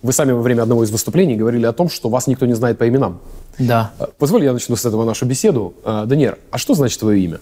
Вы сами во время одного из выступлений говорили о том, что вас никто не знает по именам. Да. Позволь, я начну с этого нашу беседу. Даниэр, а что значит твое имя?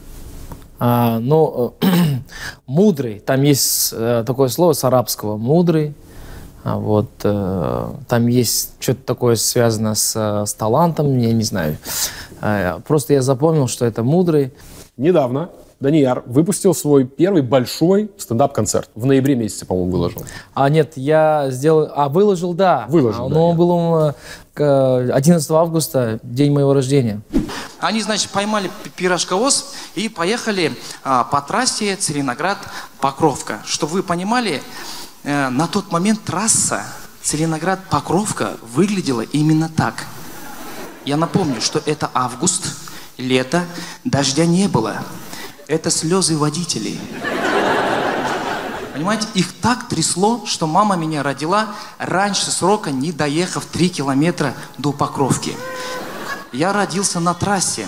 Мудрый. Там есть такое слово с арабского. Мудрый. Вот, там есть что-то такое связано с талантом, я не знаю. Просто я запомнил, что это мудрый. Недавно Даниэр выпустил свой первый большой стендап-концерт. В ноябре месяце, по-моему, выложил. Нет, я сделал... выложил, да. Выложил, да. Но он был 11 августа, день моего рождения. Они, значит, поймали пирожковоз и поехали по трассе Целиноград-Покровка. Чтобы вы понимали, на тот момент трасса Целиноград-Покровка выглядела именно так. Я напомню, что это август, лето, дождя не было. Это слезы водителей. Понимаете, их так трясло, что мама меня родила раньше срока, не доехав 3 километра до Покровки. Я родился на трассе.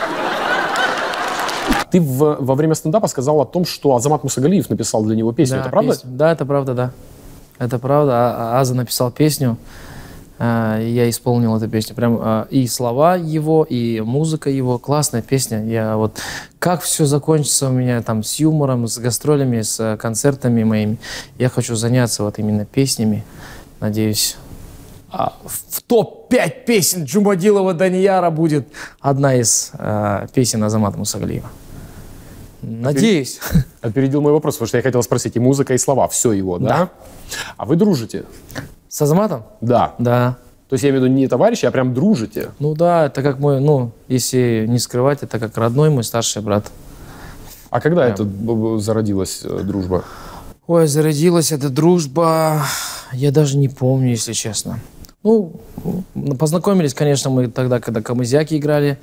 Ты во время стендапа сказал о том, что Азамат Мусагалиев написал для него песню. Да, это правда? Да, это правда, да. Это правда. Аза написал песню, я исполнил эту песню. Прям и слова его, и музыка его. Классная песня. Я вот... Как все закончится у меня там с юмором, с гастролями, с концертами моими. Я хочу заняться вот именно песнями. Надеюсь, в топ-5 песен Джумадилова Данияра будет одна из песен Азамата Мусагалиева. Надеюсь. Опередил мой вопрос, потому что я хотел спросить, и музыка, и слова, все его, да? А вы дружите? С Азаматом? Да. Да. То есть я имею в виду не товарищи, а прям дружите? Ну да, это как мой, если не скрывать, это как родной мой старший брат. А когда это зародилась дружба? Ой, зародилась эта дружба, я даже не помню, если честно. Познакомились, конечно, мы тогда, когда камызяки играли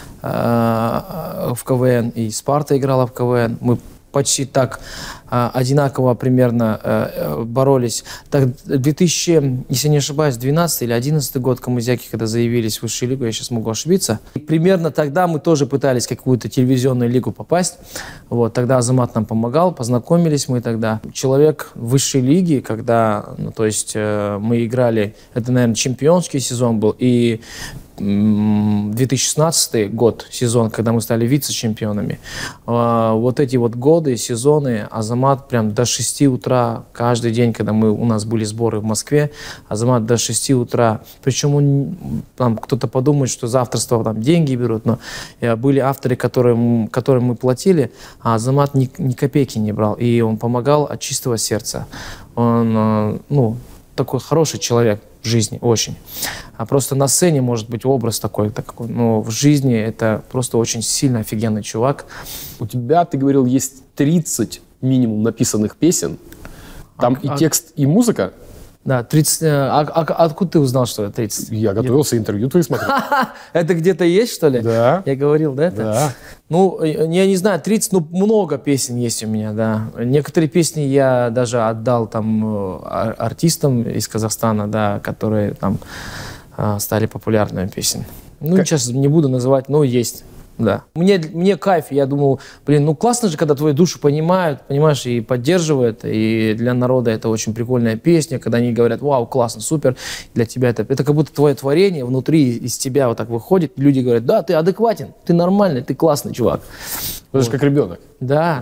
в КВН, и Спарта играла в КВН. Мы почти так одинаково примерно боролись. Так, 2000, если не ошибаюсь, 12 или 11 год камызяки, когда заявились в высшую лигу, я сейчас могу ошибиться. И примерно тогда мы тоже пытались в какую-то телевизионную лигу попасть. Вот, тогда Азамат нам помогал, познакомились мы тогда. Человек высшей лиги, когда, мы играли, это, наверное, чемпионский сезон был, и 2016 год, сезон, когда мы стали вице-чемпионами. Вот эти вот годы, сезоны, Азамат прям до 6 утра, каждый день, когда у нас были сборы в Москве, Азамат до 6 утра. Причем там кто-то подумает, что за авторство там деньги берут, но были авторы, которым мы платили, а Азамат ни копейки не брал. И он помогал от чистого сердца. Он, такой хороший человек в жизни, очень. А просто на сцене может быть образ такой, но в жизни это просто очень сильно офигенный чувак. У тебя, ты говорил, есть 30 минимум написанных песен. Там и текст, и музыка? Да, 30. Откуда ты узнал, что это 30? Я готовился, интервью твои смотрел. Это где-то есть, что ли? Да. Я говорил, да? Да. Я не знаю, 30, много песен есть у меня, да. Некоторые песни я даже отдал там артистам из Казахстана, да, которые там стали популярными песнями. Сейчас не буду называть, но есть. Да. Мне кайф, я думал, классно же, когда твою душу понимают, понимаешь, и поддерживают, и для народа это очень прикольная песня, когда они говорят, вау, классно, супер, для тебя это как будто твое творение внутри из тебя вот так выходит, люди говорят, да, ты адекватен, ты нормальный, ты классный чувак. Это же как ребенок. Да.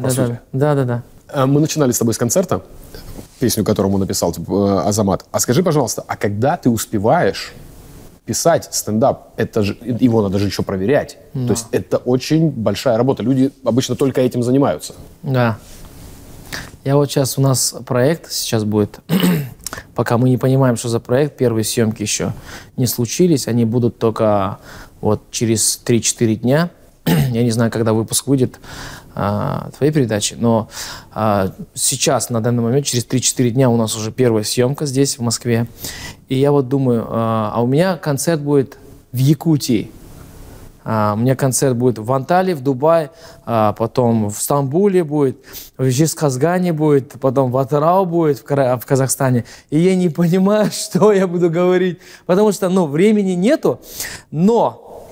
Мы начинали с тобой с концерта, песню, которому написал Азамат. А скажи, пожалуйста, а когда ты успеваешь писать стендап, его надо же еще проверять. То есть это очень большая работа. Люди обычно только этим занимаются. Да. У нас проект сейчас будет. Пока мы не понимаем, что за проект, первые съемки еще не случились. Они будут только через 3-4 дня. Я не знаю, когда выпуск выйдет твоей передачи, но сейчас, на данный момент, через 3-4 дня у нас уже первая съемка здесь, в Москве. И я думаю, у меня концерт будет в Якутии. У меня концерт будет в Анталии, в Дубае, потом в Стамбуле будет, в Жезказгане будет, потом в Атырау будет, в Казахстане. И я не понимаю, что я буду говорить, потому что, времени нету, но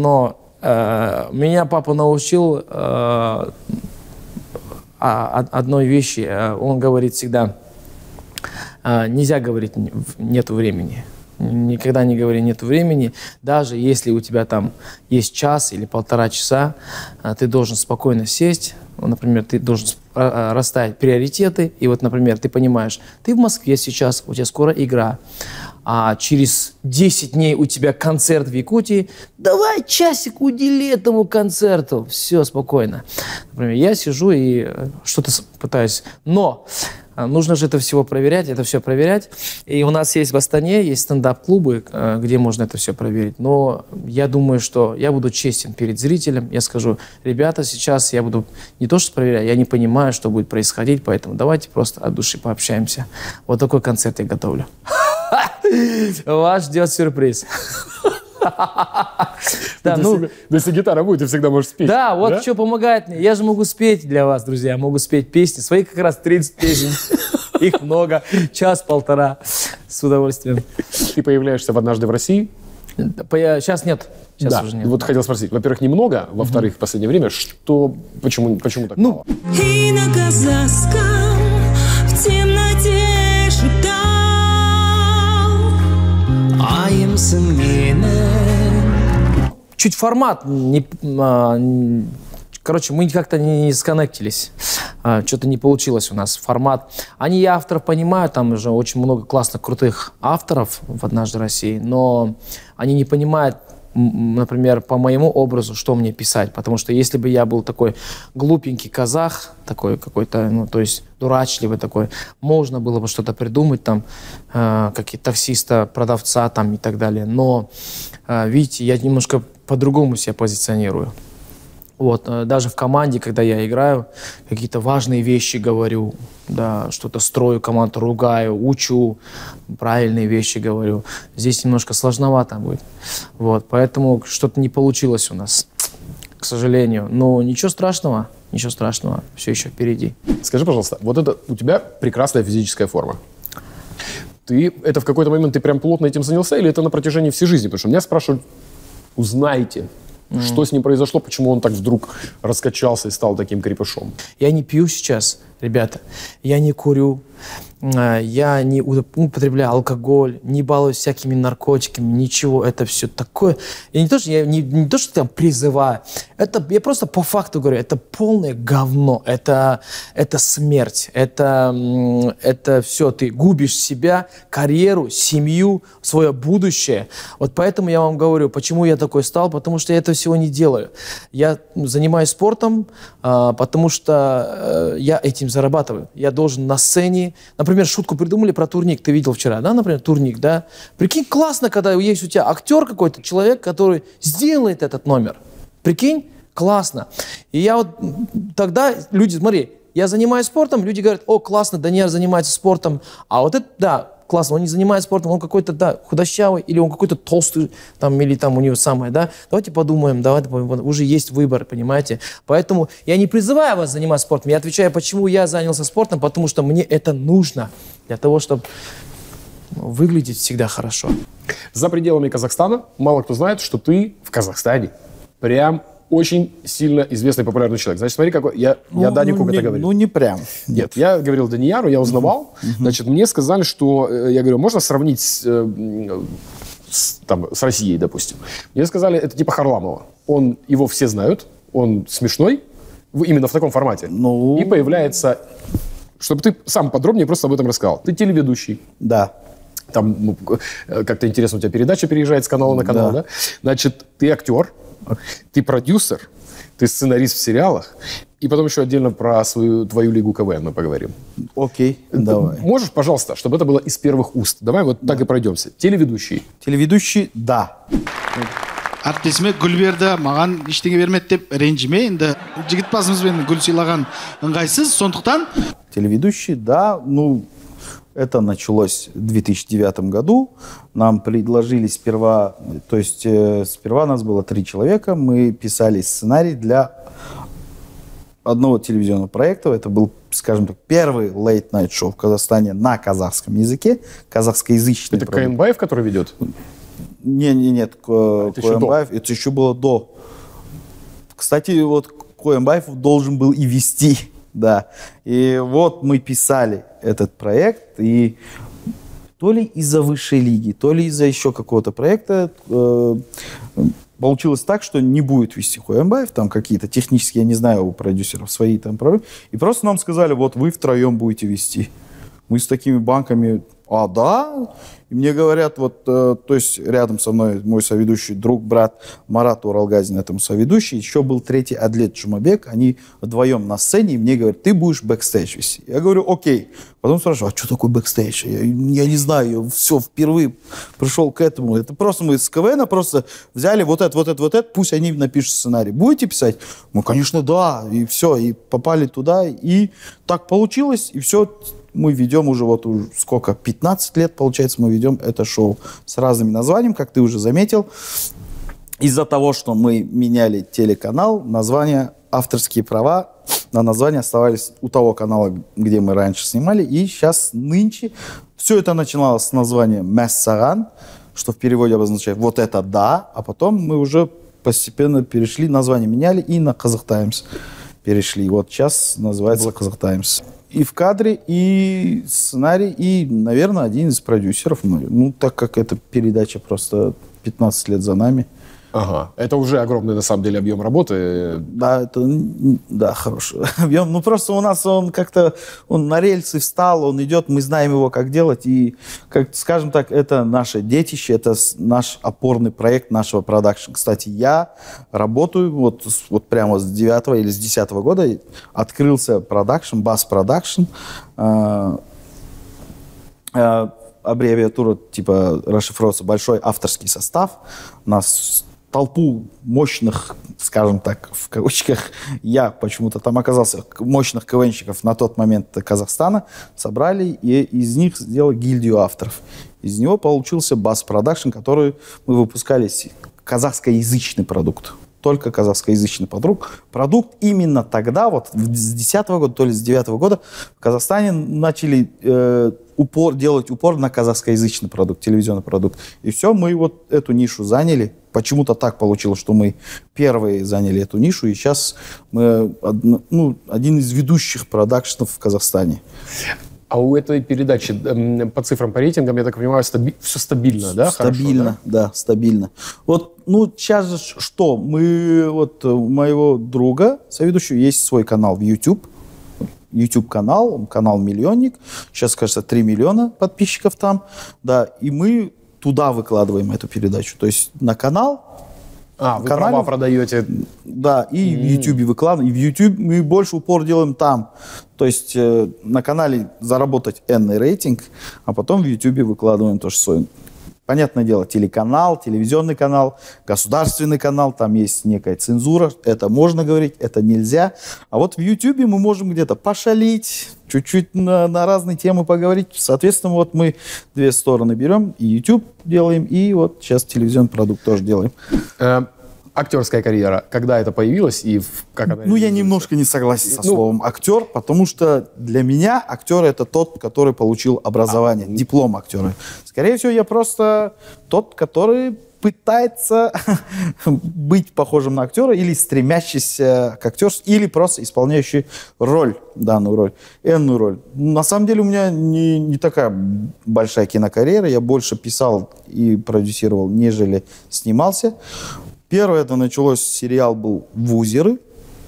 меня папа научил одной вещи. Он говорит всегда, нельзя говорить «нету времени». Никогда не говори «нету времени». Даже если у тебя там есть час или 1,5 часа, ты должен спокойно сесть. Например, ты должен расставить приоритеты. И вот, например, ты понимаешь, ты в Москве сейчас, у тебя скоро игра, а через 10 дней у тебя концерт в Якутии. Давай часик удели этому концерту. Все, спокойно. Например, я сижу и что-то пытаюсь. Но нужно же это все проверять. И у нас есть в Астане, есть стендап-клубы, где можно это все проверить. Но я думаю, что я буду честен перед зрителем. Я скажу, ребята, сейчас я буду не то что проверять, я не понимаю, что будет происходить, поэтому давайте просто от души пообщаемся. Вот такой концерт я готовлю. Вас ждет сюрприз. Да, если гитара будет, ты всегда можешь спеть. Да, вот что помогает мне. Я же могу спеть для вас, друзья. Могу спеть песни. Свои как раз 30 песен. Их много. 1-1,5. С удовольствием. Ты появляешься в «Однажды в России». Сейчас нет. Сейчас уже нет. Вот хотел спросить. Во-первых, немного. Во-вторых, в последнее время, почему так мало? И на казахском в темноте шептал айымсың менің. Чуть формат короче, мы как-то не сконнектились. Что-то не получилось у нас. Формат. Они и авторов понимают, там уже очень много классных, крутых авторов в «Однажды в России», но они не понимают, например, по моему образу, что мне писать. Потому что если бы я был такой глупенький казах, такой какой-то, то есть дурачливый такой, можно было бы что-то придумать, там, какие-то таксиста, продавца там и так далее. Но, видите, я немножко по-другому себя позиционирую. Вот, даже в команде, когда я играю, какие-то важные вещи говорю, да, что-то строю, команду ругаю, учу, правильные вещи говорю. Здесь немножко сложновато будет. Вот, поэтому что-то не получилось у нас, к сожалению. Но ничего страшного, все еще впереди. Скажи, пожалуйста, вот это у тебя прекрасная физическая форма. Это в какой-то момент ты прям плотно этим занялся, или это на протяжении всей жизни? Потому что меня спрашивают, узнайте, что с ним произошло, почему он так вдруг раскачался и стал таким крепышом. Я не пью сейчас, ребята, я не курю, я не употребляю алкоголь, не балуюсь всякими наркотиками, ничего, это все такое. Я не то, что там призываю, я просто по факту говорю, это полное говно, это смерть, это все, ты губишь себя, карьеру, семью, свое будущее. Вот поэтому я вам говорю, почему я такой стал, потому что я этого всего не делаю. Я занимаюсь спортом, потому что я этим зарабатываю. Я должен на сцене, например, шутку придумали про турник, ты видел вчера, да, например, турник, да? Прикинь, классно, когда есть у тебя актер какой-то, человек, который сделает этот номер. Прикинь, классно. И я вот тогда, люди, смотри, я занимаюсь спортом, люди говорят, о, классно, Данияр занимается спортом, а вот это, да, классно, он не занимается спортом, он какой-то, да, худощавый, или он какой-то толстый, там, или там у него самое, да, давайте подумаем, уже есть выбор, понимаете, поэтому я не призываю вас заниматься спортом, я отвечаю, почему я занялся спортом, потому что мне это нужно, для того, чтобы выглядеть всегда хорошо. За пределами Казахстана мало кто знает, что ты в Казахстане прям очень сильно известный популярный человек. Значит, смотри, какой... Я Данику это говорил. Ну, не прям. Нет, я говорил Данияру, я узнавал. Значит, мне сказали, что... Я говорю, можно сравнить с Россией, допустим. Мне сказали, это типа Харламова. Его все знают, он смешной, именно в таком формате. И появляется... Чтобы ты сам подробнее просто об этом рассказал. Ты телеведущий. Да. Там как-то интересно, у тебя передача переезжает с канала на канал, да? Значит, ты актер, ты продюсер, ты сценарист в сериалах, и потом еще отдельно про твою лигу КВН мы поговорим. Окей, давай. Можешь, пожалуйста, чтобы это было из первых уст? Давай вот так и пройдемся. Телеведущий. Телеведущий, да. Әріптесіме Гүлберді маған ештеңе бермеді деп ренжіме, енді жігіт басымызбен гүл сыйлаған ыңғайсыз, сондықтан... Телеведущий, да, это началось в 2009 году. Нам предложили сперва нас было 3 человека, мы писали сценарий для одного телевизионного проекта. Это был, скажем так, первый late-night шоу в Казахстане на казахском языке, казахскоязычный. Это Коенбаев, который ведет? Нет, Коенбаев, это еще было до. Кстати, вот Коенбаев должен был и вести, да. И вот мы писали этот проект, и то ли из-за высшей лиги, то ли из-за еще какого-то проекта получилось так, что не будет вести Хуямбаев, там какие-то технические, я не знаю, у продюсеров свои там проблемы. И просто нам сказали, вот вы втроем будете вести. Мы с такими банками, да? И мне говорят, вот, то есть рядом со мной мой соведущий друг, брат Марат Уралгазин, этому соведущий, еще был третий Адлет Джумабек, они вдвоем на сцене, и мне говорят, ты будешь бэкстейдж вести. Я говорю, окей. Потом спрашиваю, а что такое бэкстейдж? Я не знаю, я все, впервые пришел к этому. Это просто мы с КВН просто взяли вот это, пусть они напишут сценарий. Будете писать? Ну, конечно, да. И все, и попали туда, и так получилось, и все. Мы ведем уже сколько, 15 лет, получается, мы ведем это шоу с разными названиями, как ты уже заметил. Из-за того, что мы меняли телеканал, названия, авторские права на название оставались у того канала, где мы раньше снимали. И сейчас, нынче, все это начиналось с названия «Мэссаган», что в переводе обозначает «вот это да», а потом мы уже постепенно перешли, название меняли и на «Казах Таймс» перешли. Вот сейчас называется «Казах Таймс». И в кадре, и сценарий, и, наверное, один из продюсеров. Ну, так как эта передача просто 15 лет за нами. Ага. Это уже огромный, на самом деле, объем работы. Да, хороший объем. Ну, просто у нас он как-то, он на рельсы встал, он идет, мы знаем его, как делать. И, как, скажем так, это наше детище, это наш опорный проект нашего продакшн. Кстати, я работаю вот прямо с 9 или с 10 года. Открылся продакшн, бас продакшн. Аббревиатура, типа, расшифровывается большой авторский состав. У нас толпу мощных, скажем так, в кавычках, я почему-то там оказался, мощных КВНщиков на тот момент Казахстана, собрали и из них сделали гильдию авторов. Из него получился бас продакшн, который мы выпускали, казахскоязычный продукт. Только казахскоязычный продукт. Именно тогда, вот с 10 года, то ли с 9 года, в Казахстане начали делать упор на казахскоязычный продукт, телевизионный продукт. И все, мы вот эту нишу заняли. Почему-то так получилось, что мы первые заняли эту нишу, и сейчас мы один из ведущих продакшнов в Казахстане. А у этой передачи по цифрам, по рейтингам, я так понимаю, все стабильно, да? Стабильно, хорошо, да, стабильно. Вот, сейчас же что? У моего друга, соведущего, есть свой канал в YouTube. YouTube-канал, канал «Миллионник». Сейчас, кажется, 3 миллиона подписчиков там. Да, и мы туда выкладываем эту передачу. То есть на канал. Вы права продаете. Да, и в YouTube выкладываем. И в YouTube мы больше упор делаем там. То есть на канале заработать энный рейтинг, а потом в YouTube выкладываем тоже свой. Понятное дело, телеканал, телевизионный канал, государственный канал, там есть некая цензура, это можно говорить, это нельзя. А вот в YouTube мы можем где-то пошалить, чуть-чуть на разные темы поговорить. Соответственно, вот мы две стороны берем, и YouTube делаем, и вот сейчас телевизионный продукт тоже делаем. Актерская карьера, когда это появилось и как она... я немножко не согласен со словом актер, потому что для меня актер — это тот, который получил образование, диплом актера. Скорее всего, я просто тот, который пытается быть похожим на актера или стремящийся к актерству, или просто исполняющий данную роль, энную роль. На самом деле у меня не такая большая кинокарьера, я больше писал и продюсировал, нежели снимался. Первое это началось, сериал был «Вузеры».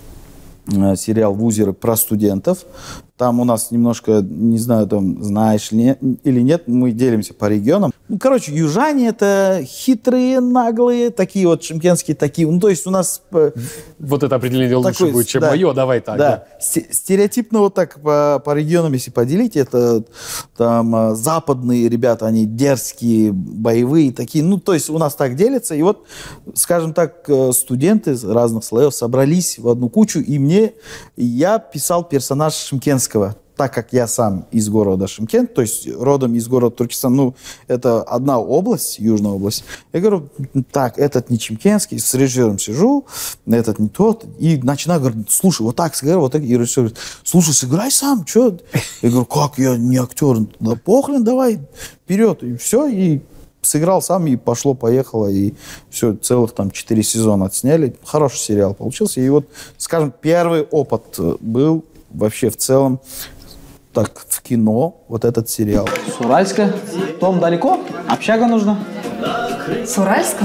Сериал «Вузеры» про студентов. Там у нас немножко, не знаю, там, знаешь ли или нет, мы делимся по регионам. Южане это хитрые, наглые, такие вот шымкентские, такие. То есть у нас... Вот это определение лучше будет, чем мое, давай так. Да. Стереотипно вот так по регионам, если поделить, это там западные ребята, они дерзкие, боевые, такие. То есть у нас так делятся. И вот, скажем так, студенты разных слоев собрались в одну кучу, и я писал персонаж шымкентского. Так как я сам из города Шымкент, то есть родом из города Туркестан, это одна область, Южная область. Я говорю, так, этот не шымкентский, с режиссером сижу, этот не тот, и начинаю говорить, слушай, вот так сыграй, вот так. И режиссер говорит, слушай, сыграй сам, что? Я говорю, как, я не актер? Да похрен, давай, вперед. И все, и сыграл сам, и пошло-поехало, и все, целых там 4 сезона отсняли. Хороший сериал получился. И вот, скажем, первый опыт был вообще в целом так в кино вот этот сериал. С Уральска? Дом далеко? Общага нужна? С Уральска?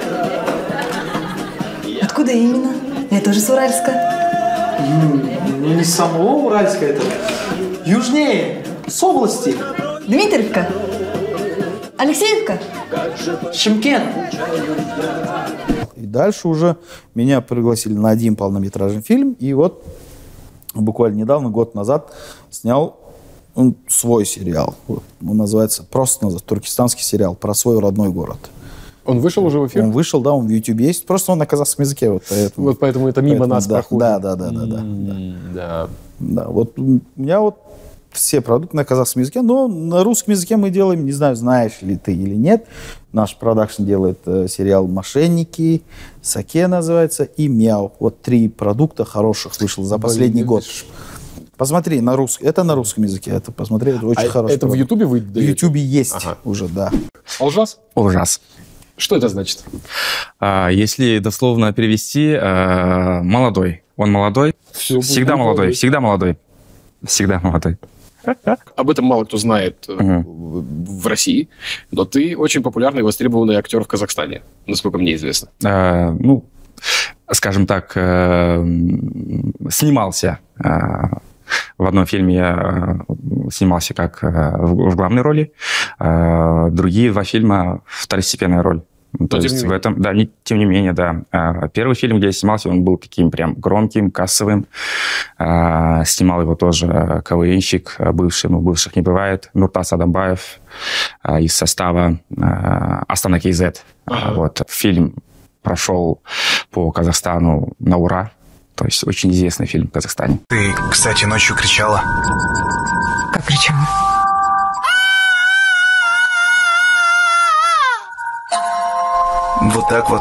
Откуда именно? Я тоже с Уральска. Ну, не с самого Уральска это. Южнее, с области. Дмитриевка? Алексеевка? Шымкент. И дальше уже меня пригласили на один полнометражный фильм. И вот буквально недавно, год назад, снял свой сериал. Вот. Он называется, просто туркестанский сериал про свой родной город. Он вышел уже в эфир? Он вышел, да, он в YouTube есть. Просто он на казахском языке. Вот поэтому это мимо нас да, проходит. Да. Вот у меня вот все продукты на казахском языке, но на русском языке мы делаем, не знаю, знаешь ли ты или нет, наш продакшн делает сериал «Мошенники», «Саке» называется, и «Мяу». Вот 3 продукта хороших вышел за последний год. Посмотри, это на русском языке, это посмотри, это очень хороший это продукт. в Ютубе вы В Ютубе есть уже, да. Алжас? Ужас. Что это значит? Если дословно перевести, молодой. Он молодой, всегда молодой, всегда молодой. Всегда молодой. Об этом мало кто знает в России, но ты очень популярный и востребованный актер в Казахстане, насколько мне известно. Ну, скажем так, снимался. В одном фильме я снимался как в главной роли, другие 2 фильма второстепенная роль. То есть в этом, да, тем не менее, да. Первый фильм, где я снимался, он был таким прям громким, кассовым. Снимал его тоже КВНщик бывший, ну, бывших не бывает, Нуртас Адамбаев из состава Астана КЗ. Вот. Фильм прошел по Казахстану на ура. То есть очень известный фильм в Казахстане. Ты, кстати, ночью кричала. Как кричала? Вот так вот.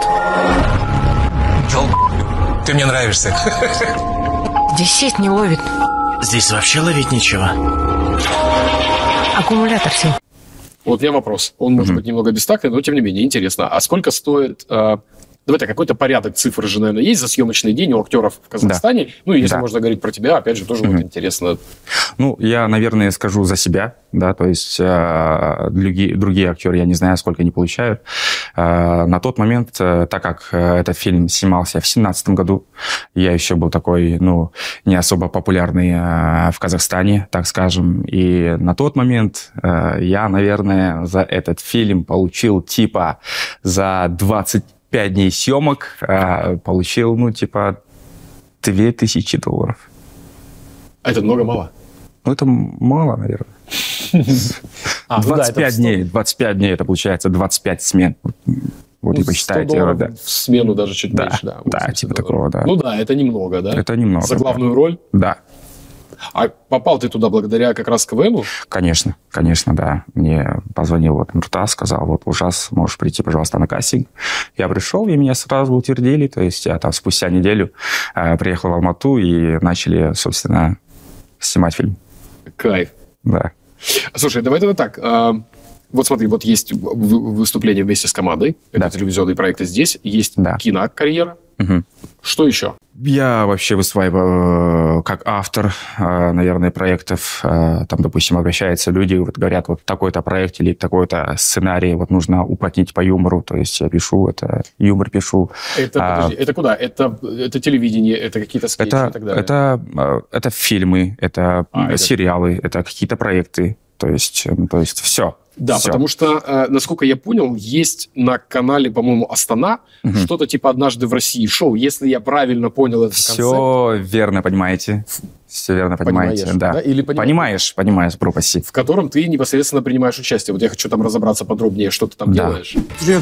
Ты мне нравишься. Здесь сеть не ловит. Здесь вообще ловить нечего. Аккумулятор сел. Вот у меня вопрос. Он может быть немного бестактный, но тем не менее интересно. А сколько стоит... Давай так, какой-то порядок цифр же, наверное, есть за съемочный день у актеров в Казахстане? Да. Ну, если можно говорить про тебя, опять же, тоже вот интересно. Ну, я, наверное, скажу за себя, да, то есть другие актеры, я не знаю, сколько они получают. На тот момент, так как этот фильм снимался в 2017 году, я еще был такой, ну, не особо популярный в Казахстане, так скажем, и на тот момент я, наверное, за этот фильм получил типа за 25 дней съемок получил, ну, типа, $2000. А это много-мало? Ну, это мало, наверное. 25 дней, это получается 25 смен. Вот и посчитайте. $100 в смену даже чуть меньше. Да, типа такого, да. Ну да, это немного, да? Это немного. За главную роль? Да. А попал ты туда благодаря как раз КВНу? Конечно, да. Мне позвонил вот Нуртас, сказал, вот ужас, можешь прийти, пожалуйста, на кастинг. Я пришел, и меня сразу утвердили. То есть я там спустя неделю приехал в Алмату и начали, собственно, снимать фильм. Кайф. Да. Слушай, давай тогда так. Вот смотри, вот есть выступление вместе с командой. Это телевизионные проекты здесь. Есть кинокарьера. Что еще? Я вообще выступаю как автор, наверное, проектов. Там, допустим, обращаются люди, вот говорят, вот такой-то проект или такой-то сценарий, вот нужно уплотнить по юмору. То есть я пишу, это юмор пишу. Подожди, это куда? Это телевидение, это какие-то скетчи и так далее? Это фильмы, это сериалы, это какие-то проекты. То есть все. Да, все. Потому что, насколько я понял, есть на канале, по-моему, Астана что-то типа «Однажды в России» шоу, если я правильно понял этот концепт. Все верно понимаете. Все верно понимаете, да. Или понимаешь, бро, спасибо. В котором ты непосредственно принимаешь участие. Вот я хочу там разобраться подробнее, что ты там делаешь.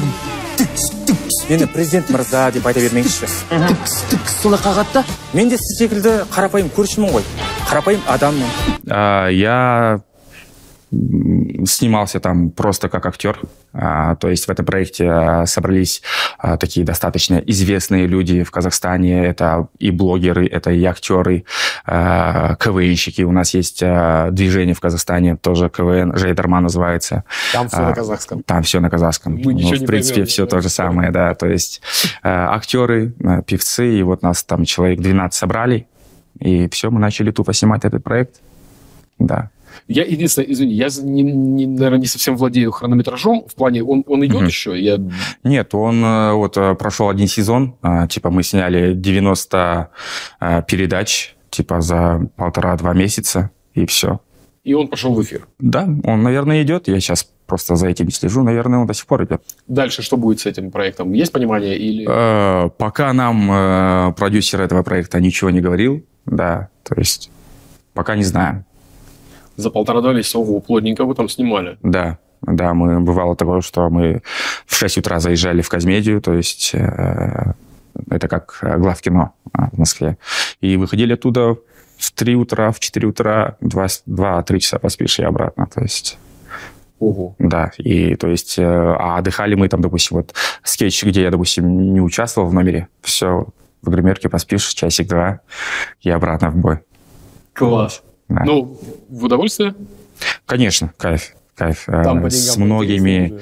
Мені президент мырза деп айта бермеңізші. Солай қағатта, мен де сіз секілді қарапайым көршімін ғой. Қарапайым адаммын. Я снимался там просто как актер. То есть в этом проекте собрались такие достаточно известные люди в Казахстане. Это и блогеры, это и актеры, КВНщики. У нас есть движение в Казахстане, тоже КВН, Жайдарман называется. Там все на казахском. Там все на казахском. Мы ничего не в принципе, поймем, все то же самое, да. То есть актеры, певцы, и вот нас там человек 12 собрали, и все, мы начали тупо снимать этот проект. Да. Я, единственное, извини, я, наверное, не совсем владею хронометражом. В плане, он идет еще? Нет, он вот прошел один сезон. Типа мы сняли 90 передач типа за 1,5-2 месяца, и все. И он пошел в эфир? Да, он, наверное, идет. Я сейчас просто за этим слежу. Наверное, он до сих пор идет. Дальше что будет с этим проектом? Есть понимание? Или... Пока нам продюсер этого проекта ничего не говорил. Да, то есть пока не знаем. За 1,5-2 месяца, ого, плотненько вы там снимали. Да, мы бывало такое, что мы в 6 утра заезжали в Казмедию, то есть это как главкино в Москве. И выходили оттуда в 3 утра, в 4 утра, 2-3 часа поспишь и обратно, то есть... Ого. Да, и то есть, а отдыхали мы там, допустим, вот скетч, где я, допустим, не участвовал в номере, все, в гримерке поспишь часик-два и обратно в бой. Класс. Да. Ну, в удовольствие? Конечно, кайф. Там с многими,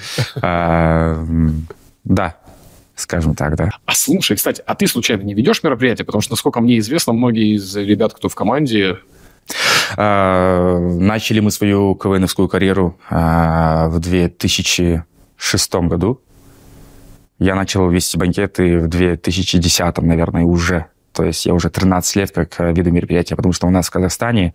да, скажем так, да. А слушай, кстати, а ты случайно не ведешь мероприятия? Потому что, насколько мне известно, многие из ребят, кто в команде... Начали мы свою КВНовскую карьеру в 2006 году. Я начал вести банкеты в 2010, наверное, уже. То есть я уже 13 лет как веду мероприятия, потому что у нас в Казахстане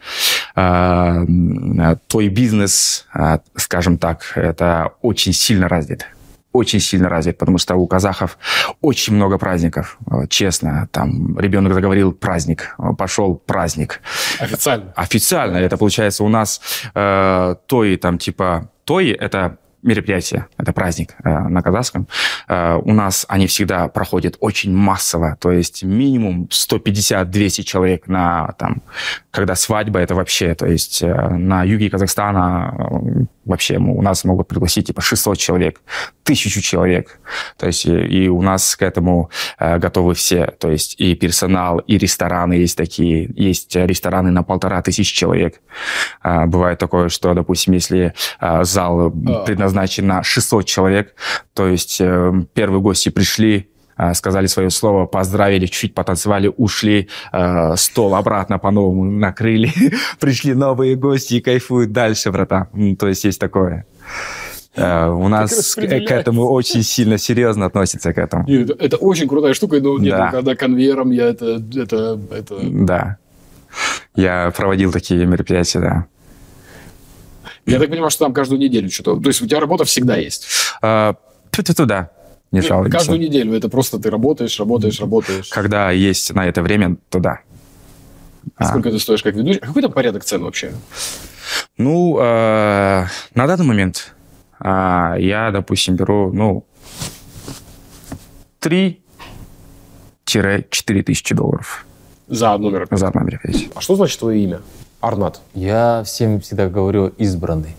той бизнес, скажем так, это очень сильно развит. Очень сильно развит, потому что у казахов очень много праздников. Честно, там ребенок заговорил праздник, пошел праздник. Официально? Официально. Это получается у нас той, там типа, той это мероприятие, это праздник на казахском. У нас они всегда проходят очень массово, то есть минимум 150-200 человек на, там, когда свадьба, это вообще, то есть на юге Казахстана вообще у нас могут пригласить типа 600 человек, 1000 человек, то есть и у нас к этому готовы все, то есть и персонал, и рестораны есть такие, есть рестораны на 1500 человек. Бывает такое, что, допустим, если зал предназначен на 600 человек, то есть первые гости пришли, сказали свое слово, поздравили, чуть-чуть потанцевали, ушли, стол обратно по-новому накрыли, пришли новые гости и кайфуют дальше, братан. То есть есть такое. У нас к этому очень сильно серьезно относятся к этому. Нет, это очень крутая штука, но нет, да. Когда конвейером я это... Да. Я проводил такие мероприятия, да. Я так понимаю, что там каждую неделю что-то... То есть у тебя работа всегда есть? Да. Не жалуемся. Каждую неделю это просто ты работаешь. Когда есть на это время, то да. Сколько ты стоишь как ведущий? Какой там порядок цен вообще? Ну, на данный момент я, допустим, беру, 3-4 тысячи долларов. За одно мероприятие? За одно мероприятие. А что значит твое имя? Арнат. Я всем всегда говорю избранный.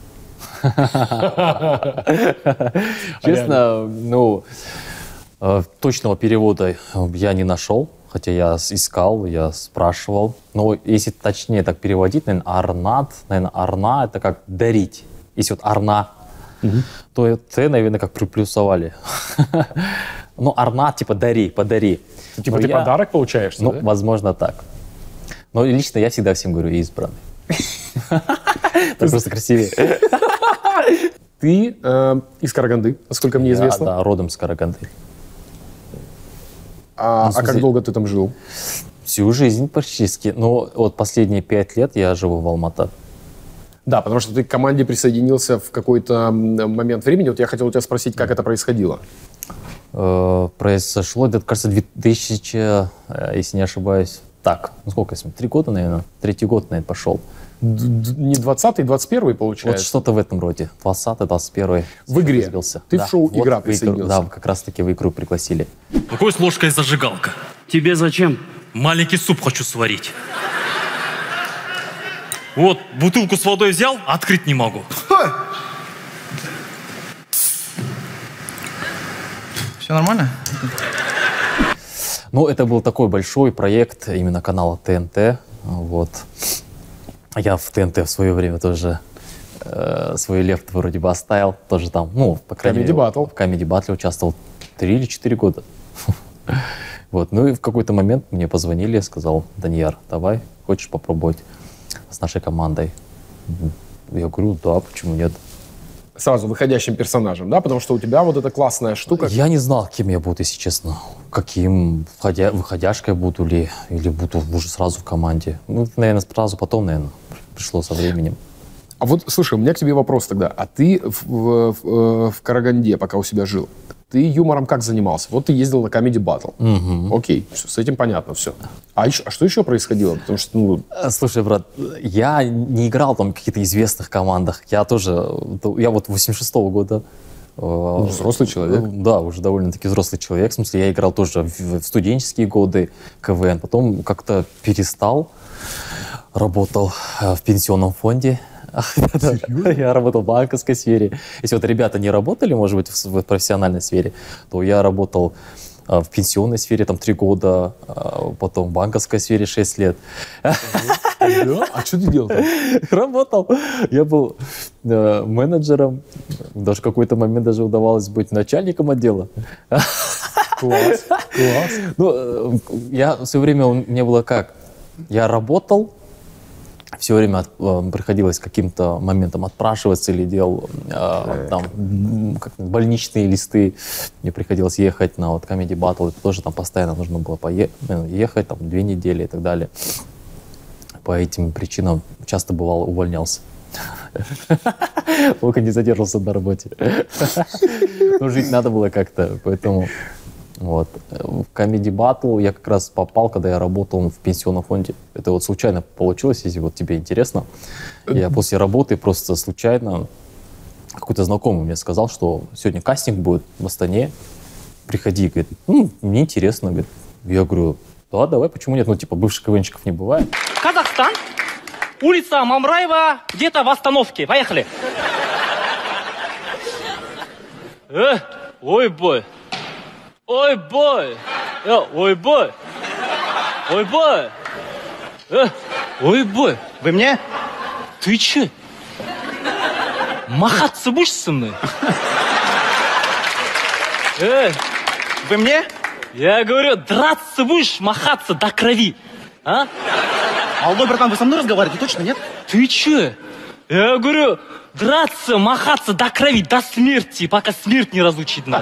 Честно, точного перевода я не нашел, хотя я искал, я спрашивал. Но если точнее так переводить, наверное, Арнат, Арна это как дарить. Если вот Арна, то это, наверное, как приплюсовали. Ну, Арнат, типа дари, подари. Типа ты подарок получаешь? Ну, возможно, так. Но лично я всегда всем говорю избранный. Это просто красивее. Ты из Караганды, насколько мне известно. Да, родом с Караганды. А как долго ты там жил? Всю жизнь практически. Но вот последние 5 лет я живу в Алматы. Да, потому что ты к команде присоединился в какой-то момент времени. Вот я хотел у тебя спросить, как это происходило. Произошло, это, кажется, 2000, если не ошибаюсь, сколько, 3 года, наверное, 3-й год, наверное, пошел. Не 20-й, 21-й, получается? Вот что-то в этом роде. 20-й, 21-й. В игре? Ты в шоу «Игра» присоединился? Да, как раз-таки в игру пригласили. Какой с ложкой зажигалка? Тебе зачем? Маленький суп хочу сварить. Вот, бутылку с водой взял, открыть не могу. Все нормально? Ну, это был такой большой проект именно канала ТНТ. Вот. Я в ТНТ в свое время тоже свой лефт вроде бы оставил. Тоже там, по крайней мере, в Comedy Battle участвовал 3 или 4 года. Вот. Ну и в какой-то момент мне позвонили, я сказал: Данияр, давай, хочешь попробовать с нашей командой? Я говорю, да, почему нет? Сразу выходящим персонажем, да? Потому что у тебя вот эта классная штука. Я не знал, кем я буду, если честно. Каким выходяшкой буду или буду уже сразу в команде. Ну, наверное, сразу потом, наверное, пришло со временем. А вот, слушай, у меня к тебе вопрос тогда. А ты в Караганде, пока у себя жил, ты юмором как занимался? Вот ты ездил на Comedy Battle. Угу. Окей, с этим понятно все. А что еще происходило? Потому что, ну... Слушай, брат, я не играл там в каких-то известных командах. Я вот 86-го года. Взрослый человек. Да, уже довольно-таки взрослый человек. В смысле, я играл тоже в студенческие годы КВН. Потом как-то перестал. Работал в пенсионном фонде. Я работал в банковской сфере. Если вот ребята не работали, может быть, в профессиональной сфере, то я работал в пенсионной сфере там 3 года, потом в банковской сфере 6 лет. Да? А что ты делал там? Работал. Я был менеджером. Даже в какой-то момент даже удавалось быть начальником отдела. Класс. Ну, я все время, у меня было как? Я работал, все время приходилось каким-то моментом отпрашиваться или делал там больничные листы. Мне приходилось ехать на вот Comedy Battle. Это тоже там постоянно нужно было ехать, там 2 недели и так далее. По этим причинам часто бывало увольнялся. Только не задержался на работе. Но жить надо было как-то, поэтому... Вот. В Comedy Battle я как раз попал, когда я работал в пенсионном фонде. Это вот случайно получилось, если вот тебе интересно. Я после работы просто случайно какой-то знакомый мне сказал, что сегодня кастинг будет в Астане. Приходи, говорит, мне интересно. Говорит. Я говорю, да, давай, почему нет? Ну, типа, бывших КВНщиков не бывает. Казахстан, улица Мамраева, где-то в остановке. Поехали. Ой, бой. Ой, бой! Ой, бой! Ой, бой! Ой, бой! Вы мне? Ты че? Махаться будешь со мной? Вы мне? Я говорю, драться будешь, махаться до крови. А? Алло, братан, вы со мной разговариваете, точно, нет? Ты че? Я говорю, драться, махаться до крови, до смерти, пока смерть не разучит нас.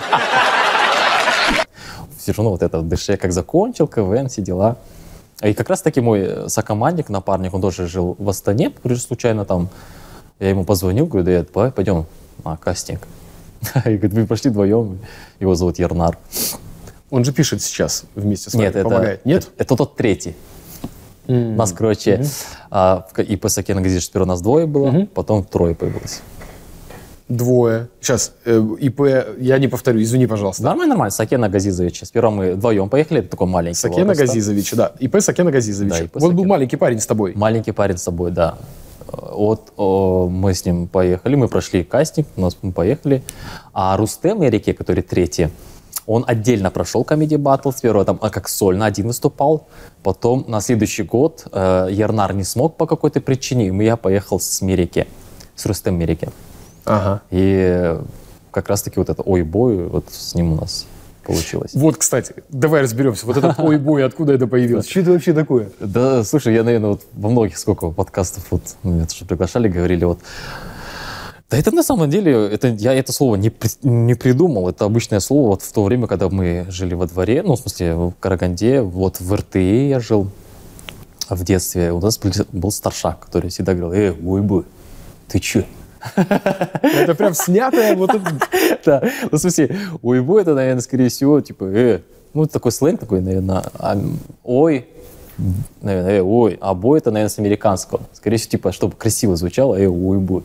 Сижу, вот это в душе, как закончил КВН, все дела. И как раз-таки мой сокомандник, напарник, он тоже жил в Астане, случайно там. Я ему позвонил, говорю, да, давай пойдем на кастинг. И говорит, мы пошли вдвоем, его зовут Ернар. Он же пишет сейчас вместе с вами, Нет, помогает. Нет? Это тот третий. Нас, короче, ИП Сакена Газизович, сперва нас 2 было, потом 3 появилось. 2. Сейчас, ИП, я не повторю, извини, пожалуйста. Нормально. Сакена Газизовича. Сперва мы вдвоем поехали, это такой маленький. Сакена Газизович, да. ИП Сакена Газизович. Да, вот был маленький парень с тобой. Маленький парень с тобой, да. Вот мы с ним поехали, мы прошли кастинг, мы поехали. А Рустем Ярике, который 3, он отдельно прошел Comedy Battle. Сперва там как сольно один выступал. Потом на следующий год Ернар не смог по какой-то причине, и я поехал с Мерике, с Рустем Ярике. Ага. И как раз-таки вот это «Ой-бой», вот с ним у нас получилось. Вот, кстати, давай разберемся. Вот этот «Ой-бой», откуда это появилось? Что это вообще такое? Да, слушай, я, наверное, вот во многих сколько подкастов вот меня тоже приглашали, говорили вот... Да это на самом деле, я это слово не придумал. Это обычное слово вот в то время, когда мы жили во дворе, ну, в смысле, в Караганде, вот в РТИ я жил в детстве. У нас был старшак, который всегда говорил, «Ой-бой, ты че?» Это прям снятое вот это. Да, ну, в смысле, «Ой-бой» это, наверное, скорее всего, типа, ну, такой сленг такой, наверное, «Ой», наверное, «Ой», а «бой» это, наверное, с американского. Скорее всего, типа, чтобы красиво звучало, «Ой-бой».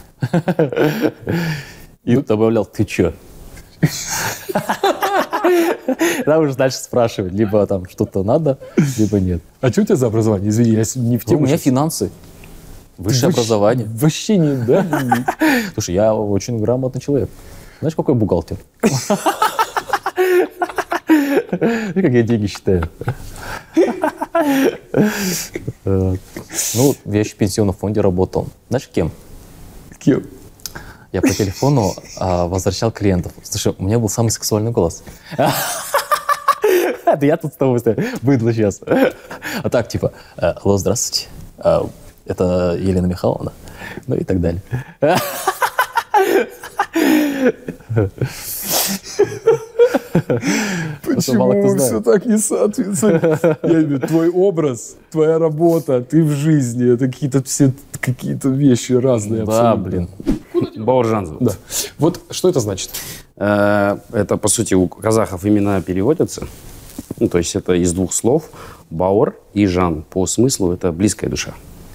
И добавлял, «Ты чё?» Там уже дальше спрашивать, либо там что-то надо, либо нет. А что у тебя за образование? Извини, я не в тему. У меня финансы. Высшее образование. Вообще не, да? Слушай, я очень грамотный человек. Знаешь, какой бухгалтер? Как я деньги считаю. Ну, я еще в пенсионном фонде работал. Знаешь, кем? Кем? Я по телефону возвращал клиентов. Слушай, у меня был самый сексуальный голос. Да я тут с тобой быдло сейчас. А так, типа, алло, здравствуйте. Это Елена Михайловна. Ну и так далее. Почему все так не соответствует? Я имею твой образ, твоя работа, ты в жизни. Это какие-то вещи разные Да, абсолютно. блин. Бауыржан зовут. Да. Вот что это значит? Это, по сути, у казахов имена переводятся. Ну, то есть это из двух слов. Баур и Жан. По смыслу это близкая душа.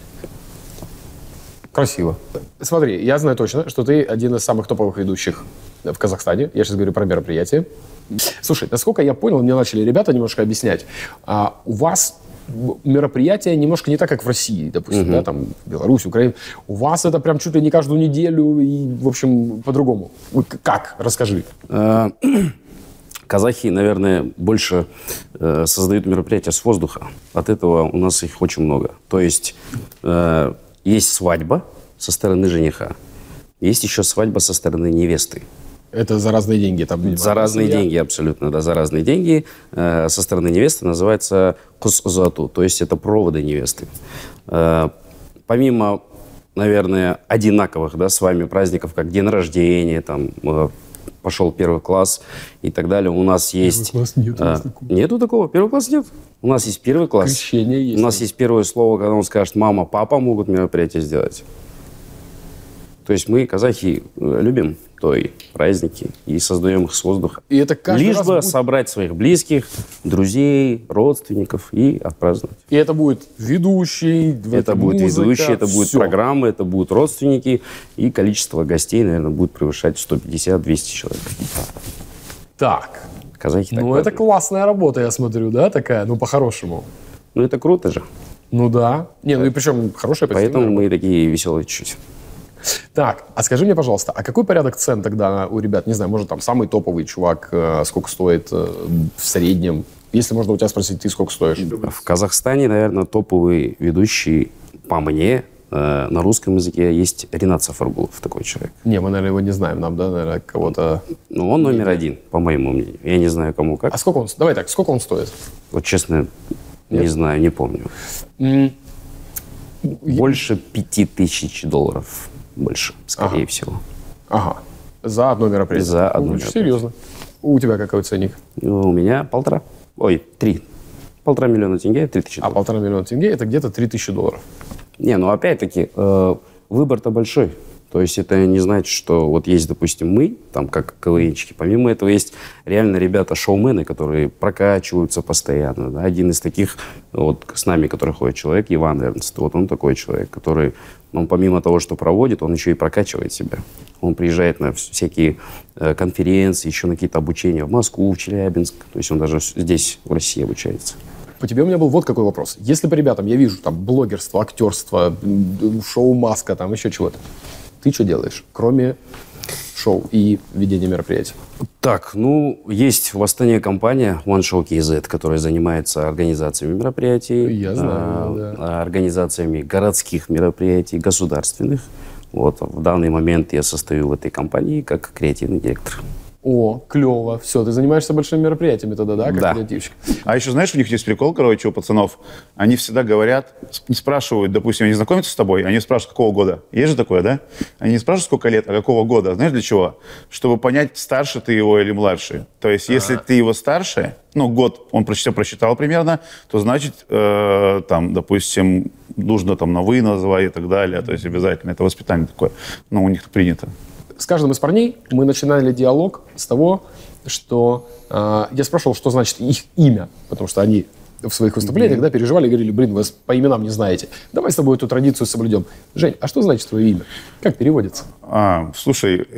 Красиво. Смотри, я знаю точно, что ты один из самых топовых ведущих в Казахстане. Я сейчас говорю про мероприятие. Слушай, насколько я понял, мне начали ребята немножко объяснять. У вас мероприятие немножко не так, как в России, допустим, да, там, Беларусь, Украина. У вас это прям чуть ли не каждую неделю и, в общем, по-другому. Как? Расскажи. Казахи, наверное, больше создают мероприятия с воздуха. От этого у нас их очень много. То есть есть свадьба со стороны жениха. Есть еще свадьба со стороны невесты. Это за разные деньги? Там, за разные деньги, абсолютно, да, за разные деньги. Со стороны невесты называется кус-зуату, то есть это проводы невесты. Помимо, наверное, одинаковых, да, с вами праздников, как день рождения, там, пошел первый класс и так далее, у нас есть... Первый класс нет. Нету такого, первый класс нет. У нас есть первый класс. Крещение есть. У нас есть первое слово, когда он скажет, мама, папа могут мероприятие сделать. То есть мы, казахи, любим той праздники и создаем их с воздуха. И это каждый лишь раз бы будет... собрать своих близких, друзей, родственников и отпраздновать. И это будет ведущий, это будет музыка, ведущий, это будут все. программы, это будут родственники. И количество гостей, наверное, будет превышать 150-200 человек. Так. Казахи так Ну, празднуют. это классная работа, я смотрю, да, такая? Ну, по-хорошему. Ну, это круто же. Ну, да. Не, ну и причем хорошая позитивная Поэтому мы такие веселые чуть-чуть. Так, а скажи мне, пожалуйста, а какой порядок цен тогда у ребят? Не знаю, может, там самый топовый чувак, сколько стоит в среднем? Если можно у тебя спросить, ты сколько стоишь? В Казахстане, наверное, топовый ведущий, по мне, на русском языке есть Ринат Сафаргулов, такой человек. Не, мы, наверное, его не знаем. Нам, да, наверное, кого-то... Ну, он номер один, по моему мнению. Я не знаю, кому как. А сколько он... Давай так, сколько он стоит? Вот честно, не знаю, не помню. Больше $5000. Больше, скорее всего. Ага. За одно мероприятие? За одно Очень мероприятие. серьезно. У тебя какой ценник? У меня 1,5. Ой, 3. 1,5 миллиона тенге, 3000 А $1,5 миллиона тенге это где-то $3000. Не, ну опять-таки, выбор-то большой. То есть это не значит, что вот есть, допустим, мы, там, как КВНчики. Помимо этого есть реально ребята-шоумены, которые прокачиваются постоянно. Да? Один из таких, вот с нами, который ходит человек, Иван Эрнст. Вот он такой человек, который, он помимо того, что проводит, он еще и прокачивает себя. Он приезжает на всякие конференции, еще на какие-то обучения в Москву, в Челябинск. То есть он даже здесь, в России, обучается. По тебе у меня был вот какой вопрос. Если по ребятам я вижу там блогерство, актерство, шоу-маска, там еще чего-то, ты что делаешь, кроме шоу и ведения мероприятий? Так, ну, есть в Астане компания One Show KZ, которая занимается организациями мероприятий. Я знаю, организациями городских мероприятий, государственных. Вот, в данный момент я состою в этой компании как креативный директор. О, клево. Все, ты занимаешься большими мероприятиями тогда, да, как креативщик? А еще, знаешь, у них есть прикол, короче, у пацанов. Они всегда говорят, не спрашивают, допустим, они знакомятся с тобой, они спрашивают, какого года. Есть же такое, да? Они не спрашивают, сколько лет, а какого года. Знаешь, для чего? Чтобы понять, старше ты его или младше. То есть, если ты его старше, ну, год он прочитал примерно, то значит, там, допустим, нужно там на «вы» называть и так далее. То есть, обязательно. Это воспитание такое. Ну, у них принято. С каждым из парней мы начинали диалог с того, что я спрашивал, что значит их имя, потому что они в своих выступлениях да, переживали и говорили, блин, вы по именам не знаете. Давай с тобой эту традицию соблюдем. Жень, а что значит твое имя? Как переводится? Слушай,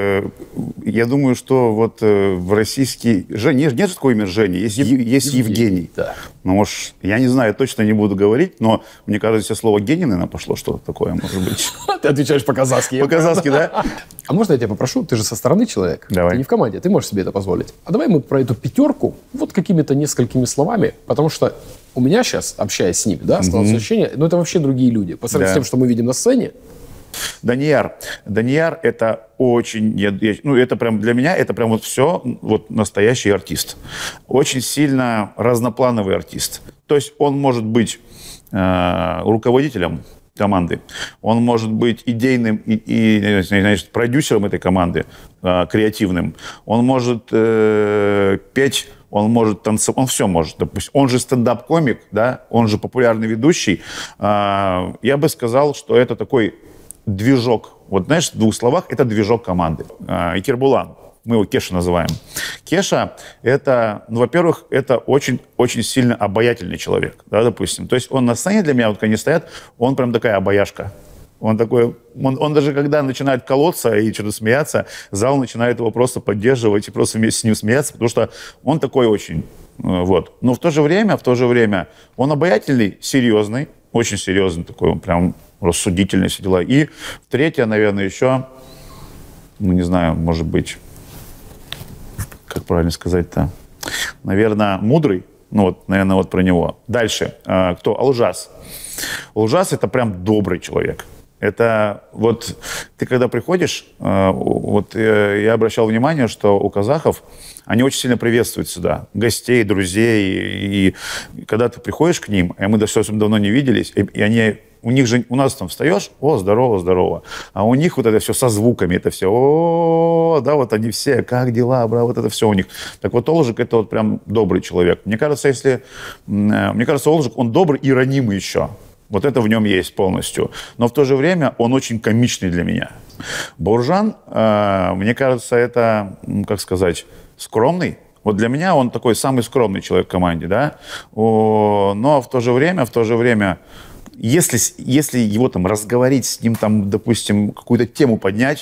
я думаю, что вот в российский... Нет такого имя Женя, есть Евгений. Да. Ну, может, я не знаю, точно не буду говорить, но мне кажется, слово «гений», наверное, пошло что-то такое, может быть. Ты отвечаешь по-казахски. По-казахски, да? А можно я тебя попрошу? Ты же со стороны человек. Давай. Ты не в команде, ты можешь себе это позволить. А давай мы про эту пятерку вот какими-то несколькими словами, потому что у меня сейчас, общаясь с ними, да, складывается ощущение, ну это вообще другие люди. По сравнению с тем, что мы видим на сцене. Данияр это очень, ну это прям для меня, это прям вот все вот настоящий артист. Очень сильно разноплановый артист. То есть он может быть руководителем команды. Он может быть идейным и значит, продюсером этой команды, креативным. Он может петь, он может танцевать, он все может. Допустим, он же стендап-комик, да, он же популярный ведущий. Я бы сказал, что это такой движок. Вот знаешь, в двух словах, это движок команды. И Кербулан. Мы его Кеша называем. Кеша – это, ну, во-первых, это очень сильно обаятельный человек, да, допустим. То есть он на сцене для меня, вот когда они стоят, он прям такая обаяшка. Он такой, он даже когда начинает колоться и что-то смеяться, зал начинает его просто поддерживать и просто вместе с ним смеяться, потому что он такой очень, вот. Но в то же время он обаятельный, серьезный, очень серьезный такой, он прям рассудительный, все дела. И третье, наверное, еще, ну, не знаю, может быть, как правильно сказать-то, наверное, мудрый. Ну вот, наверное, вот про него. Дальше. Кто? Алжас. Алжас – это прям добрый человек. Это вот ты когда приходишь, вот я обращал внимание, что у казахов они очень сильно приветствуют сюда гостей, друзей. И когда ты приходишь к ним, а мы достаточно давно не виделись, и они... У них же, у нас там встаешь, о, здорово, здорово. А у них вот это все со звуками, это все, о, да, вот они все, как дела, бра, вот это все у них. Так вот Олжик, это вот прям добрый человек. Мне кажется, Олжик, он добрый и ранимый еще. Вот это в нем есть полностью. Но в то же время он очень комичный для меня. Бауыржан, мне кажется, это, как сказать, скромный. Вот для меня он такой самый скромный человек в команде, да. Но в то же время, если его там разговорить, с ним там, допустим, какую-то тему поднять,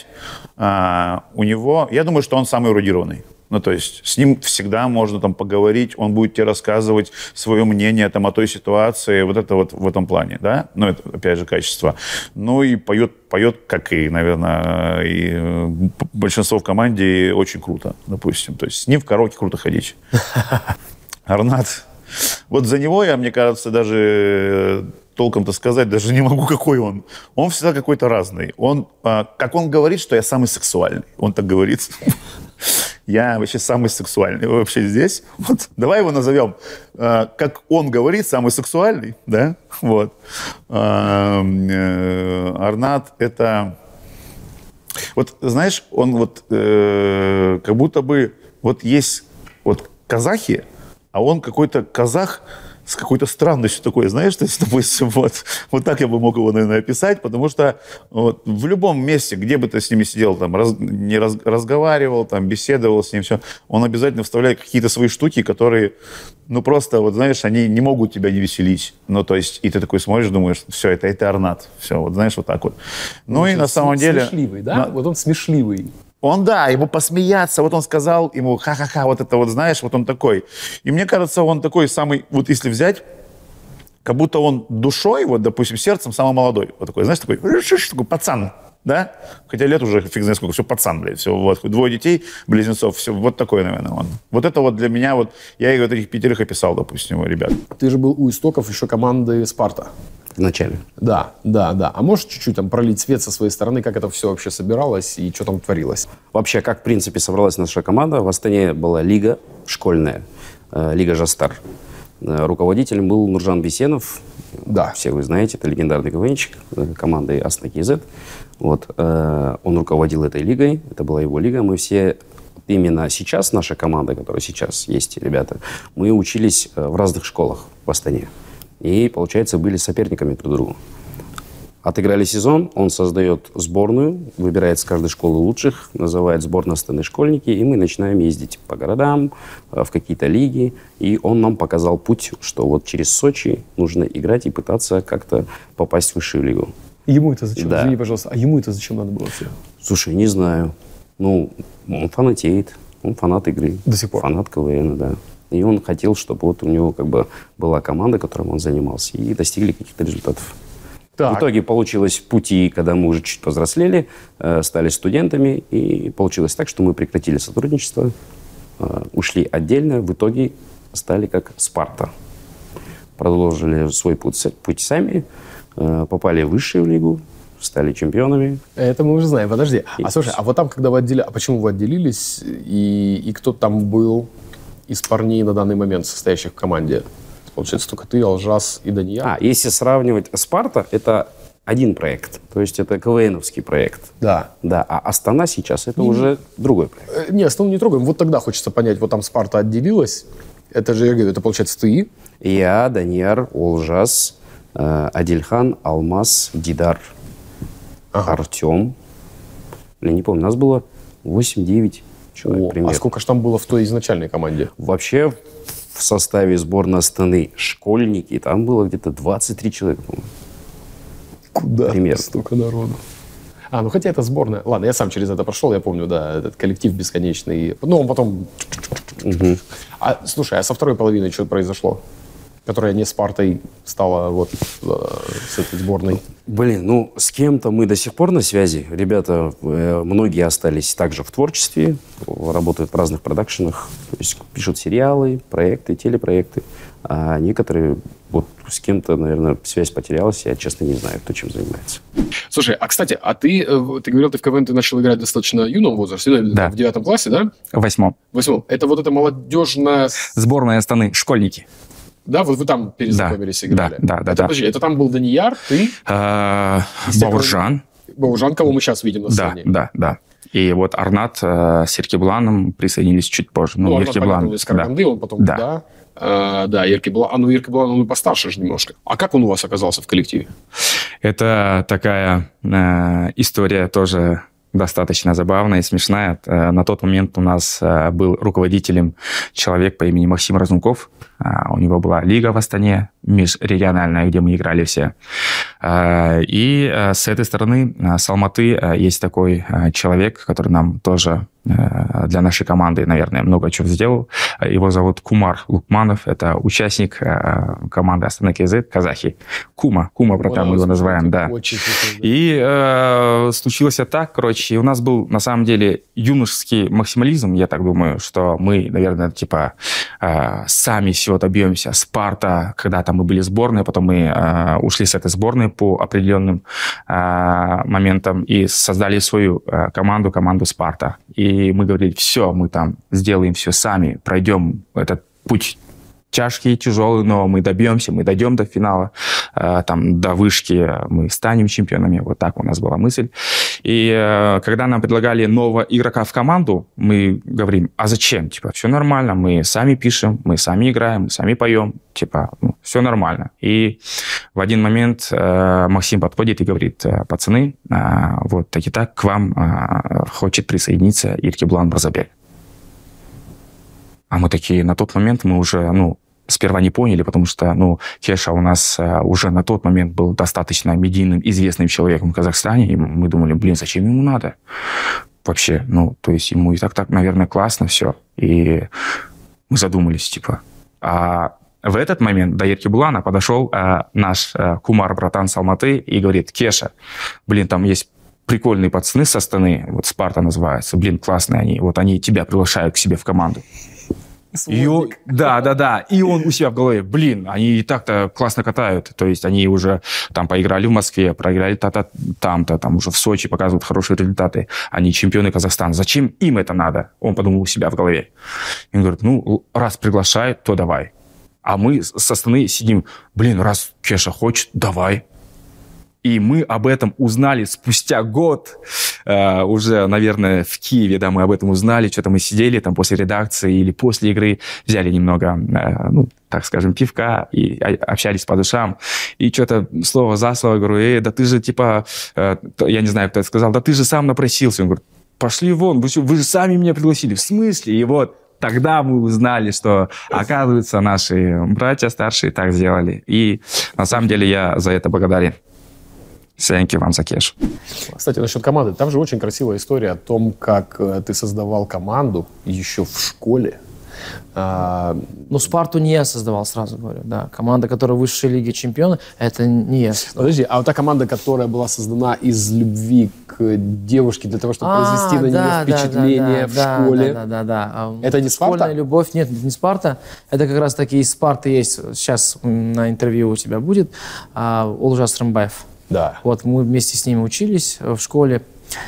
у него, я думаю, что он самый эрудированный. Ну, то есть с ним всегда можно там поговорить, он будет тебе рассказывать свое мнение там о той ситуации, вот это вот в этом плане, да? Ну, это, опять же, качество. Ну, и поет, как и, наверное, и большинство в команде, очень круто, допустим. То есть с ним в караоке круто ходить. Арнат. Вот за него я, мне кажется, даже... толком-то сказать даже не могу, какой он. Он всегда какой-то разный. Он, как он говорит, что я самый сексуальный. Он так говорит. Я вообще самый сексуальный вообще здесь. Вот. Давай его назовем, как он говорит, самый сексуальный. Да? Вот. Арнат – это... Вот знаешь, он вот как будто бы... Вот есть вот казахи, а он какой-то казах, с какой-то странностью такой, знаешь, то есть, допустим, вот так я бы мог его, наверное, описать, потому что вот, в любом месте, где бы ты с ними сидел, там, разговаривал, там, беседовал с ним, все, он обязательно вставляет какие-то свои штуки, которые, ну, просто, вот, знаешь, они не могут тебя не веселить. Ну, то есть, и ты такой смотришь, думаешь, все, это Арнат, все, вот, знаешь, вот так вот. Ну, и на самом деле... Смешливый, да? Вот он смешливый. Он, да, ему посмеяться, вот он сказал ему ха-ха-ха, вот это вот, знаешь, вот он такой. И мне кажется, он такой самый, вот если взять, как будто он душой, вот, допустим, сердцем самый молодой. Вот такой, знаешь, такой пацан, да? Хотя лет уже фиг знает сколько, все пацан, блядь, все, вот, 2 детей, близнецов, все, вот такой, наверное, он. Вот это вот для меня, вот, я и вот этих 5 описал, допустим, ребят. Ты же был у истоков еще команды «Спарта». В начале. Да. А можешь чуть-чуть там пролить свет со своей стороны, как это все вообще собиралось и что там творилось? Вообще, как, в принципе, собралась наша команда. В Астане была лига школьная, лига «Жастар». Руководителем был Нуржан Бесенов. Да. Все вы знаете, это легендарный КВНщик команды «Астана КЗ». Вот. Он руководил этой лигой, это была его лига. Мы все, именно сейчас, наша команда, которая сейчас есть, ребята, мы учились в разных школах в Астане. И, получается, были соперниками друг другу. Отыграли сезон, он создает сборную, выбирает с каждой школы лучших, называет сборная Астаны школьники, и мы начинаем ездить по городам, в какие-то лиги. И он нам показал путь, что вот через Сочи нужно играть и пытаться как-то попасть в высшую лигу. Ему это зачем? Да. Извини, пожалуйста, а ему это зачем надо было все? Слушай, не знаю. Ну, он фанатеет, он фанат игры. До сих пор? Фанат КВН, да. И он хотел, чтобы вот у него как бы была команда, которой он занимался, и достигли каких-то результатов. Так. В итоге получилось пути, когда мы уже чуть повзрослели, стали студентами, и получилось так, что мы прекратили сотрудничество, ушли отдельно, в итоге стали как «Спарта». Продолжили свой путь сами, попали в высшую лигу, стали чемпионами. Это мы уже знаем. Подожди. Слушай, а вот там, когда вы отделились, а почему вы отделились, и кто там был из парней на данный момент, состоящих в команде? Получается, только ты, Алжас и Дания. Если сравнивать «Спарта», это один проект. То есть это КВНовский проект. Да. Да, а Астана сейчас это уже другой проект. Не, Астану не трогаем. Вот тогда хочется понять, вот там Спарта отделилась. Это же, я говорю, это получается ты. Я, Данияр, Олжас, Адильхан, Алмаз, Дидар, Артем. Я не помню, нас было 8-9 человек примерно. А сколько же там было в той изначальной команде? Вообще в составе сборной Астаны школьники, там было где-то 23 человека, по-моему. Куда примерно столько народу? Ну хотя это сборная. Ладно, я сам через это прошел, я помню, да, этот коллектив бесконечный. Ну, он потом... Слушай, а со второй половиной что произошло? Которая не Спартой стала вот с этой сборной. Блин, ну с кем-то мы до сих пор на связи. Ребята, многие остались также в творчестве, работают в разных продакшенах, то есть пишут сериалы, проекты, телепроекты. А некоторые, вот с кем-то, наверное, связь потерялась, я честно не знаю, кто чем занимается. Слушай, кстати, ты говорил, ты в КВН ты начал играть в достаточно юном возрасте, да? В 9 классе, да? В 8. В 8. Это вот эта молодежная... Сборная Астаны, школьники. Да, вот вы там перезнакомились, играли? Да. Подожди, это там был Данияр, ты? Бауыржан. Бауыржан, кого мы сейчас видим на сцене. Да. И вот Арнат с Еркебланом присоединились чуть позже. Арнат, понятно, из Караганды, он потом туда. Да, Еркеблан. Еркеблан, он и постарше же немножко. А как он у вас оказался в коллективе? Это такая история тоже достаточно забавная и смешная. На тот момент у нас был руководителем человек по имени Максим Разумков. У него была лига в Астане, межрегиональная, где мы играли все. И с этой стороны, с Алматы, есть такой человек, который нам тоже для нашей команды, наверное, много чего сделал. Его зовут Кумар Лукманов. Это участник команды Астана КЗ, казахи. Кума, братан, мы его называем, да. И случилось так, короче, у нас был, на самом деле, юношеский максимализм, я так думаю, что мы, наверное, типа, сами все добьемся. Спарта, когда-то мы были сборной, потом мы ушли с этой сборной по определенным моментам и создали свою команду Спарта. И мы говорили, все, мы там сделаем все сами, пройдем этот путь тяжкий, тяжелый, но мы добьемся, мы дойдем до финала, там, до вышки, мы станем чемпионами. Вот так у нас была мысль. И когда нам предлагали нового игрока в команду, мы говорим, а зачем? Типа, все нормально, мы сами пишем, мы сами играем, мы сами поем, типа, все нормально. И в один момент Максим подходит и говорит, пацаны, вот так и так к вам хочет присоединиться Еркеблан Бразабек. А мы такие, на тот момент мы уже, сперва не поняли, потому что, Кеша у нас уже на тот момент был достаточно медийным, известным человеком в Казахстане, и мы думали, зачем ему надо? Вообще, то есть ему и так, наверное, классно все. И мы задумались, типа. А в этот момент до Еркеблана подошел наш Кумар, братан с Алматы, и говорит, Кеша, там есть прикольные пацаны со Астаны, вот Спарта называется, классные они, вот они тебя приглашают к себе в команду. Да. И он у себя в голове, они и так-то классно катают. То есть они уже там поиграли в Москве, проиграли там-то, там уже в Сочи показывают хорошие результаты. Они чемпионы Казахстана. Зачем им это надо? Он подумал у себя в голове. И он говорит, раз приглашают, то давай. А мы со стороны сидим, раз Кеша хочет, давай. И мы об этом узнали спустя год, уже, наверное, в Киеве, да, мы об этом узнали, что-то мы сидели там после редакции или после игры, взяли немного, так скажем, пивка и общались по душам, и что-то слово за слово говорю, да ты же, типа, я не знаю, кто это сказал, да ты же сам напросился. Он говорит, пошли вон, вы же сами меня пригласили. В смысле? И вот тогда мы узнали, что, оказывается, наши братья старшие так сделали. И на самом деле я за это благодарен. Thank you вам за кеш. Кстати, насчет команды. Там же очень красивая история о том, как ты создавал команду еще в школе. Спарту не я создавал, сразу говорю. Да. Команда, которая в высшей лиге чемпионов, это не я создавал. Подожди, а вот та команда, которая была создана из любви к девушке для того, чтобы произвести на нее впечатление в школе. Да. Это не Спарта? Школьная любовь. Нет, не Спарта. Это как раз таки из Спарты есть. Сейчас на интервью у тебя будет Олжас Рымбаев. Да. Вот мы вместе с ними учились в школе.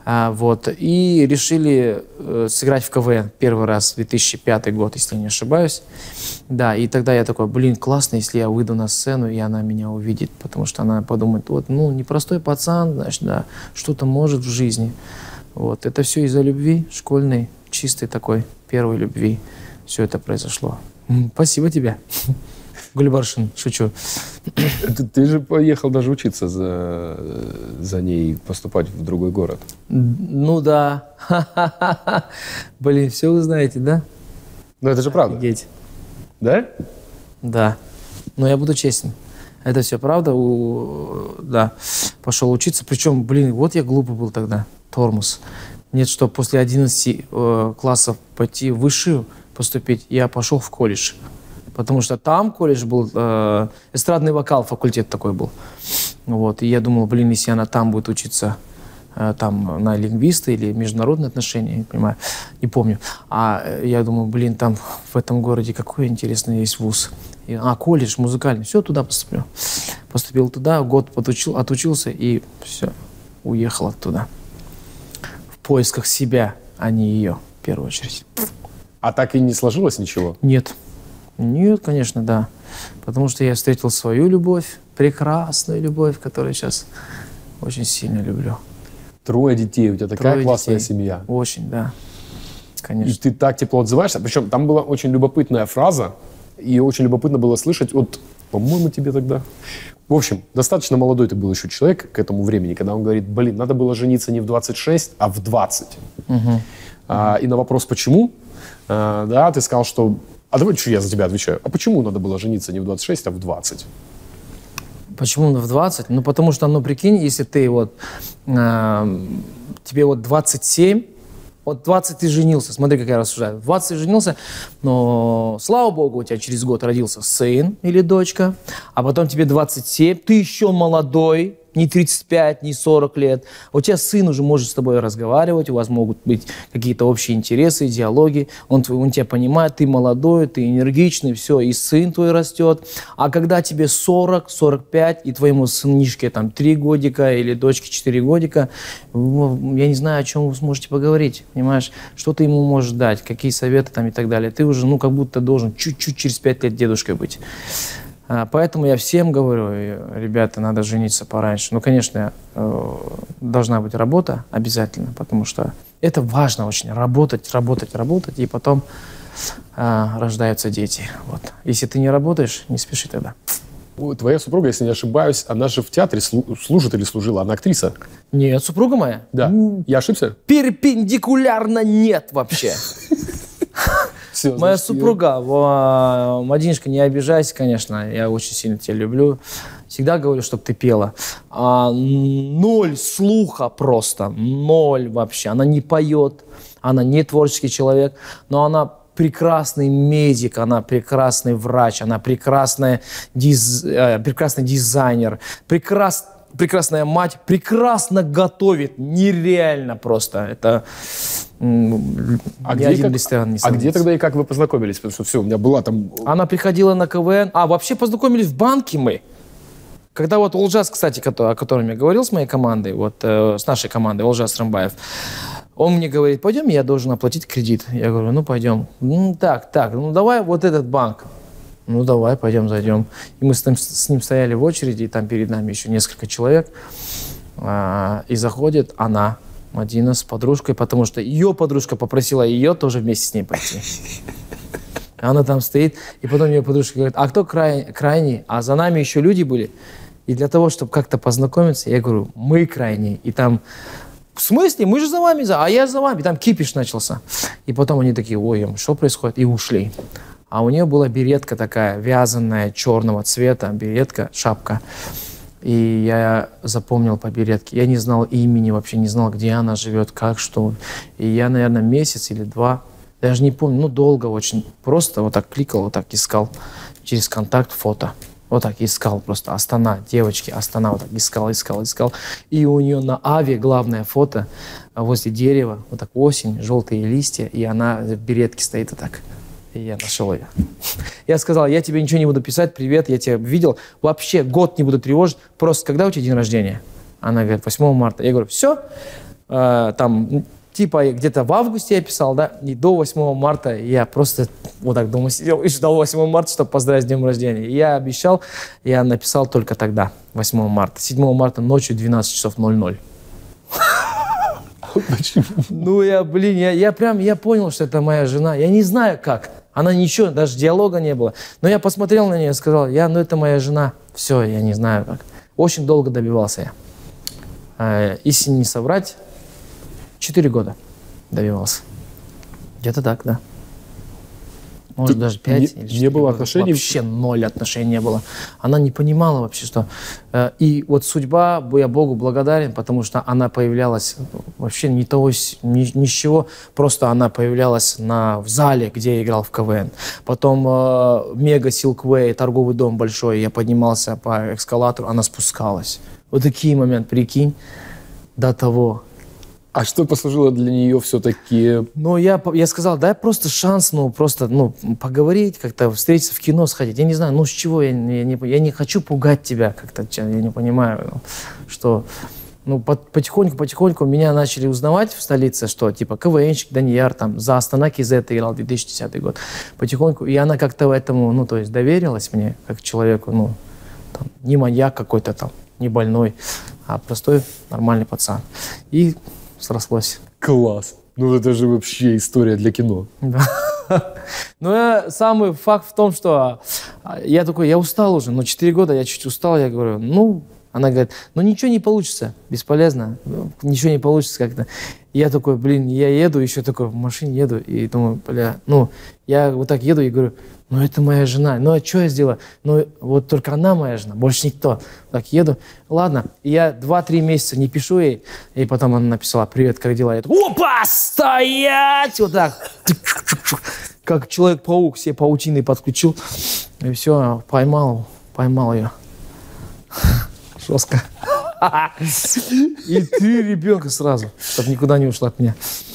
Вот. И решили сыграть в КВН первый раз, 2005 год, если не ошибаюсь. Да, и тогда я такой, блин, классно, если я выйду на сцену, и она меня увидит, потому что она подумает, вот, ну, непростой пацан, значит, да, что-то может в жизни. Вот. Это все из-за любви школьной, чистой такой, первой любви. Все это произошло. Спасибо тебе. Гульбаршин, шучу. Ты же поехал даже учиться за ней, поступать в другой город. Ну да. Блин, все вы знаете, да? Ну это же правда. Офигеть. Да? Да. Но я буду честен. Это все правда. Да. Пошел учиться. Причем, блин, вот я глупый был тогда. Тормоз. Нет, что после 11 классов пойти в высшую поступить, я пошел в колледж. Потому что там колледж был, эстрадный вокал, факультет такой был. Вот. И я думал, блин, если она там будет учиться там, на лингвиста или международные отношения, не понимаю, не помню. А я думаю, блин, там в этом городе какой интересный есть вуз. Колледж музыкальный. Все, туда поступлю. Поступил туда, год отучился и все, уехал оттуда. В поисках себя, а не ее, в первую очередь. А так и не сложилось ничего? Нет. Нет, конечно, да. Потому что я встретил свою любовь, прекрасную любовь, которую сейчас очень сильно люблю. 3 детей, у тебя такая классная семья. Очень, да. Конечно. И ты так тепло отзываешься. Причем там была очень любопытная фраза, и очень любопытно было слышать от, по-моему, тебе тогда. В общем, достаточно молодой ты был еще человек к этому времени, когда он говорит, блин, надо было жениться не в 26, а в 20. Угу. И на вопрос «почему?» да, ты сказал, что а давай что я за тебя отвечаю. А почему надо было жениться не в 26, а в 20? Почему в 20? Ну, потому что, ну, прикинь, если ты вот, тебе вот 27, вот 20 ты женился, смотри, как я рассуждаю. 20 ты женился, но, слава богу, у тебя через год родился сын или дочка, а потом тебе 27, ты еще молодой, не 35, не 40 лет. У тебя сын уже может с тобой разговаривать, у вас могут быть какие-то общие интересы, диалоги. Он тебя понимает, ты молодой, ты энергичный, все, и сын твой растет. А когда тебе 40, 45, и твоему сынишке там 3 годика или дочке 4 годика, я не знаю, о чем вы сможете поговорить, понимаешь? Что ты ему можешь дать, какие советы там и так далее. Ты уже, ну, как будто должен чуть-чуть через 5 лет дедушкой быть. Поэтому я всем говорю, ребята, надо жениться пораньше. Ну, конечно, должна быть работа обязательно, потому что это важно очень. Работать, и потом рождаются дети. Вот. Если ты не работаешь, не спеши тогда. Твоя супруга, если не ошибаюсь, она же в театре служит или служила? Она актриса? Нет, супруга моя? Да. Я ошибся? Перпендикулярно нет вообще. Все, моя супруга, Мадинушка, не обижайся, конечно, я очень сильно тебя люблю. Всегда говорю, чтобы ты пела. 0 слуха просто, 0 вообще. Она не поет, она не творческий человек, но она прекрасный медик, она прекрасный врач, она прекрасный дизайнер, прекрасная мать, прекрасно готовит, нереально просто. Это ни один ресторан не сравнится. А где тогда и как вы познакомились? Потому что все, у меня была там... Она приходила на КВН. Вообще познакомились в банке мы. Когда вот Олжас, кстати, о котором я говорил с моей командой, вот с нашей командой, Олжас Рымбаев, он мне говорит, пойдем, я должен оплатить кредит. Я говорю, ну пойдем. Так, ну давай вот этот банк. Ну давай, пойдем, зайдем. И мы с ним стояли в очереди, и там перед нами еще несколько человек. И заходит она, Мадина, с подружкой, потому что ее подружка попросила ее тоже вместе с ней пойти. Она там стоит, и потом ее подружка говорит, а кто крайний? А за нами еще люди были. И для того, чтобы как-то познакомиться, я говорю, мы крайние. И там, в смысле? Мы же за вами, а я за вами. И там кипиш начался. И потом они такие, ой, что происходит? И ушли. А у нее была беретка такая, вязаная, черного цвета, беретка, шапка. И я запомнил по беретке. Я не знал имени, вообще не знал, где она живет, как, что. И я, наверное, месяц или 2, даже не помню, ну, долго очень, просто вот так кликал, вот так искал через контакт фото. Вот так искал просто. Астана, девочки, Астана, вот так искал. И у нее на Аве главное фото возле дерева, вот так осень, желтые листья, и она в беретке стоит вот так. И я нашел ее. Я сказал, я тебе ничего не буду писать, привет, я тебя видел, вообще год не буду тревожить, просто когда у тебя день рождения? Она говорит, 8 марта. Я говорю, все, там, типа где-то в августе я писал, да, и до 8 марта я просто вот так дома сидел и ждал 8 марта, чтобы поздравить с днем рождения. И я обещал, я написал только тогда, 8 марта. 7 марта ночью 12 часов 00. Ну, я понял, что это моя жена. Я не знаю как. Она ничего, даже диалога не было. Но я посмотрел на нее и сказал, ну это моя жена. Все, я не знаю как. Очень долго добивался я. Если не соврать, 4 года добивался. Где-то так, да. Может, даже 5 или 4 не было года. отношений? Вообще 0 отношений не было. Она не понимала вообще, что... И вот судьба, я Богу благодарен, потому что она появлялась вообще ни с чего. Просто она появлялась в зале, где я играл в КВН. Потом Мега Силквей, торговый дом большой, я поднимался по эскалатору, она спускалась. Вот такие моменты, прикинь, до того. А что послужило для нее все-таки? Ну, я сказал, дай просто шанс, поговорить, как-то встретиться в кино, сходить. Я не знаю, с чего, я не хочу пугать тебя как-то, я не понимаю, что... потихоньку меня начали узнавать в столице, что, типа, КВНщик Данияр, там, за Астана КЗ играл, 2010 год. Потихоньку, и она как-то этому, доверилась мне, как человеку, не маньяк какой-то там, не больной, а простой, нормальный пацан. И срослось. Класс. Это же вообще история для кино. Да. Самый факт в том, что я устал уже, 4 года я чуть устал, я говорю, она говорит, ничего не получится, бесполезно, ничего не получится как-то. И я такой, я еду, еще такой в машине еду, и думаю, я вот так еду и говорю, это моя жена, а что я сделаю? Вот только она моя жена, больше никто. Так еду, ладно, и я 2-3 месяца не пишу ей, и потом она написала, привет, как дела? Я такой, опа, стоять! Вот так, как Человек-паук, все паутины подключил, и все, поймал ее. Жестко. И 3 ребенка сразу, чтобы никуда не ушла от меня.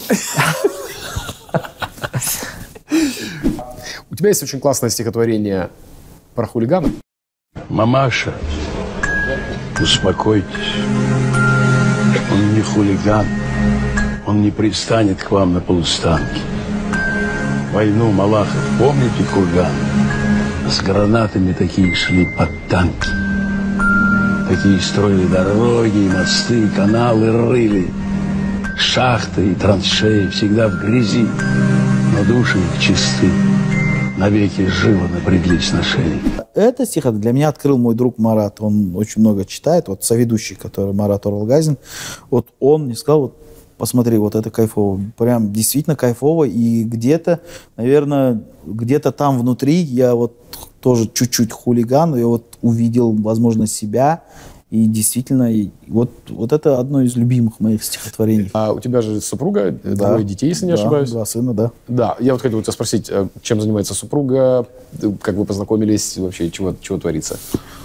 У тебя есть очень классное стихотворение про хулигана. Мамаша, успокойтесь. Он не хулиган. Он не пристанет к вам на полустанке. Войну Малахов, помните курган? С гранатами такие шли под танки. Такие строили дороги, и мосты, и каналы рыли. Шахты и траншеи всегда в грязи. Но души их чисты. Навеки живо напряглись на шее. Это стих для меня открыл мой друг Марат. Он очень много читает. Соведущий, который Марат Оралгазин. Он мне сказал, посмотри, это кайфово. Прям действительно кайфово. И где-то, наверное, где-то там внутри я тоже чуть-чуть хулиган. Я увидел, возможно, себя. И действительно, это одно из любимых моих стихотворений. А у тебя же супруга, 2 детей, если не ошибаюсь. 2 сына, да. Да, я хотел у тебя спросить, чем занимается супруга, как вы познакомились, вообще, чего творится?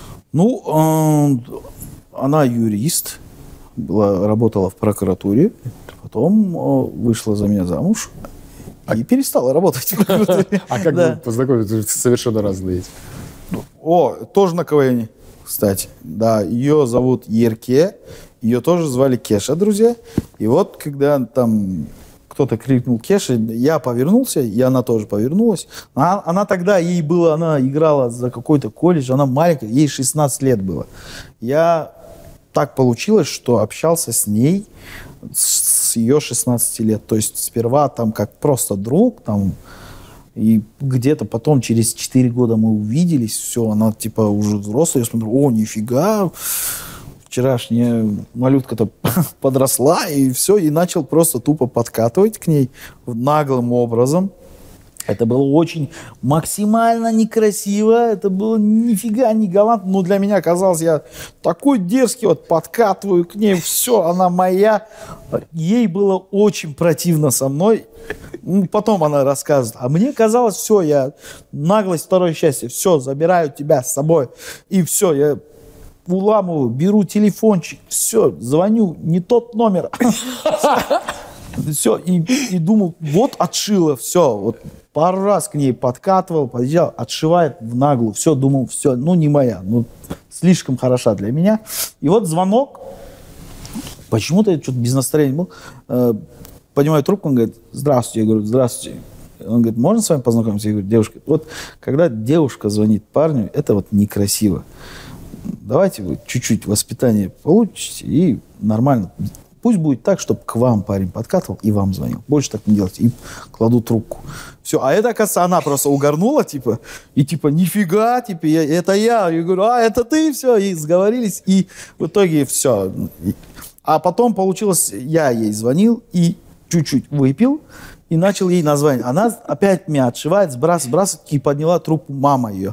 Она юрист, работала в прокуратуре, потом вышла за меня замуж и перестала работать в прокуратуре. А как вы познакомились? Совершенно разные. Тоже на КВН. Кстати, да, ее зовут Ерке, ее тоже звали Кеша, друзья. И когда там кто-то крикнул Кеша, я повернулся, и она тоже повернулась. Она тогда, она играла за какой-то колледж, она маленькая, ей 16 лет было. Так получилось, что общался с ней с ее 16 лет. То есть сперва там как просто друг, и где-то потом, через 4 года мы увиделись, все, она уже взрослая, я смотрю, нифига, вчерашняя малютка-то подросла, и все, и начал просто тупо подкатывать к ней наглым образом. Это было очень максимально некрасиво, это было нифига не галантно, но для меня казалось, я такой дерзкий, подкатываю к ней, все, она моя. Ей было очень противно со мной. Потом она рассказывает, а мне казалось, все, я наглость, второе счастье, все, забираю тебя с собой, и все, я уламываю, беру телефончик, все, звоню, не тот номер. Все, и думал, отшила, все, пару раз к ней подкатывал, подъезжал, отшивает в наглую, все, думал, все, не моя, слишком хороша для меня. И звонок, Почему-то я что-то без настроения был. Поднимаю трубку, он говорит, здравствуйте. Я говорю, здравствуйте. Он говорит, можно с вами познакомиться? Я говорю, девушка. Вот когда девушка звонит парню, это вот некрасиво. Давайте вы чуть-чуть воспитание получите и нормально. Пусть будет так, чтобы к вам парень подкатывал и вам звонил. Больше так не делайте. И кладу трубку. Все. А это, оказывается, она просто угорнула, типа, и типа, нифига, типа, это я. Я говорю, это ты, все. И сговорились, и в итоге все. А потом получилось, я ей звонил и чуть-чуть выпил, и начал ей название. Она опять меня отшивает, сбрасывает, и подняла трубку мама ее.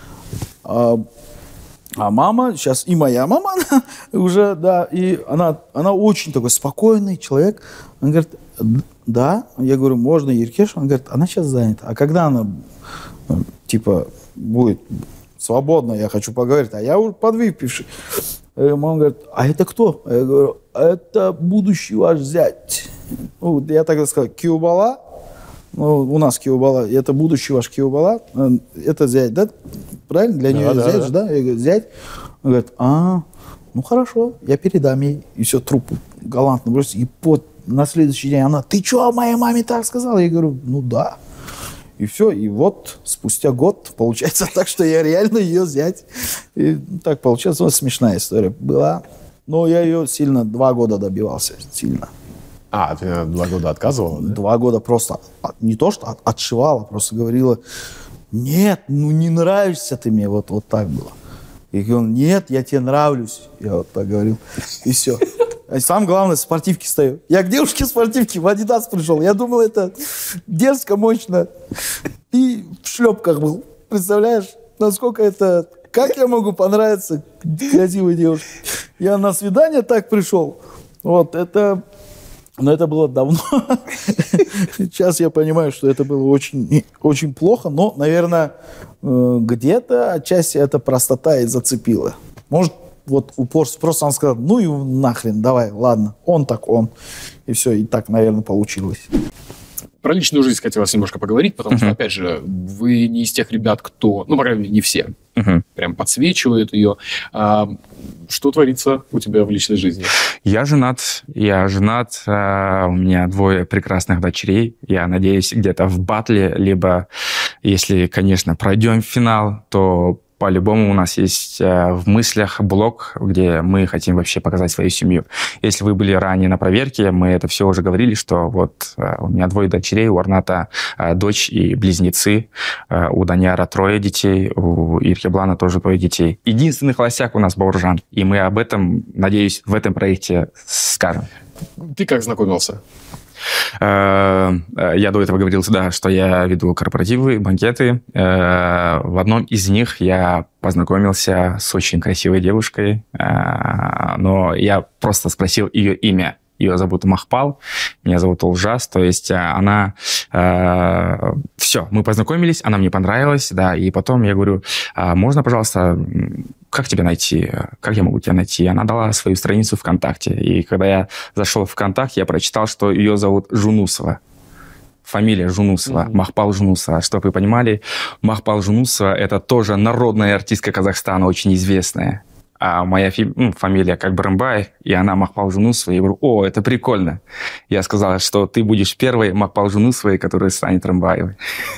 А мама, сейчас и моя мама, она уже, да, и она очень такой спокойный человек. Она говорит, да. Я говорю, можно Еркеш? Она говорит, она сейчас занята. А когда она, типа, будет свободна, я хочу поговорить, а я уже подвыпивший. Мама говорит, а это кто? Я говорю, это будущий ваш зять. Ну, я тогда сказал, Киубала. Ну, у нас Киубала, это будущий ваш Киубала. Это зять, да? Правильно? Для нее зять же, да? Я говорю, зять. Он говорит, ну хорошо, я передам ей. И все, трубку галантно бросил. И на следующий день она, ты что, моей маме так сказала? Я говорю, ну да. И все, и вот спустя год получается так, что я реально ее зять. И так получилось, вот смешная история была. Но я ее сильно, 2 года добивался, сильно. Ты 2 года отказывала? Да? 2 года просто, не то что отшивала, просто говорила, нет, ну не нравишься ты мне, вот так было. Я говорю, нет, я тебе нравлюсь. Я вот так говорил, и все. А самое главное, в спортивке стою. Я к девушке в спортивке в Адидас пришел. Я думал, это дерзко, мощно. И в шлепках был. Представляешь, насколько это... Как я могу понравиться красивой девушке? Я на свидание так пришел. Вот, это... Но это было давно. Сейчас я понимаю, что это было очень, очень плохо. Но, наверное, где-то отчасти эта простота и зацепила. Может, вот упорство. Просто он сказал, ну и нахрен, давай, ладно. Он так он. И все, и так, наверное, получилось. Про личную жизнь хотелось немножко поговорить, потому что, опять же, вы не из тех ребят, кто... Ну, по крайней мере, не все. Прям подсвечивают ее. Что творится у тебя в личной жизни? Я женат. У меня 2 прекрасных дочерей. Я надеюсь, где-то в батле, либо, если, конечно, пройдем в финал, то по-любому у нас есть в мыслях блог, где мы хотим вообще показать свою семью. Если вы были ранее на проверке, мы это все уже говорили, что вот у меня 2 дочерей, у Арната дочь и близнецы, у Даниара 3 детей, у Иркеблана тоже 2 детей. Единственный холостяк у нас Бауыржан. И мы об этом, надеюсь, в этом проекте скажем. Ты как знакомился? Я до этого говорил, да, что я веду корпоративы, банкеты. В одном из них я познакомился с очень красивой девушкой, но я просто спросил ее имя. Ее зовут Махпал, меня зовут Улжас, то есть она... Все, мы познакомились, она мне понравилась, да, и потом я говорю, можно, пожалуйста, как тебя найти? Как я могу тебя найти? Она дала свою страницу ВКонтакте, и когда я зашел в ВКонтакте, я прочитал, что ее зовут Жунусова. Фамилия Жунусова, Махпал Жунусова. Чтобы вы понимали, Махпал Жунусова – это тоже народная артистка Казахстана, очень известная. А моя фамилия как бы Рымбаев, и она Махпал Жунусова. Я говорю, это прикольно. Я сказал, что ты будешь первой Махпал Жунусовой, которая станет Рымбаевой.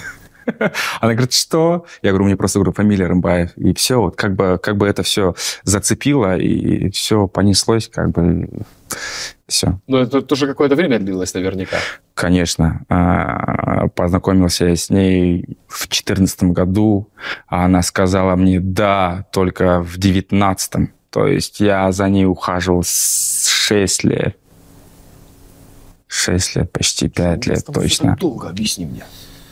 Она говорит, что? Я говорю, мне просто фамилия Рымбаев. И все, вот как бы это все зацепило, и все понеслось, как бы все. Но это тоже какое-то время длилось наверняка. Конечно. Познакомился я с ней в 2014 году. Она сказала мне «да» только в 2019. То есть я за ней ухаживал 6 лет. 6 лет, почти 5 лет точно. Долго, объясни мне.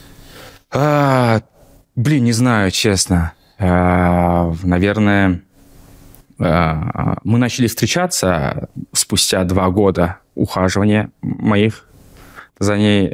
Не знаю, честно. Наверное, мы начали встречаться спустя 2 года ухаживания моих за ней.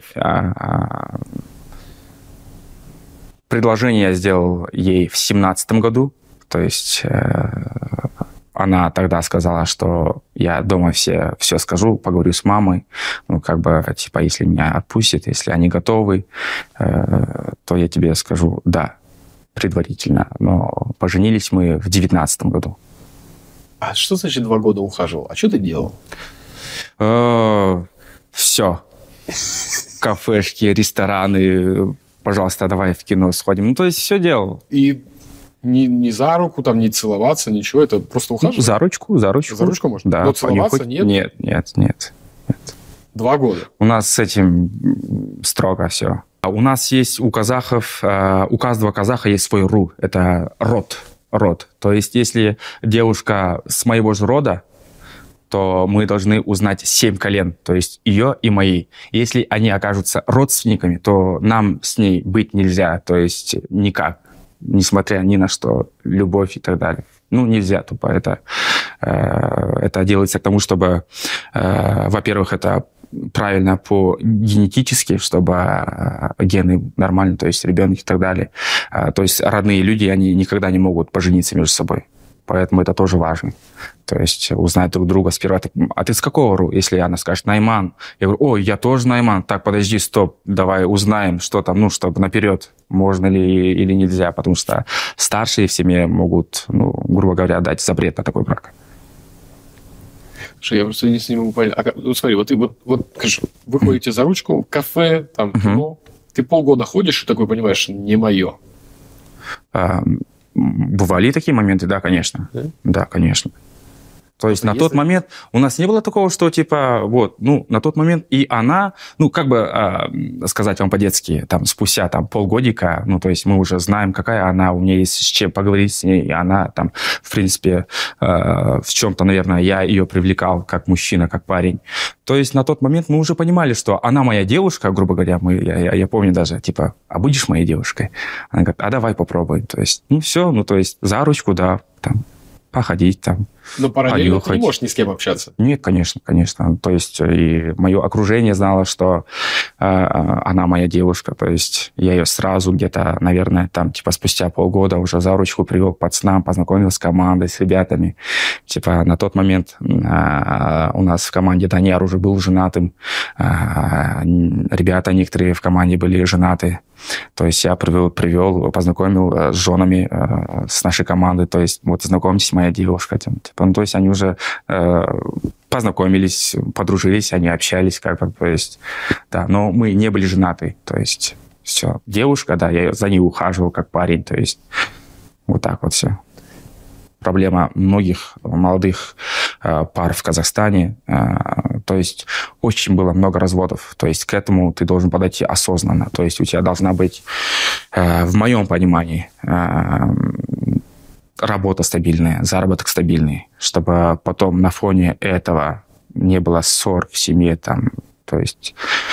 Предложение я сделал ей в 2017 году. То есть она тогда сказала, что я дома все скажу, поговорю с мамой. Если меня отпустят, если они готовы, то я тебе скажу «да» предварительно. Но поженились мы в 2019 году. А что значит 2 года ухаживал? А что ты делал? Все. Кафешки, рестораны, пожалуйста, давай в кино сходим. Ну, то есть все делал. И не за руку, там, не целоваться, ничего, это просто ухаживать? За ручку. За ручку можно? Да. Но целоваться нет? Нет. 2 года? У нас с этим строго все. У нас есть у казахов, у каждого казаха есть свой ру. Это род. То есть если девушка с моего же рода, то мы должны узнать 7 колен, то есть ее и мои. Если они окажутся родственниками, то нам с ней быть нельзя, то есть никак, несмотря ни на что, любовь и так далее. Ну, нельзя тупо. Это делается к тому, чтобы, во-первых, это правильно по генетически, чтобы гены нормально, то есть ребенок и так далее. То есть родные люди, они никогда не могут пожениться между собой. Поэтому это тоже важно. То есть узнать друг друга сперва. А ты с какого ру? Если она скажет Найман. Я говорю, ой, я тоже Найман. Так, подожди, стоп. Давай узнаем, что там, ну, чтобы наперед, можно ли или нельзя. Потому что старшие в семье могут, ну, грубо говоря, дать запрет на такой брак. Я просто не могу понять. Вот смотри, вот вы ходите за ручку в кафе, там, кино. Ты полгода ходишь и такой понимаешь, не мое. Бывали такие моменты, да, конечно. Да, конечно. То есть на тот момент у нас не было такого, что типа, вот, ну, на тот момент и она, ну, как бы сказать вам по-детски, там, спустя там полгодика, ну, то есть мы уже знаем, какая она, у меня есть с чем поговорить с ней, и она там, в принципе, в чем-то, наверное, я ее привлекал как мужчина, как парень. То есть на тот момент мы уже понимали, что она моя девушка, грубо говоря, я помню даже, типа, а будешь моей девушкой? Она говорит, а давай попробуем. То есть, ну, все, ну, то есть за ручку, да, там, походить там. Но параллельно ты не можешь ни с кем общаться? Нет, конечно. То есть и мое окружение знало, что она моя девушка. То есть я ее сразу где-то, наверное, там типа спустя полгода уже за ручку привел к пацанам, познакомил с командой, с ребятами. Типа на тот момент у нас в команде Даниар уже был женатым. Ребята некоторые в команде были женаты. То есть я привел, познакомил с женами с нашей команды. То есть вот знакомьтесь, моя девушка. Ну, то есть они уже познакомились, подружились, они общались, как бы, то есть, да, но мы не были женаты, то есть все. Девушка, да, я за ней ухаживал как парень, то есть вот так вот все. Проблема многих молодых пар в Казахстане, то есть очень было много разводов, то есть к этому ты должен подойти осознанно, то есть у тебя должна быть, в моем понимании, работа стабильная, заработок стабильный, чтобы потом на фоне этого не было ссор в семье, там, то есть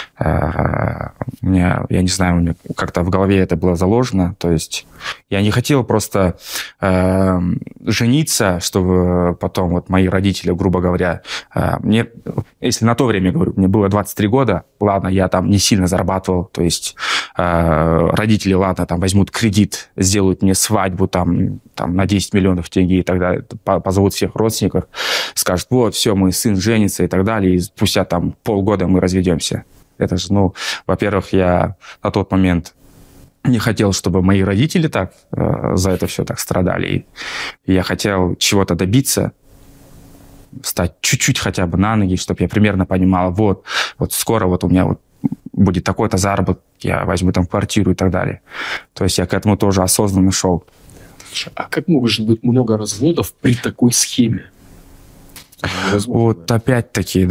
у меня, я не знаю, у меня как-то в голове это было заложено, то есть я не хотел просто жениться, чтобы потом вот мои родители, грубо говоря, мне, если на то время, говорю, мне было 23 года, ладно, я там не сильно зарабатывал, то есть родители, ладно, там возьмут кредит, сделают мне свадьбу там на 10 миллионов тенге и так далее, позовут всех родственников, скажут, вот, все, мой сын женится и так далее, и спустя там полгода мы разведемся. Это же, ну, во-первых, я на тот момент не хотел, чтобы мои родители так за это все так страдали. И я хотел чего-то добиться, встать чуть-чуть хотя бы на ноги, чтобы я примерно понимал, вот скоро вот у меня вот будет такой-то заработок, я возьму там квартиру и так далее. То есть я к этому тоже осознанно шел. А как может быть много разводов при такой схеме? Вот опять-таки,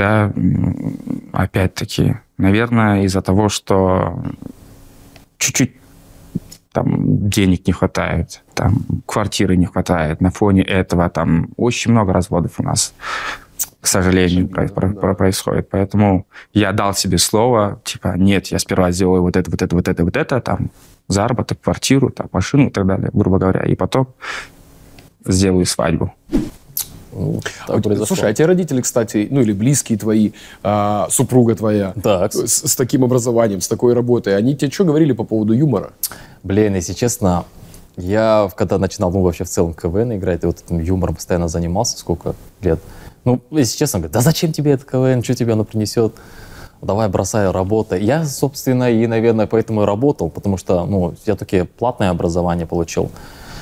наверное, из-за того, что чуть-чуть там денег не хватает, там квартиры не хватает, на фоне этого там очень много разводов у нас, к сожалению, происходит. Поэтому я дал себе слово, типа, нет, я сперва сделаю вот это, там, заработок, квартиру, там, машину и так далее, грубо говоря, и потом сделаю свадьбу. Слушай, а те родители, кстати, ну или близкие твои, супруга твоя, с таким образованием, с такой работой, они тебе что говорили по поводу юмора? Блин, если честно, я когда начинал, ну вообще в целом КВН играть, и вот этим юмором постоянно занимался, сколько лет. Ну, если честно, говорят, да зачем тебе это КВН, что тебе оно принесет? Давай, бросай, работай. Я, собственно, и, наверное, поэтому и работал, потому что, ну, я такие платное образование получил.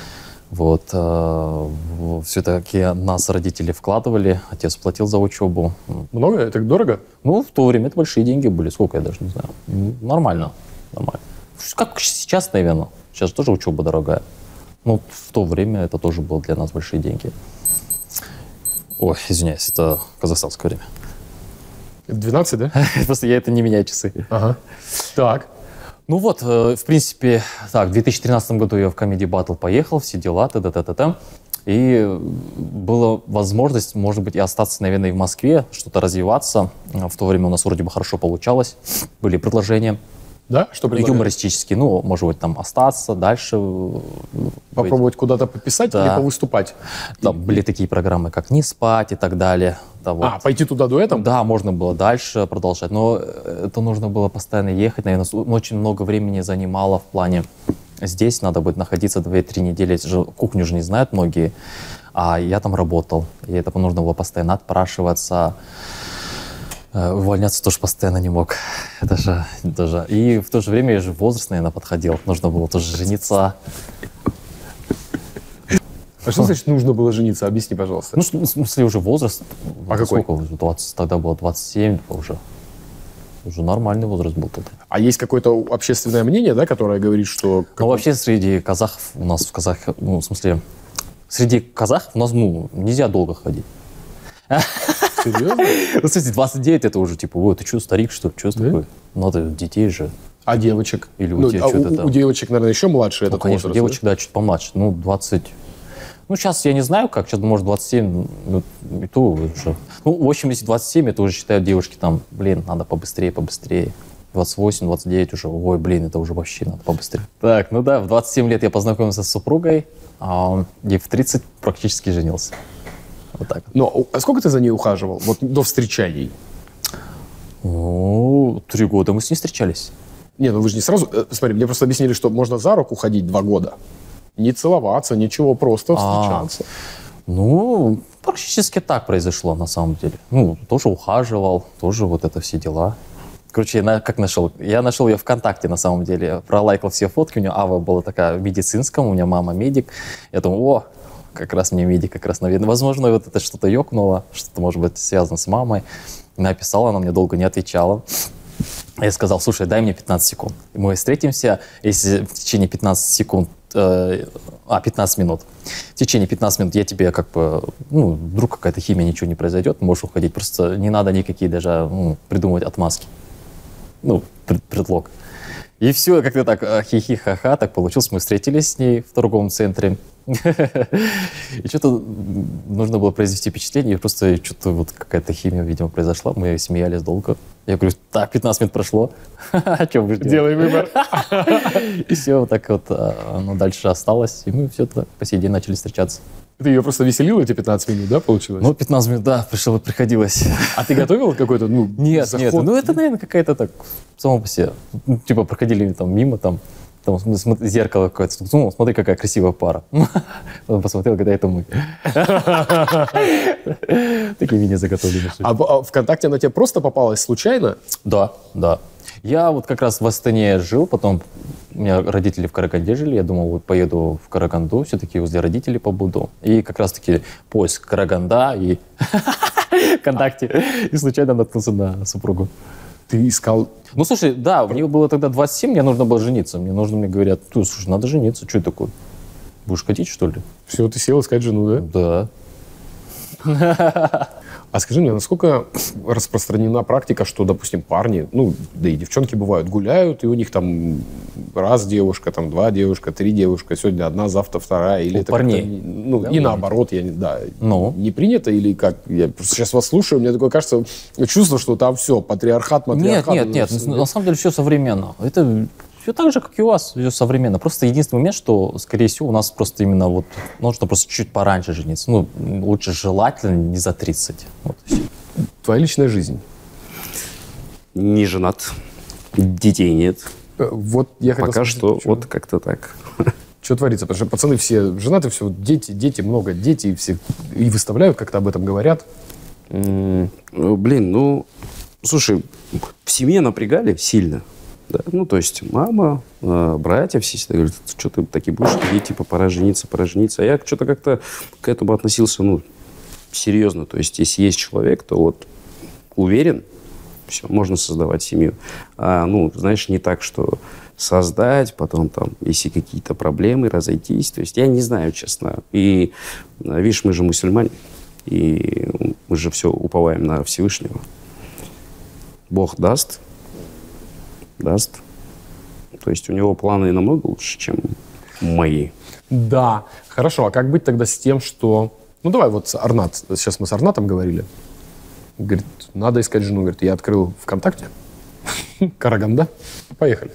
Вот. Все-таки нас родители вкладывали, отец платил за учебу. Много? Это дорого? Ну, в то время это большие деньги были. Сколько, я даже не знаю. Нормально. Нормально. Как сейчас, наверное. Сейчас тоже учеба дорогая. Ну, в то время это тоже было для нас большие деньги. Ой, извиняюсь, это казахстанское время. 12, да? Просто я это не меняю часы. Ага. Так. Ну вот, в принципе, так, в 2013 году я в Comedy Battle поехал, все дела, т-т-т-т-т. И была возможность, может быть, и остаться, наверное, и в Москве, что-то развиваться. В то время у нас вроде бы хорошо получалось. Были предложения. Да? Что предлагали? Юмористические. Ну, может быть, там остаться, дальше... Попробовать куда-то пописать или повыступать? Там были такие программы, как «Не спать» и так далее. Да, вот. Пойти туда дуэтом? Да, можно было дальше продолжать. Но это нужно было постоянно ехать. Наверное, очень много времени занимало в плане... Здесь надо будет находиться 2-3 недели. Кухню же не знают многие. А я там работал. И это нужно было постоянно отпрашиваться. Увольняться тоже постоянно не мог. Это же. И в то же время я же возраст, наверное, подходил. Нужно было тоже жениться. А что значит нужно было жениться? Объясни, пожалуйста. Ну, в смысле, уже возраст. А какой? Сколько? 20, тогда было 27 уже. Уже нормальный возраст был тогда. А есть какое-то общественное мнение, да, которое говорит, что... Ну, вообще, среди казахов, у нас в казахах, ну, в смысле, среди казахов у нас, ну, нельзя долго ходить. Серьезно? Ну, кстати, 29 это уже, типа, ой, ты что, старик, что ли? Что такое? Ну, это детей же. А девочек? Или у тебя что-то там? У девочек, наверное, еще младше этот возраст. Конечно, девочек, да, чуть помладше. Ну, 20... Ну, сейчас я не знаю, как, сейчас, может, 27, ну, и то уже. Ну, в общем, если 27, это уже считают девушки там, блин, надо побыстрее. 28, 29 уже, ой, блин, это уже вообще надо побыстрее. Так, ну да, в 27 лет я познакомился с супругой, и в 30 практически женился. Вот так. Ну, а сколько ты за ней ухаживал, вот до встречаний? Ну, 3 года мы с ней встречались. Не, ну вы же не сразу... Смотри, мне просто объяснили, что можно за руку ходить 2 года. Не целоваться, ничего, просто встречаться. Ну, практически так произошло, на самом деле. Ну, тоже ухаживал, тоже вот это все дела. Короче, я как нашел? Я нашел ее ВКонтакте, на самом деле. Пролайкал все фотки. У нее Ава была такая в медицинском, у меня мама медик. Я думаю, о, как раз мне медик, как раз, наверное. Возможно, вот это что-то ёкнуло, что-то, может быть, связано с мамой. Написала, она мне долго не отвечала. Я сказал, слушай, дай мне 15 секунд. Мы встретимся, если в течение 15 секунд, 15 минут. В течение 15 минут я тебе как бы, ну, вдруг какая-то химия, ничего не произойдет, можешь уходить. Просто не надо никакие даже придумывать отмазки. Ну, предлог. И все, как-то так, хихи-ха-ха, так получилось. Мы встретились с ней в торговом центре. И что-то нужно было произвести впечатление. И просто что-то вот какая-то химия, видимо, произошла. Мы смеялись долго. Я говорю, так, 15 минут прошло. О чем вы ждете? Делай выбор. И все, вот так вот оно дальше осталось. И мы все так по сей день начали встречаться. Ты ее просто веселил эти 15 минут, да, получилось? Ну, 15 минут, да, приходилось. А ты готовил какой-то, ну, Нет, заход? нет, ну это, наверное, какая-то так, само по себе. Ну, типа, проходили там мимо, там зеркало какое-то, ну, смотри, какая красивая пара. Он посмотрел, когда это мы. Такие мини-заготовленные. А ВКонтакте она тебе просто попалась случайно? Да, да. Я вот как раз в Астане жил, потом у меня родители в Караганде жили, я думал, вот поеду в Караганду, все-таки возле родителей побуду. И как раз-таки поиск Караганда и ВКонтакте. И случайно наткнулся на супругу. Ты искал... Ну, слушай, да, мне было тогда 27, мне нужно было жениться. Мне говорят, слушай, надо жениться, что это такое? Будешь ходить, что ли? Все, ты сел искать жену, да? Да. А скажи мне, насколько распространена практика, что, допустим, парни, ну, да и девчонки бывают, гуляют, и у них там раз девушка, там 2 девушка, 3 девушка, сегодня одна, завтра вторая, или это парней? Ну, да, и наоборот, не принято, или как? Я просто сейчас вас слушаю, мне такое кажется, чувство, что там все, патриархат, матриархат. Нет, на самом деле все современно. Это все так же, как и у вас, все современно. Просто единственный момент, что, скорее всего, у нас просто именно вот нужно просто чуть пораньше жениться. Ну, лучше желательно не за 30. Вот. Твоя личная жизнь? Не женат, детей нет. Вот я хотел Пока что вот как-то так. Что творится? Потому что пацаны все женаты, все дети, много детей, все и выставляют, как-то об этом говорят. Блин, ну, слушай, в семье напрягали сильно. Да. Ну, то есть мама, братья все всегда говорят, что ты таки будешь ходить, типа, пора жениться. А я что-то как-то к этому относился, ну, серьезно. То есть если есть человек, то вот уверен, все, можно создавать семью. А, ну, знаешь, не так, что создать, потом там, если какие-то проблемы, разойтись. То есть я не знаю, честно. И, видишь, мы же мусульмане, и мы же все уповаем на Всевышнего. Бог даст. То есть у него планы намного лучше, чем мои. Да. Хорошо, а как быть тогда с тем, что... Ну, давай вот Арнат. Сейчас мы с Арнатом говорили. Говорит, надо искать жену. Говорит, я открыл ВКонтакте. Караганда. Поехали.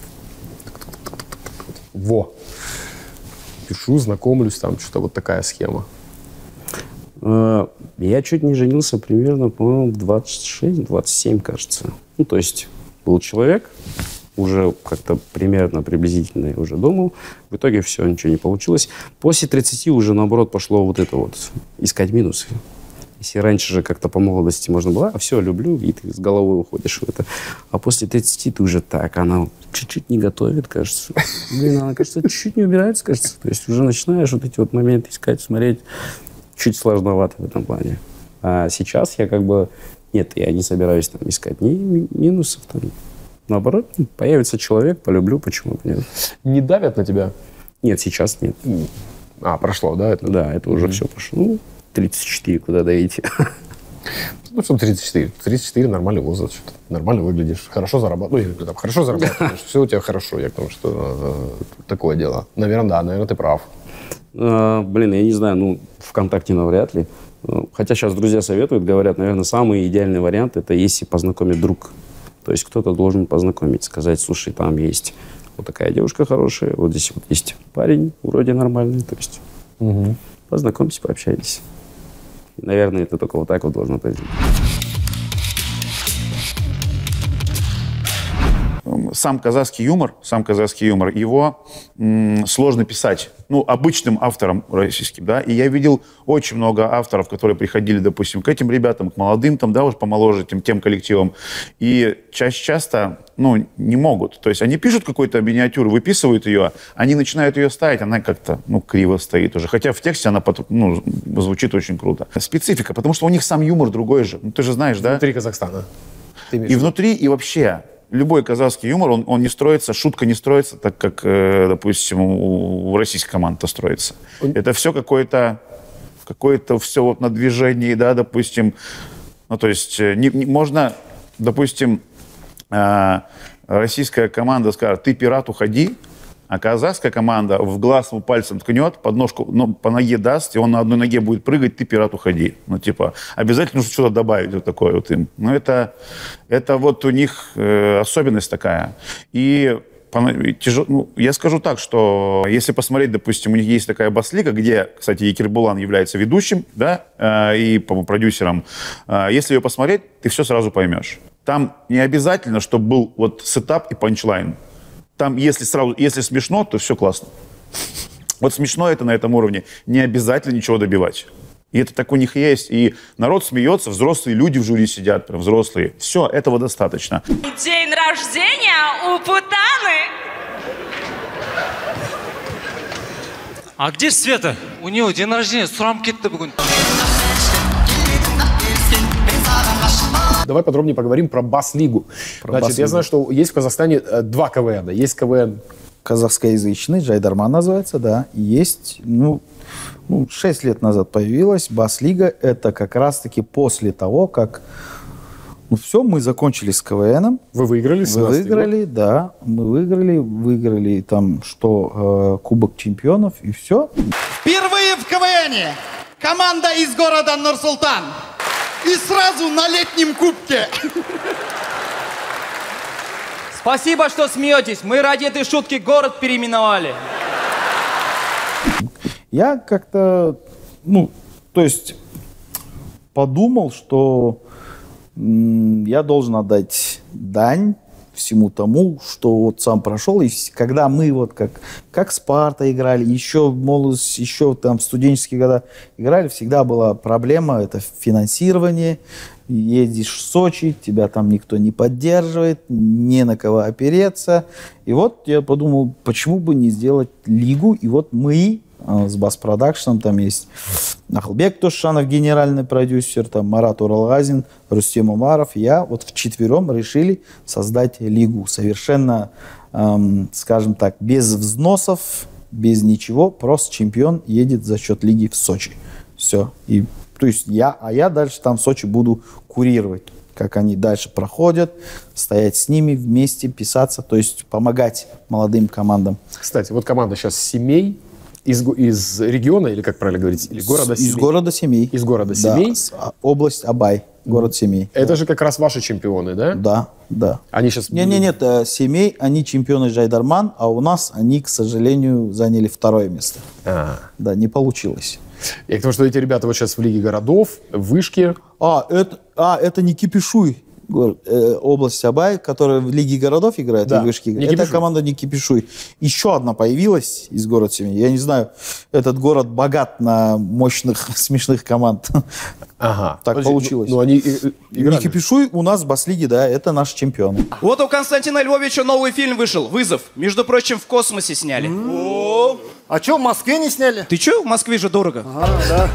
Во. Пишу, знакомлюсь, там что-то вот такая схема. Я чуть не женился примерно, по-моему, в 26-27, кажется. Ну, то есть был человек, уже как-то примерно, приблизительно я уже думал. В итоге все, ничего не получилось. После 30 уже, наоборот, пошло вот это вот, искать минусы. Если раньше же как-то по молодости можно было, все, люблю, и ты с головой уходишь в это. А после 30 ты уже так, она чуть-чуть не готовит, кажется. Блин, она, кажется, чуть-чуть не убирается, кажется. То есть уже начинаешь вот эти вот моменты искать, смотреть. Чуть сложновато в этом плане. А сейчас я как бы... Нет, я не собираюсь там искать ни минусов. Там. Наоборот, появится человек, полюблю, почему бы нет. Не давят на тебя? Нет, сейчас нет. А, прошло, да? Это? Да, это уже все прошло. Ну, 34, куда дойти? Ну, что 34? 34 нормальный возраст. Что-то. Нормально выглядишь, хорошо зарабатываешь. Ну, хорошо зарабатываешь, все у тебя хорошо. Я потому что такое дело. Наверное, да, наверное, ты прав. Блин, я не знаю, ну, ВКонтакте навряд ли. Хотя сейчас друзья советуют, говорят, наверное, самый идеальный вариант, это если познакомить друг. То есть кто-то должен познакомить, сказать, слушай, там есть вот такая девушка хорошая, вот здесь вот есть парень вроде нормальный, то есть познакомьтесь, пообщайтесь. И, наверное, это только вот так вот должно произойти. Сам казахский юмор, его сложно писать, ну, обычным авторам российским, да, и я видел очень много авторов, которые приходили, допустим, к этим ребятам, к молодым, там, да, уж помоложе, тем коллективам, и часто, ну, не могут, то есть они пишут какую-то миниатюру, выписывают ее, они начинают ее ставить, она как-то, ну, криво стоит уже, хотя в тексте она, ну, звучит очень круто. Специфика, потому что у них сам юмор другой же, ну, ты же знаешь, да? Внутри Казахстана. И внутри, и вообще. Любой казахский юмор, он не строится, шутка не строится так, как, допустим, у российской команды строится. Это все какое-то все вот на движении, да, допустим. Ну, то есть можно, допустим, российская команда скажет, ты пират, уходи, а казахская команда в глаз ему пальцем ткнет, подножку, ну, по ноге даст, и он на одной ноге будет прыгать, ты, пират, уходи. Ну, типа, обязательно нужно что-то добавить вот такое вот им. Ну, это вот у них особенность такая. И ну, я скажу так, что если посмотреть, допустим, у них есть такая бас-лига, где, кстати, Екирбулан является ведущим, да, и продюсером. Если ее посмотреть, ты все сразу поймешь. Там не обязательно, чтобы был вот сетап и панчлайн. Там, если смешно, то все классно. Вот смешно это на этом уровне. Не обязательно ничего добивать. И это так у них есть. И народ смеется, взрослые люди в жюри сидят, прям взрослые. Все, этого достаточно. День рождения у Путаны. А где Света? У нее день рождения, сурам кетті бүгін. Давай подробнее поговорим про бас-лигу. Значит, я знаю, что есть в Казахстане два КВН. Есть КВН казахскоязычный, Жайдарман называется, да. И есть, 6 лет назад появилась бас-лига. Это как раз-таки после того, как все, мы закончили с КВНом. Вы выиграли? Вы выиграли, да. Мы выиграли там Кубок чемпионов и все. Впервые в КВНе команда из города Нур-Султан. И сразу на летнем кубке. Спасибо, что смеетесь. Мы ради этой шутки город переименовали. Я как-то, подумал, что я должен отдать дань всему тому, что вот сам прошел. И когда мы вот как Спарта играли, еще в молодости, еще там в студенческие года играли, всегда была проблема, это финансирование, Едешь в Сочи, тебя там никто не поддерживает, не на кого опереться. И вот я подумал, почему бы не сделать лигу. И вот мы с Бас Продакшном, там есть Ахалбек Тошанов, генеральный продюсер, там Марат Уралгазин, Рустем Умаров, я, вот вчетвером решили создать лигу. Совершенно, скажем так, без взносов, без ничего, просто чемпион едет за счет лиги в Сочи. Все. И, то есть я дальше там в Сочи буду курировать, как они дальше проходят, стоять с ними вместе, писаться, то есть помогать молодым командам. Кстати, вот команда сейчас Семей, из региона, или как правильно говорить, или города Семей? Из города Семей. Из города Семей? Да, область Абай, город Семей. Это же как раз ваши чемпионы, да? Да, да. Они сейчас... Нет, Семей, они чемпионы Жайдарман, а у нас они, к сожалению, заняли 2-е место. Да, не получилось. Я к тому, что эти ребята вот сейчас в Лиге городов, в Вышке. Это не Кипишуй. Область Абай, которая в Лиге городов играет, да, и Вышки. Это команда не Кипишуй. Еще одна появилась из города Семей. Я не знаю, этот город богат на мощных, смешных команд. Ага. Так получилось. Ну, они играли. Не Кипишуй у нас в Бас-лиге, да, это наш чемпион. Вот у Константина Львовича новый фильм вышел, «Вызов». Между прочим, в космосе сняли. А что, в Москве не сняли? Ты что? В Москве же дорого. Да.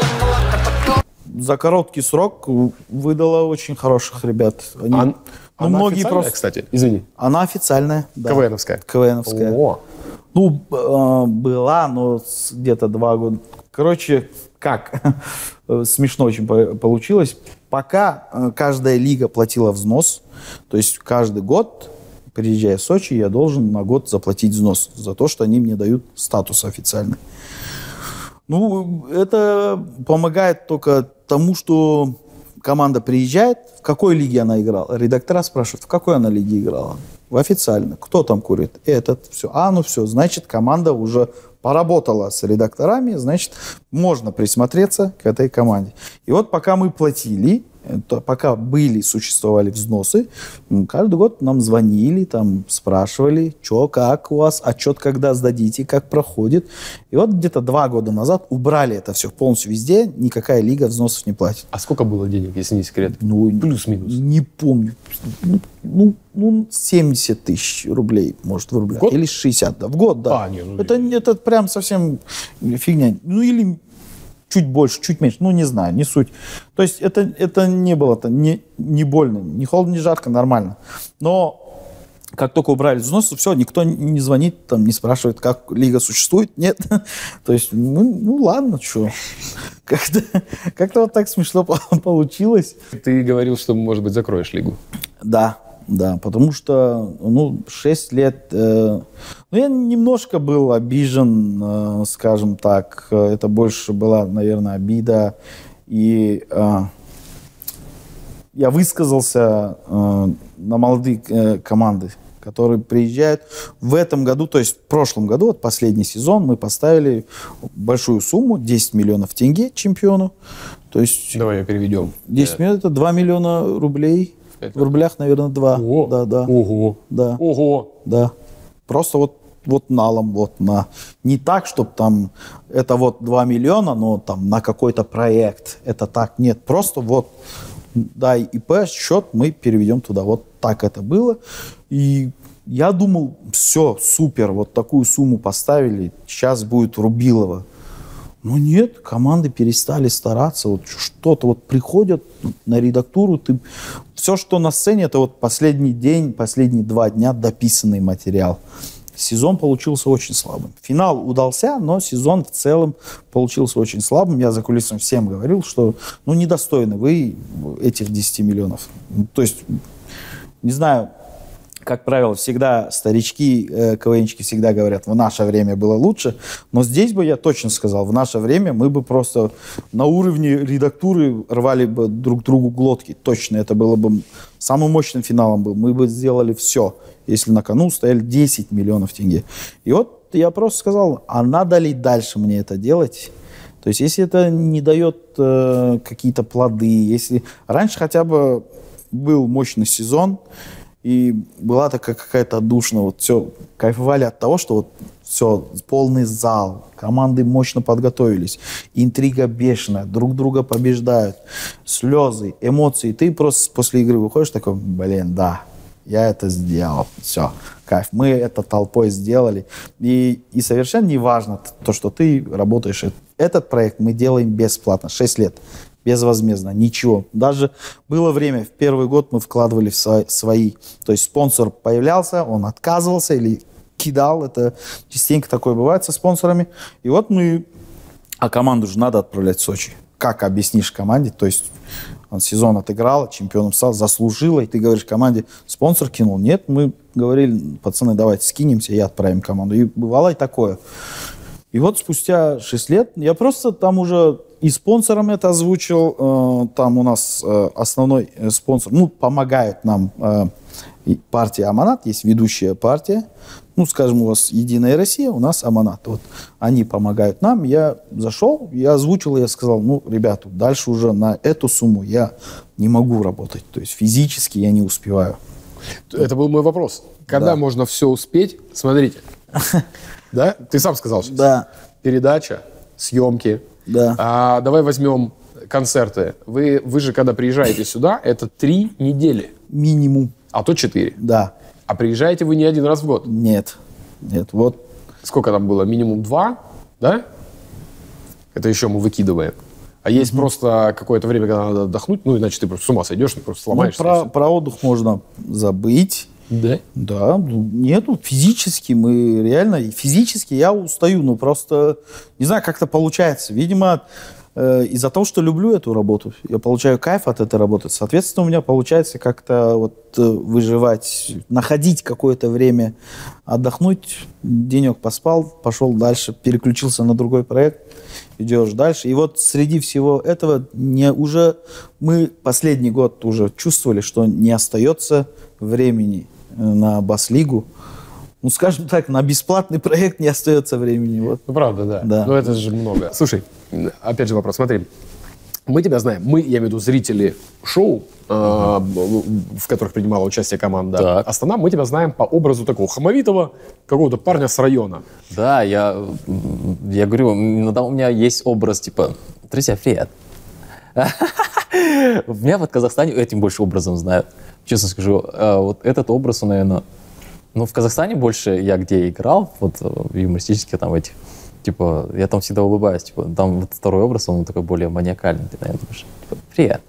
За короткий срок выдала очень хороших ребят. Она многие просто... кстати, извини. Она официальная, да. КВНовская? КВНовская. О. Ну, была, но где-то 2 года. Короче, как? Смешно очень получилось. Пока каждая лига платила взнос, то есть каждый год, приезжая в Сочи, я должен на год заплатить взнос за то, что они мне дают статус официальный. Ну, это помогает только тому, что команда приезжает, в какой лиге она играла. Редактора спрашивают, в какой она лиге играла. В официально. Кто там курит? Этот. Все. Ну все. Значит, команда уже поработала с редакторами, значит, можно присмотреться к этой команде. И вот пока мы платили, пока существовали взносы, каждый год нам звонили, там спрашивали, что, как у вас, отчет когда сдадите, как проходит. И вот где-то 2 года назад убрали это все полностью везде, никакая лига взносов не платит. А сколько было денег, если не секрет? Ну, плюс-минус. Не помню. 70 тысяч рублей, может, в рублях. Или 60, да. В год, да. Это прям совсем фигня. Ну, или чуть больше, чуть меньше. Ну, не знаю, не суть. То есть это не было не больно, ни холодно, ни жарко, нормально. Но как только убрали взносы, все, никто не звонит, там, не спрашивает, как лига существует. Нет. То есть, ну ладно, что. Как-то вот так смешно получилось. Ты говорил, что, может быть, закроешь лигу. Да, потому что, 6 лет... я немножко был обижен, скажем так. Это больше была, наверное, обида. И я высказался на молодые команды, которые приезжают. В этом году, то есть в прошлом году, вот последний сезон, мы поставили большую сумму, 10 миллионов тенге чемпиону. То есть, давай переведем. 10 миллионов – это 2 миллиона рублей. В рублях, наверное, 2. Да. Ого. Да. Ого. Да. Просто вот налом, не так, чтобы там это 2 миллиона, но там на какой-то проект. Это так, нет. Просто дай ИП, счет, мы переведем туда. Вот так это было. И я думал, все, супер, вот такую сумму поставили, сейчас будет Рубилова. Но нет, команды перестали стараться. Что-то приходят на редактуру. Все, что на сцене, это последний день, последние 2 дня дописанный материал. Сезон получился очень слабым. Финал удался, но сезон в целом получился очень слабым. Я за кулисами всем говорил, что недостойны вы этих 10 миллионов. То есть, не знаю, как правило, всегда старички, КВНчики всегда говорят, в наше время было лучше. Но здесь бы я точно сказал, в наше время мы бы просто на уровне редактуры рвали бы друг другу глотки. Точно, это было бы самым мощным финалом. Мы бы сделали все, если на кону стояли 10 миллионов тенге. И вот я просто сказал, а надо ли дальше мне это делать? То есть, если это не дает какие-то плоды, если раньше хотя бы был мощный сезон, и была такая какая-то отдушина, все, кайфовали от того, что Все, полный зал, команды мощно подготовились, интрига бешеная, друг друга побеждают, слезы, эмоции. Ты просто после игры выходишь такой, блин, да, я это сделал, все, кайф. Мы это толпой сделали. И совершенно не важно то, что ты работаешь. Этот проект мы делаем бесплатно, 6 лет, безвозмездно, ничего. Даже было время, в первый год мы вкладывали в свои. То есть спонсор появлялся, он отказывался или кидал. Это частенько такое бывает со спонсорами. И вот мы... А команду же надо отправлять в Сочи. Как объяснишь команде? То есть он сезон отыграл, чемпионом стал, заслужил, и ты говоришь команде, спонсор кинул. Нет, мы говорили, пацаны, давайте скинемся и отправим команду. И бывало и такое. И вот спустя 6 лет я просто там уже и спонсором это озвучил. Там у нас основной спонсор, ну, помогает нам партия Аманат, есть ведущая партия. Ну, скажем, у вас Единая Россия, у нас Аманат. Вот они помогают нам. Я зашел, я озвучил, я сказал, ну, ребята, дальше уже на эту сумму я не могу работать. То есть физически я не успеваю. Это был мой вопрос. Когда можно все успеть? Смотрите. Да? Ты сам сказал сейчас. Да. Передача, съемки. Да. Давай возьмем концерты. Вы же, когда приезжаете сюда, это 3 недели. Минимум. А то 4. Да. А приезжаете вы не один раз в год? Нет. Нет, вот. Сколько там было? Минимум 2, да? Это еще мы выкидываем. А есть просто какое-то время, когда надо отдохнуть, ну, иначе ты просто с ума сойдешь, ты просто сломаешься. Ну, про отдых можно забыть. Да? Да. Нету. Физически мы реально... Физически я устаю, но просто... Не знаю, как-то получается. Видимо, из-за того, что люблю эту работу, я получаю кайф от этой работы. Соответственно, у меня получается как-то вот выживать, находить какое-то время, отдохнуть, денек поспал, пошел дальше, переключился на другой проект, идешь дальше. И вот среди всего этого мы последний год уже чувствовали, что не остается времени на Бас-лигу. Ну, скажем так, на бесплатный проект не остается времени. Вот. Ну, правда, да. Но это же много. Слушай, опять же вопрос. Смотри, мы тебя знаем. Мы, я имею в виду зрители шоу, в которых принимала участие команда Астана, мы тебя знаем по образу такого хамовитого какого-то парня с района. Да, я говорю, иногда у меня есть образ, типа, друзья, привет. Меня в Казахстане этим больше образом знают. Честно скажу, вот этот образ, наверное... Ну, в Казахстане больше я где играл, вот юмористически там этих, типа, я там всегда улыбаюсь, типа, там вот второй образ, он такой более маниакальный, ты, наверное, думаешь, типа, привет.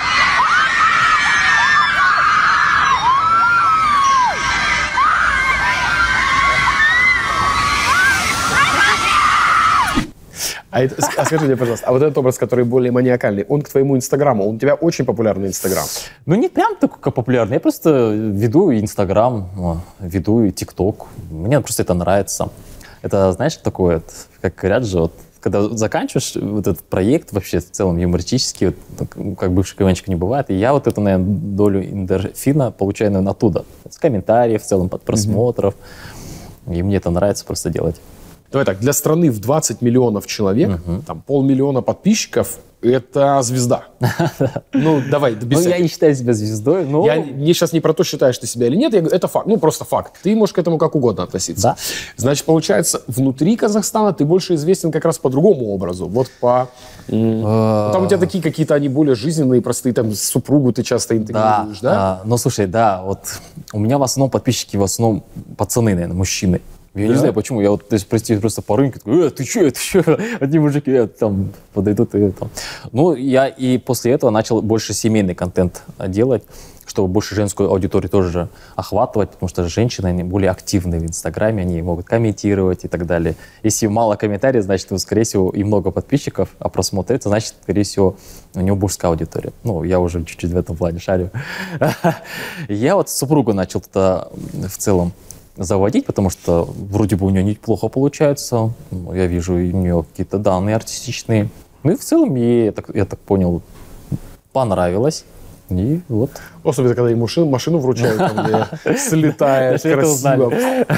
Скажи мне, пожалуйста, а вот этот образ, который более маниакальный, он к твоему Инстаграму, он у тебя очень популярный Инстаграм? Ну, не прям такой популярный, я просто веду Инстаграм, веду и ТикТок, мне просто это нравится. Это, знаешь, такое, как говорят же, вот, когда заканчиваешь вот этот проект вообще в целом юмористический, вот, как бывший КВНчик не бывает, и я вот эту, наверное, долю эндорфина получаю, наверное, оттуда, с комментариев, в целом, под просмотров, и мне это нравится просто делать. Давай так, для страны в 20 миллионов человек, там 500 000 подписчиков, это звезда. Ну, давай, без Ну, я не считаю себя звездой, но... Я сейчас не про то, считаешь ты себя или нет, я говорю, это факт, ну, просто факт. Ты можешь к этому как угодно относиться. Да. Значит, получается, внутри Казахстана ты больше известен как раз по другому образу. Вот по... Там у тебя такие какие-то, они более жизненные, простые, там, супругу ты часто интегрируешь, да? Ну, слушай, да, вот у меня в основном подписчики, в основном пацаны, наверное, мужчины. Я не знаю, почему. Я вот, то есть, прости, просто по рынку такой, ты что? Одни мужики там подойдут и там. Ну, я и после этого начал больше семейный контент делать, чтобы больше женскую аудиторию тоже охватывать, потому что женщины, они более активны в Инстаграме, они могут комментировать и так далее. Если мало комментариев, значит, скорее всего, и много подписчиков, а просмотрится, значит, скорее всего, у него мужская аудитория. Ну, я уже чуть-чуть в этом плане шарю. Я вот супругу начал туда в целом заводить, потому что вроде бы у нее неплохо получается. Я вижу у нее какие-то данные артистичные. Ну и в целом ей, я так понял, понравилось. И вот. Особенно, когда ей машину вручают, там, где слетает красиво.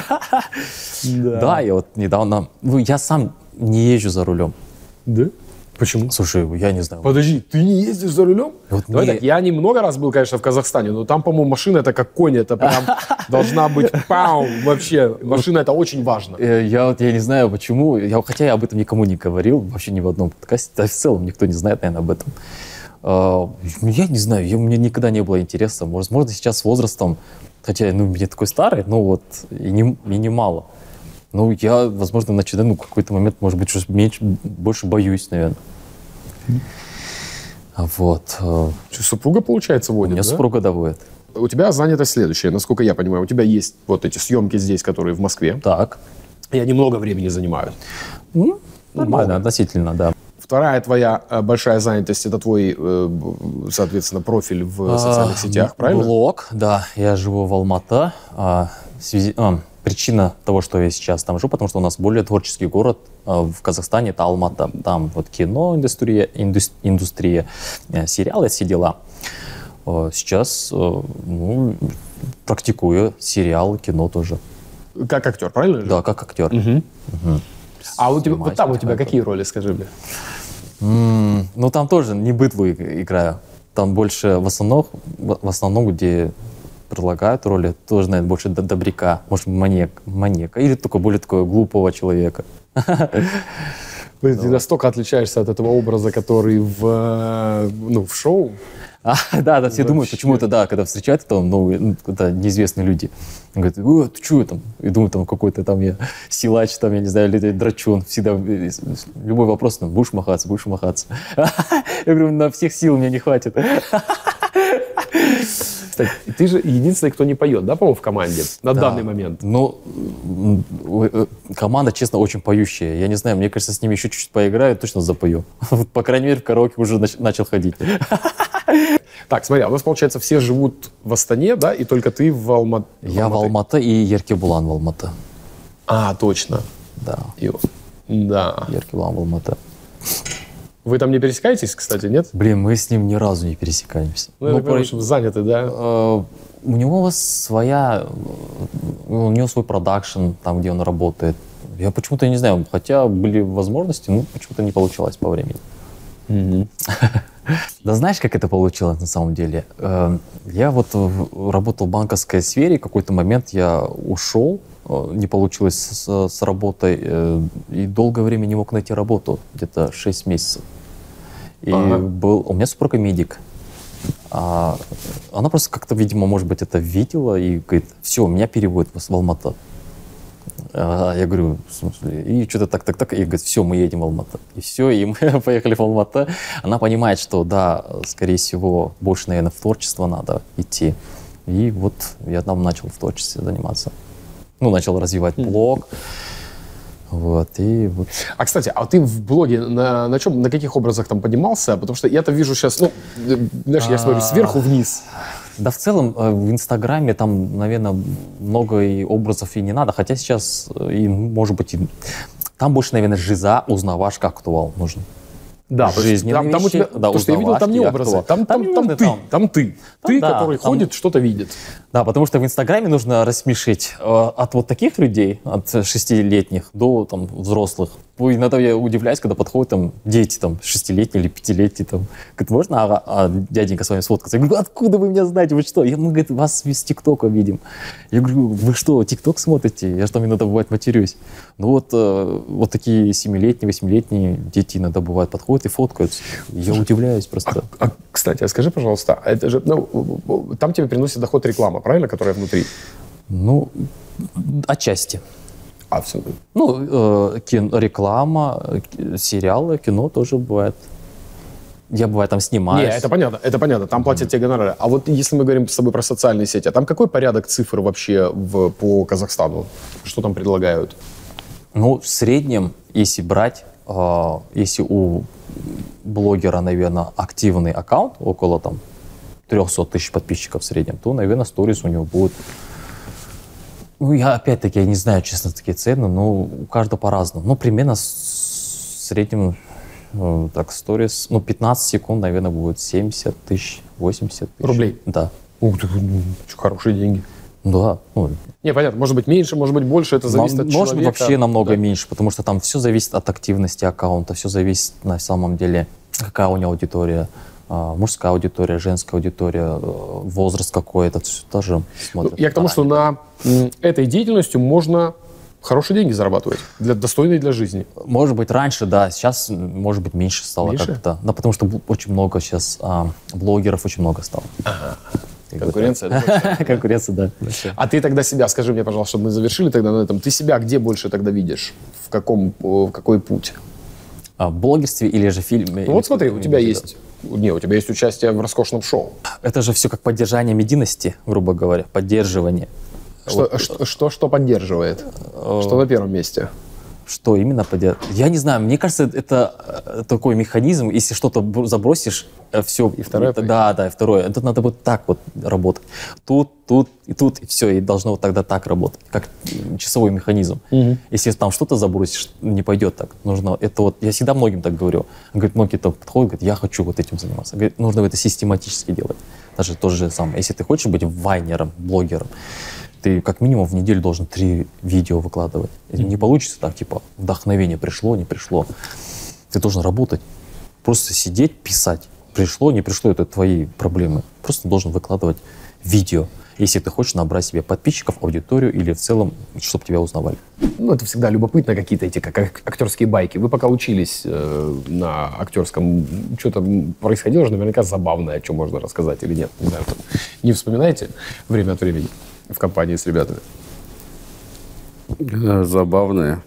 Да, я вот недавно... Ну, я сам не езжу за рулем. Да? Почему? Слушай, я не знаю. Подожди, ты не ездишь за рулем? Вот Давай так, я не много раз был, конечно, в Казахстане, но там, по-моему, машина это как конь, это прям должна быть пау, вообще. Машина это очень важно. Я не знаю, почему, хотя я об этом никому не говорил, вообще ни в одном подкасте, да, в целом никто не знает, наверное, об этом. Я не знаю, мне никогда не было интереса. Возможно, сейчас с возрастом, хотя я такой старый, но вот и немало. Ну, я, возможно, начинаю, какой-то момент, может быть, больше боюсь, наверное. Вот. Супруга, получается, водит, У меня супруга, да, водит. У тебя занятость следующая, насколько я понимаю. У тебя есть вот эти съемки здесь, которые в Москве. Так. И они много времени занимают. Нормально, относительно, да. Вторая твоя большая занятость – это твой, соответственно, профиль в социальных сетях, правильно? Блог, да. Я живу в Алматы. Причина того, что я сейчас там живу, потому что у нас более творческий город в Казахстане, это Алматы. Там вот кино, индустрия, сериалы, все дела. Сейчас практикую сериалы, кино тоже. Как актер, правильно? Да, как актер. А у тебя, вот там у тебя какие роли, скажи мне? Ну, там тоже не быдлую играю. Там больше в основном, где предлагают роли, тоже, наверное, больше добряка, может, маньяка, или только более такого глупого человека. Ты настолько отличаешься от этого образа, который в шоу. Да, все думают, почему это, да, когда встречают там, когда неизвестные люди. Говорят, ты что там? И думают, там какой-то там я силач, там, я не знаю, или драчун. Всегда любой вопрос, там, будешь махаться. Я говорю, на всех сил мне не хватит. Кстати, ты же единственный, кто не поет, да, по-моему, в команде на данный момент? Ну, команда, честно, очень поющая. Я не знаю, мне кажется, с ними еще чуть-чуть поиграю, точно запою. По крайней мере, в караоке уже начал ходить. Так, смотри, у нас, получается, все живут в Астане, да, и только ты в Алматы? Я в Алматы и Еркебулан в Алматы. А, точно. Да. Да. Еркебулан в Алматы. Вы там не пересекаетесь, кстати, нет? Блин, мы с ним ни разу не пересекаемся. Заняты, да? У него свой продакшн, там, где он работает. Я почему-то не знаю, хотя были возможности, но почему-то не получалось по времени. Да знаешь, как это получилось на самом деле? Я вот работал в банковской сфере, в какой-то момент я ушел, не получилось с работой, и долгое время не мог найти работу, где-то 6 месяцев. И у меня супруга медик. Она просто как-то, видимо, может быть, это видела и говорит, все, меня переводят в Алматы. Я говорю, в смысле, и что-то так, и говорит, все, мы едем в Алматы. И все, и мы поехали в Алматы. Она понимает, что, да, скорее всего, больше, наверное, в творчество надо идти. И вот я там начал в творчестве заниматься. Начал развивать блог. Вот, и вот. А, кстати, а ты в блоге на каких образах там поднимался? Потому что я-то вижу сейчас, знаешь, я смотрю сверху вниз. Да, в целом, в Инстаграме там, наверное, много и образов и не надо. Хотя сейчас, может быть, там больше, наверное, жиза, узнавашка актуал нужен. Да, жизненные там вещи, у тебя, потому что я видел, там не образы, там ты, который ходит, что-то видит. Да, потому что в Инстаграме нужно рассмешить от вот таких людей, от 6-летних до там взрослых. Иногда я удивляюсь, когда подходят там дети, там 6-летние или 5-летние, там, говорит, можно дяденька с вами сфоткаться? Я говорю, откуда вы меня знаете, вы что? Мы, говорит, вас из ТикТока видим. Я говорю, вы что, ТикТок смотрите? Я же там иногда бывает матерюсь. Вот такие 7-летние, 8-летние дети иногда бывают подходят и фоткаются. Я удивляюсь просто. Кстати, скажи, пожалуйста, это же, там тебе приносит доход реклама, правильно, которая внутри? Отчасти. А все? Реклама, сериалы, кино тоже бывает. Я, бывает, там снимаюсь. Не, это понятно, там платят те гонорары. А вот если мы говорим с тобой про социальные сети, а там какой порядок цифр вообще по Казахстану? Что там предлагают? В среднем, если брать, если у блогера, наверное, активный аккаунт, около там 300 тысяч подписчиков в среднем, то, наверное, сторис у него будет... я опять-таки, я не знаю, честно, такие цены, но у каждого по-разному. Примерно в среднем, сторис, 15 секунд, наверное, будет 70 тысяч, 80 тысяч. Рублей? Да. Ух ты, хорошие деньги. Да. Ну, не, понятно, может быть меньше, может быть больше, это зависит от человека. Может быть вообще намного меньше, потому что там все зависит от активности аккаунта, все зависит на самом деле, какая у него аудитория, мужская аудитория, женская аудитория, возраст какой, это все тоже смотрят. Я к тому, что на этой деятельностью можно хорошие деньги зарабатывать, достойные для жизни. Может быть, раньше, да. Сейчас, может быть, меньше стало как-то. Да, потому что очень много сейчас блогеров, очень много стало. Ага. Конкуренция. Конкуренция, да. А ты тогда себя, скажи мне, пожалуйста, чтобы мы завершили тогда на этом, ты себя где больше тогда видишь? В какой путь? В блогерстве или же фильме? Ну вот смотри, у тебя есть участие в роскошном шоу. Это же все как поддержание медийности, грубо говоря, поддерживание. Что поддерживает? Что на первом месте? Что именно поддерживает? Я не знаю, мне кажется, это такой механизм, если что-то забросишь, все. И второе? Да, и второе. Это надо вот так вот работать. Тут, и все, и должно вот тогда так работать, как часовой механизм. Угу. Если там что-то забросишь, не пойдет так. Нужно, это вот, я всегда многим так говорю. Говорит, многие там подходят, говорят, я хочу вот этим заниматься. Говорит, нужно это систематически делать. Даже то же самое. Если ты хочешь быть вайнером, блогером, ты как минимум в неделю должен 3 видео выкладывать. Не получится так, типа, вдохновение пришло, не пришло. Ты должен работать. Просто сидеть, писать. Пришло, не пришло, это твои проблемы. Просто должен выкладывать видео, если ты хочешь набрать себе подписчиков, аудиторию или в целом, чтобы тебя узнавали. Ну, это всегда любопытно, какие-то эти как актерские байки. Вы пока учились на актерском, что-то происходило же наверняка забавное, о чем можно рассказать или нет. Не знаю, не вспоминаете время от времени в компании с ребятами? Забавное.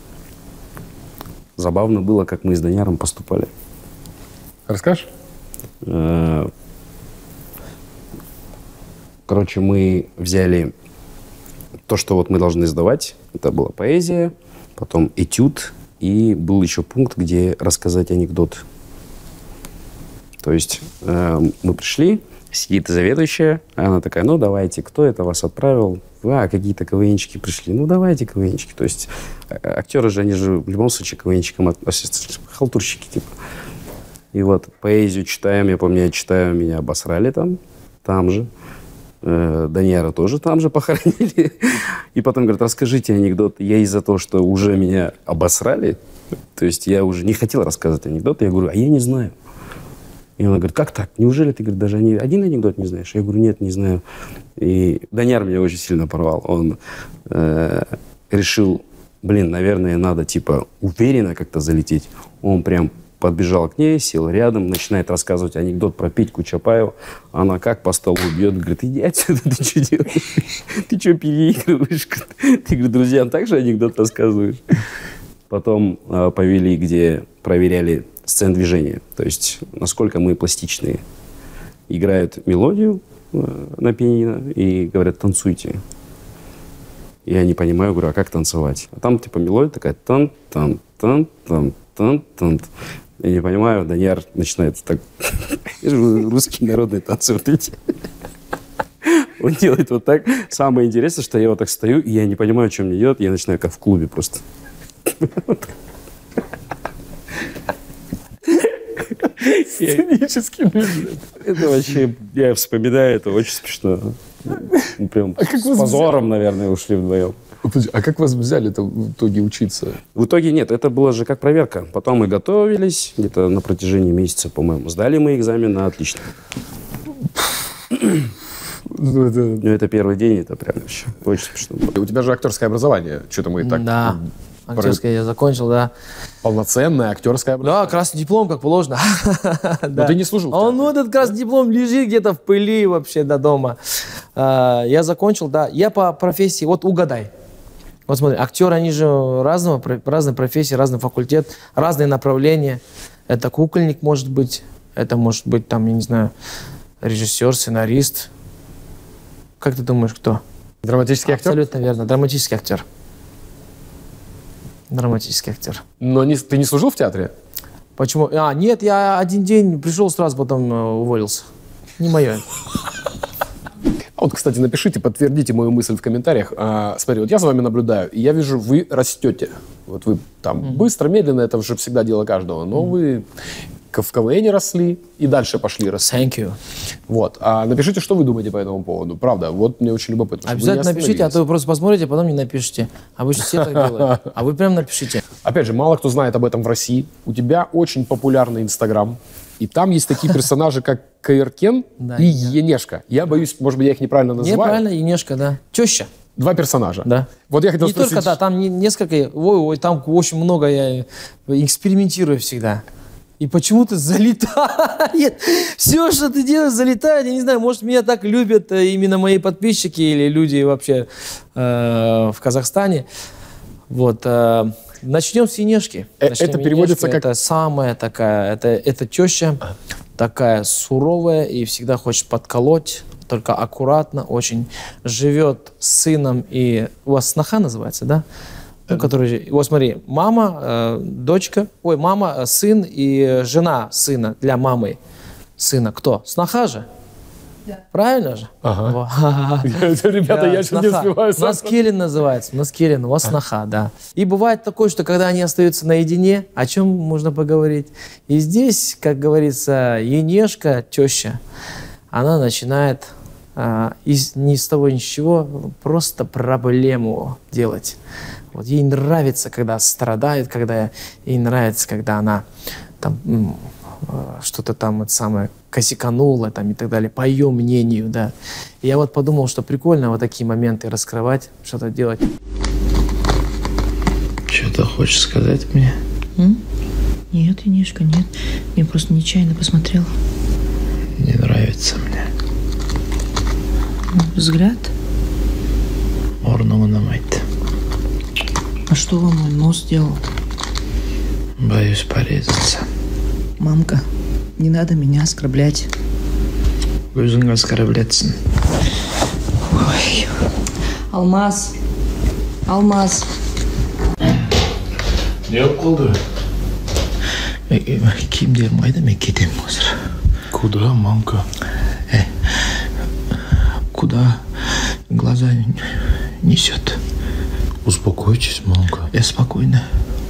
Забавно было, как мы с Даниаром поступали. Расскажешь? Короче, мы взяли то, что вот мы должны сдавать. Это была поэзия, потом этюд, и был еще пункт, где рассказать анекдот. То есть мы пришли, сидит заведующая, она такая, ну давайте, кто это вас отправил? Какие-то КВНчики пришли. Ну давайте КВНчики. То есть актеры же, они же в любом случае КВНчикам относятся, халтурщики типа. И вот поэзию читаем, я помню, меня обосрали там же. Даниэра тоже там же похоронили. И потом говорят, расскажите анекдот. Я из-за того, что уже меня обосрали, то есть я уже не хотел рассказывать анекдот, я говорю, а я не знаю. И она говорит, как так? Неужели ты, говорит, даже один анекдот не знаешь? Я говорю, нет, не знаю. И Даниэр меня очень сильно порвал. Он решил, наверное, надо типа уверенно как-то залететь. Он прям подбежал к ней, сел рядом, начинает рассказывать анекдот про Петьку Чапаеву. Она как по столу бьет, говорит, иди отсюда, ты что делаешь? Ты что переигрываешь? Ты, говорит, друзьям также анекдот рассказываешь? Потом повели, где проверяли сцен движения. То есть, насколько мы пластичные. Играют мелодию на пианино и говорят, танцуйте. Я не понимаю, говорю, а как танцевать? А там типа мелодия такая, тан-тан-тан-тан-тан. Я не понимаю, Даниэр начинает так, русские народные танцы вот эти. Он делает вот так. Самое интересное, что я вот так стою, и я не понимаю, что мне делать, я начинаю как в клубе просто. Сценический бюджет. Это вообще, я вспоминаю, это очень смешно. Прям с позором, наверное, ушли вдвоем. А как вас взяли-то в итоге учиться? В итоге нет, это было же как проверка. Потом мы готовились, где-то на протяжении месяца, по-моему. Сдали мы экзамен на отлично. Это первый день, это прям вообще очень смешно. У тебя же актерское образование. Что-то мы так... Да, актерское я закончил, да. Полноценное актерское образование? Да, красный диплом, как положено. Но ты не служил? Ну, этот красный диплом лежит где-то в пыли вообще до дома. Я закончил, да. Я по профессии, вот угадай. Вот смотри, актеры, они же разные профессии, разный факультет, разные направления. Это кукольник может быть, это может быть, там, я не знаю, режиссер, сценарист. Как ты думаешь, кто? Драматический актер? Абсолютно верно, драматический актер. Драматический актер. Но ты не служил в театре? Почему? Нет, я один день пришел, сразу потом уволился. Не мое. А вот, кстати, напишите, подтвердите мою мысль в комментариях. Смотри, вот я за вами наблюдаю, и я вижу, вы растете. Вот вы там быстро, медленно, это уже всегда дело каждого, но вы в КВН росли и дальше пошли росли. Thank you. Вот. А напишите, что вы думаете по этому поводу. Правда, вот мне очень любопытно. Обязательно напишите, а то вы просто посмотрите, а потом не напишите. Обычно все так делают. А вы прям напишите. Опять же, мало кто знает об этом в России. У тебя очень популярный Инстаграм. И там есть такие персонажи, как Каиркен и Енешка. Я боюсь, может быть, я их неправильно называю. Неправильно, Енешка, да. Теща. 2 персонажа. Да. Вот я хотел спросить... Не только, да, там несколько... Ой, там очень много, я экспериментирую всегда. И почему-то залетает. Все, что ты делаешь, залетает. Я не знаю, может, меня так любят именно мои подписчики или люди вообще в Казахстане. Вот. Начнем с Енешки. Это переводится как... Это самая такая... Это теща такая суровая и всегда хочет подколоть. Только аккуратно, очень живет с сыном и... У вас сноха называется, да? Ну, который... Вот смотри, мама, дочка... Ой, мама, сын и жена сына для мамы сына. Кто? Сноха же? Да. Правильно же? Ага. Ребята, я сейчас не успеваю. Наскелин называется. Наскелин, у вас сноха, да. И бывает такое, что когда они остаются наедине, о чем можно поговорить? И здесь, как говорится, Енешка, теща, она начинает ни с того ни с чего просто проблему делать. Вот ей нравится, когда страдает, ей нравится, когда она там что-то там это самое косяканула там, и так далее, по ее мнению, да. И я вот подумал, что прикольно вот такие моменты раскрывать, что-то делать. Что-то хочешь сказать мне? Нет, Енишка, нет. Я просто нечаянно посмотрела. Не нравится мне. Взгляд? Орноманамайт. А что вам мой нос сделал? Боюсь порезаться. Мамка, не надо меня оскорблять. Өзің оскорбляться. Ой. Алмаз. Алмаз. Не болды? Киімдерім қайда, мен кетемін қазір. Куда, мамка? Куда глаза несет? Успокойтесь, мамка. Я спокойно.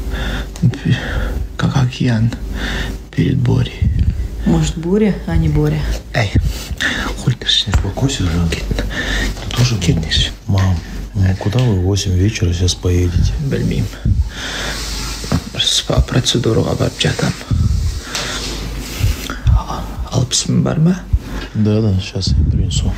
Как океан перед бурей. Может, буря, а не Боря? Эй, хуй ты ж не успокойся, Жанки. Ты тоже кинешь. Мам, куда вы в 8 вечера сейчас поедете? Білмеймін. Процедураға барып жатам. Алпысым бар ма? Да, сейчас я принесу.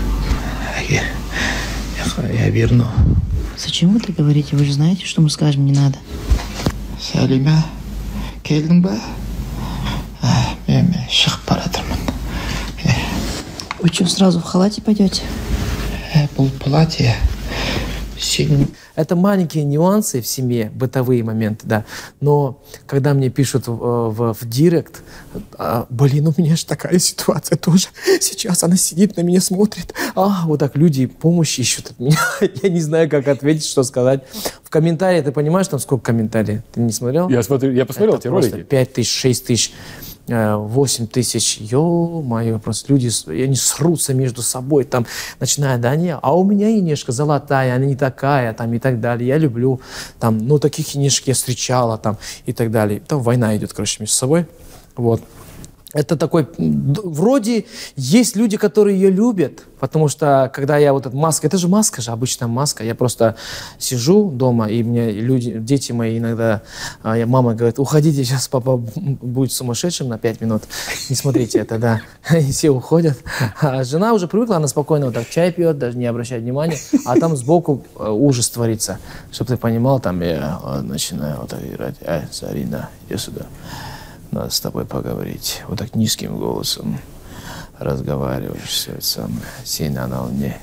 Я верну. Зачем вы так говорите? Вы же знаете, что мы скажем, не надо. Сәлима, келдің ба? Мен шығып бара жатырмын. Вы что, сразу в халате пойдете? Бұл платье. Это маленькие нюансы в семье, бытовые моменты, да. Но когда мне пишут в директ, блин, у меня же такая ситуация тоже. Сейчас она сидит на меня, смотрит. Вот так люди помощи ищут от меня. Я не знаю, как ответить, что сказать. В комментарии, ты понимаешь, там сколько комментариев? Ты не смотрел? Я посмотрел эти ролики. 5 тысяч, 6 тысяч. 8 тысяч, ё-моё, просто люди, они срутся между собой, там, начиная, да, не, а у меня Енешка золотая, она не такая, там, и так далее, я люблю, там, ну, таких Енешек я встречала, там, и так далее. Там война идет, короче, между собой, вот. Это такой, вроде есть люди, которые ее любят, потому что, когда я вот эта маска, это же маска же, обычная маска, я просто сижу дома, и мне люди, дети мои иногда, мама говорит, уходите, сейчас папа будет сумасшедшим на 5 минут, не смотрите это, да, и все уходят. А жена уже привыкла, она спокойно вот так чай пьет, даже не обращает внимания, а там сбоку ужас творится, чтобы ты понимал, там я начинаю вот так играть, Зарина, иди сюда. Надо с тобой поговорить. Вот так низким голосом разговариваешь, все это самое. Сильно на волне.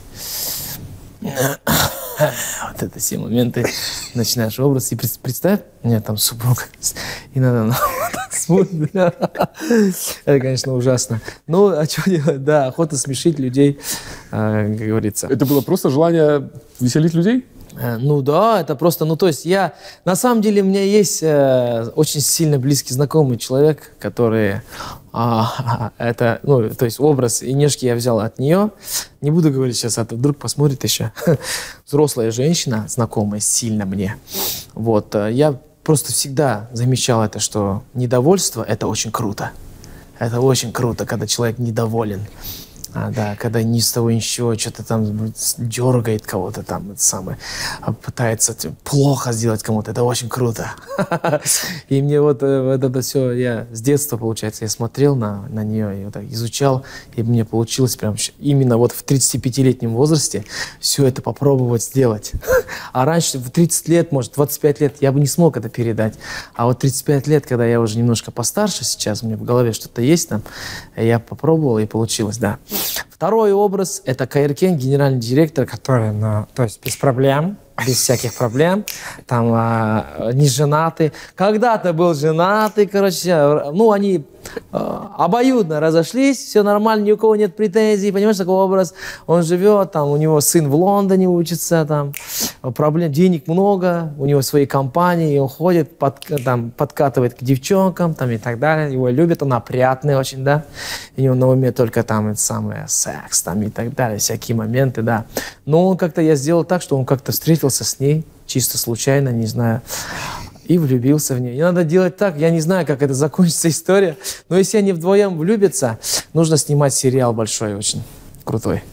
Вот это все моменты. Начинаешь образ. И представь, у меня там супруга. И надо так смотреть. Это, конечно, ужасно. Ну, а что делать? Да, охота смешить людей, как говорится. Это было просто желание веселить людей? Ну да, это просто, ну то есть я, на самом деле у меня есть очень сильно близкий знакомый человек, который, это, ну то есть образ Енешки я взял от нее, не буду говорить сейчас, а то вдруг посмотрит еще, взрослая женщина, знакомая сильно мне, вот, я просто всегда замечал это, что недовольство – это очень круто. Это очень круто, когда человек недоволен. Да, когда ни с того ничего, что-то там дергает кого-то там, это самое, пытается плохо сделать кому-то, это очень круто. И мне вот это все, я с детства, получается, я смотрел на нее, и вот так изучал, и мне получилось прям именно вот в 35-летнем возрасте все это попробовать сделать. А раньше, в 30 лет, может, 25 лет, я бы не смог это передать. А вот 35 лет, когда я уже немножко постарше сейчас, у меня в голове что-то есть там, я попробовал, и получилось, да. Второй образ – это Каиркен, генеральный директор, который, то есть без проблем, без всяких проблем, там не женатый. Когда-то был женатый, короче, ну, они обоюдно разошлись, все нормально, ни у кого нет претензий, понимаешь, такой образ. Он живет, там, у него сын в Лондоне учится, там, проблем, денег много, у него свои компании, он ходит, подкатывает к девчонкам, там, и так далее, его любят, он опрятный очень, да, у него на уме только там, это самое, секс, там, и так далее, всякие моменты, да. Но он как-то, я сделал так, что он как-то встретился с ней, чисто случайно, не знаю, и влюбился в нее. И надо делать так, я не знаю, как это закончится история, но если они вдвоем влюбятся, нужно снимать сериал большой, очень крутой.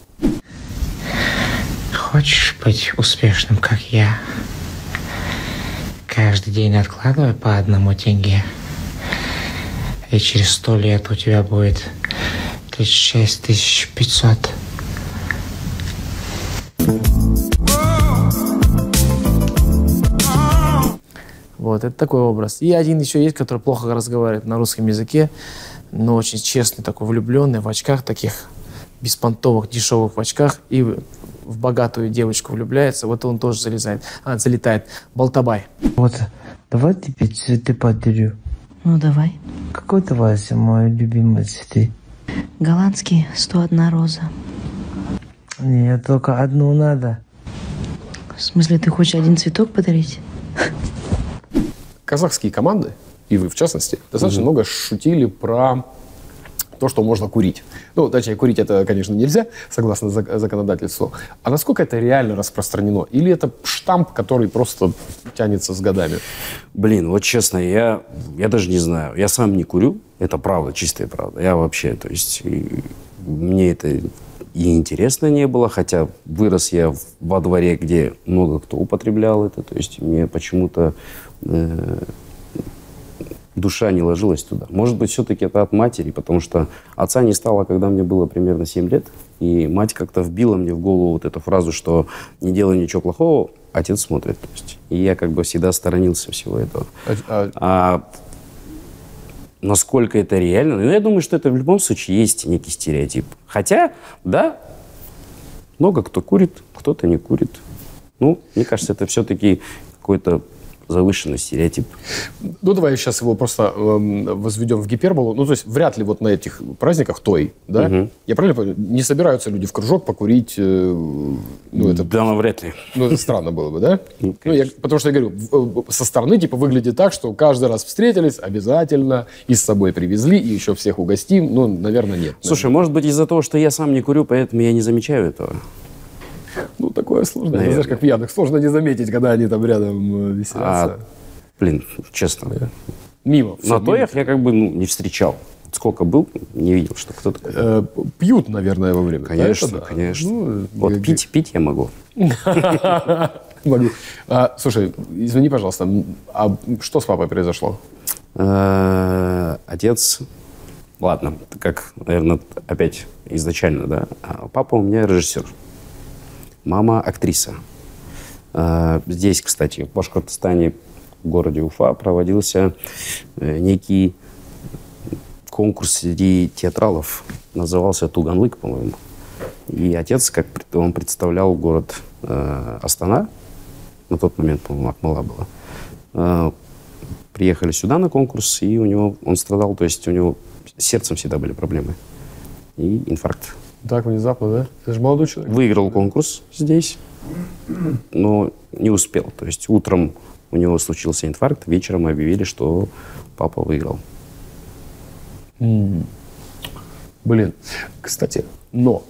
Хочешь быть успешным, как я? Каждый день откладывай по 1 тенге, и через 100 лет у тебя будет 36 500. Вот, это такой образ. И один еще есть, который плохо разговаривает на русском языке, но очень честный, такой влюбленный, в очках таких, беспонтовых, дешевых в очках, и в богатую девочку влюбляется. Вот он тоже залетает. Балтабай. Вот, давай тебе цветы подарю. Ну, давай. Какой твой самый любимый цветы? Голландский, 101 роза. Нет, только одну надо. В смысле, ты хочешь один цветок подарить? Казахские команды, и вы в частности, достаточно много шутили про то, что можно курить. Ну, точнее, курить это, конечно, нельзя, согласно законодательству. А насколько это реально распространено? Или это штамп, который просто тянется с годами? Блин, вот честно, я даже не знаю. Я сам не курю, это правда, чистая правда. Я вообще, то есть, мне это и интересно не было, хотя вырос я во дворе, где много кто употреблял это, то есть мне почему-то душа не ложилась туда. Может быть, все-таки это от матери, потому что отца не стало, когда мне было примерно 7 лет, и мать как-то вбила мне в голову вот эту фразу, что не делай ничего плохого, отец смотрит. То есть, и я как бы всегда сторонился всего этого. Насколько это реально? Ну, я думаю, что это в любом случае есть некий стереотип. Хотя, да, много кто курит, кто-то не курит. Ну, мне кажется, это все-таки какой-то завышенный стереотип. Ну, давай сейчас его просто возведем в гиперболу. Ну, то есть вряд ли вот на этих праздниках да? Угу. Я правильно понимаю? Не собираются люди в кружок покурить? Ну, это, да, ну, вряд ли. Ну, это странно было бы, да? Потому что я говорю, со стороны типа выглядит так, что каждый раз встретились, обязательно, и с собой привезли, и еще всех угостим. Ну, наверное, нет. Слушай, может быть, из-за того, что я сам не курю, поэтому я не замечаю этого. Ну, такое сложно. Знаешь, как пьяных. Сложно не заметить, когда они там рядом веселятся. Блин, честно. Мимо. На тоях я как бы не встрочил. Сколько был, не видел, что кто-то... Пьют, наверное, во время. Конечно, да, конечно. Ну, вот пить я могу. Могу. Слушай, извини, пожалуйста, а что с папой произошло? Отец... Ладно, как, наверное, опять изначально, да. Папа у меня режиссер. Мама актриса. Здесь, кстати, в Башкортостане, в городе Уфа, проводился некий конкурс среди театралов. Назывался «Туганлык», по-моему. И отец, как он представлял город Астана, на тот момент, по-моему, Акмала была, приехали сюда на конкурс, и он страдал, то есть у него с сердцем всегда были проблемы. И инфаркт. Так внезапно, да? Ты же молодой человек. Выиграл конкурс здесь, но не успел. То есть утром у него случился инфаркт, вечером объявили, что папа выиграл. Блин, кстати, но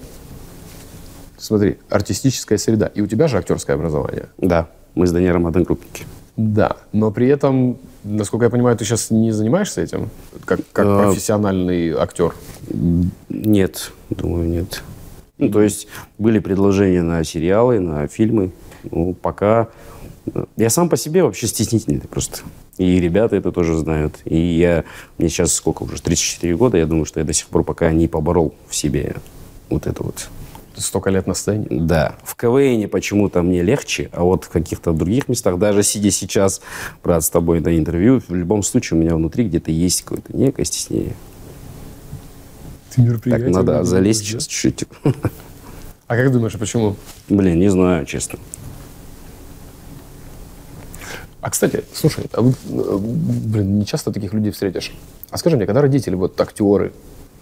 смотри, артистическая среда. И у тебя же актерское образование. Да, мы с Даниэлем одногруппники. Да, но при этом, насколько я понимаю, ты сейчас не занимаешься этим, как профессиональный актер? Нет, думаю, нет. Ну, то есть были предложения на сериалы, на фильмы. Ну, пока... Я сам по себе вообще стеснительный просто. И ребята это тоже знают. И мне сейчас сколько уже, 34 года, я думаю, что я до сих пор пока не поборол в себе вот это вот. Столько лет на сцене? Да. В КВН почему-то мне легче, а вот в каких-то других местах, даже сидя сейчас, брат, с тобой на интервью, в любом случае у меня внутри где-то есть какое-то некое стеснение. Ты мероприятие. Так надо залезть сейчас чуть-чуть. А как думаешь, почему? Блин, не знаю, честно. А, кстати, слушай, не часто таких людей встретишь. А скажи мне, когда родители, вот актеры,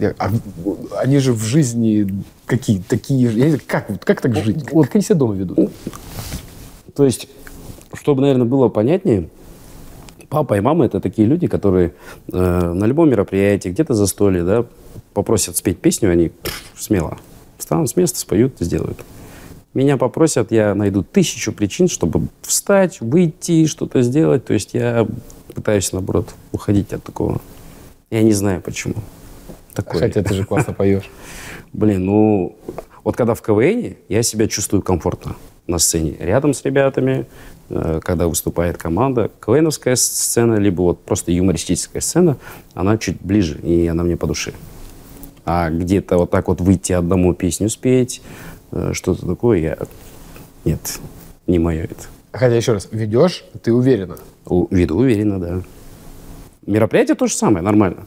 они же в жизни какие такие же... Как так жить? Как они себя дома ведут? То есть, чтобы, наверное, было понятнее, папа и мама — это такие люди, которые на любом мероприятии, где-то застолье, да, попросят спеть песню, они смело встанут с места, споют, сделают. Меня попросят, я найду 1000 причин, чтобы встать, выйти, что-то сделать. То есть я пытаюсь, наоборот, уходить от такого. Я не знаю, почему. Такое. Хотя ты же классно поешь. Блин, ну... Вот когда в КВН, я себя чувствую комфортно на сцене. Рядом с ребятами, когда выступает команда. КВНовская сцена, либо вот просто юмористическая сцена, она чуть ближе, и она мне по душе. А где-то вот так вот выйти одному песню спеть... Что-то такое, нет, не мое это. Хотя, еще раз, ведешь, ты уверена? Веду уверенно, да. Мероприятие то же самое, нормально.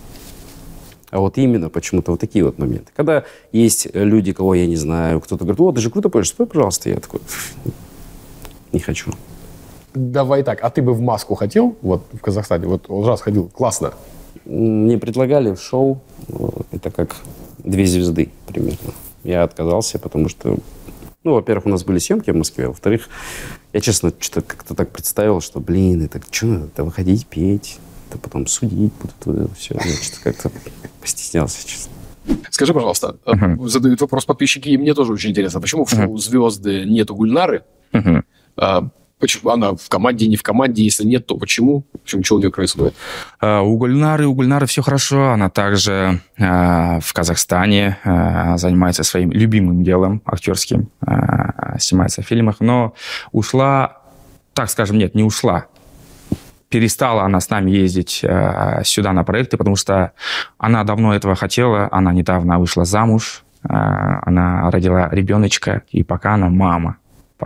А вот именно почему-то вот такие вот моменты. Когда есть люди, кого я не знаю, кто-то говорит, о, ты же круто поешь, спой, пожалуйста. Я такой, не хочу. Давай так, а ты бы в маску хотел, вот в Казахстане, вот он раз ходил, классно. Мне предлагали в шоу, это как 2 звезды примерно. Я отказался, потому что, ну, во-первых, у нас были съемки в Москве, во-вторых, я, честно, что-то как-то так представил, что, блин, это что надо, выходить, петь, это потом судить будут, все. Я что-то как-то постеснялся, честно. Скажи, пожалуйста, задают вопрос подписчики, и мне тоже очень интересно, почему в шоу «Звезды» нету Гульнары? Почему она в команде, не в команде? Если нет, то почему? Почему, что у нее происходит? У Гульнары все хорошо. Она также в Казахстане занимается своим любимым делом, актерским, снимается в фильмах. Но ушла, так скажем, нет, не ушла. Перестала она с нами ездить сюда на проекты, потому что она давно этого хотела. Она недавно вышла замуж. Она родила ребеночка, и пока она мама.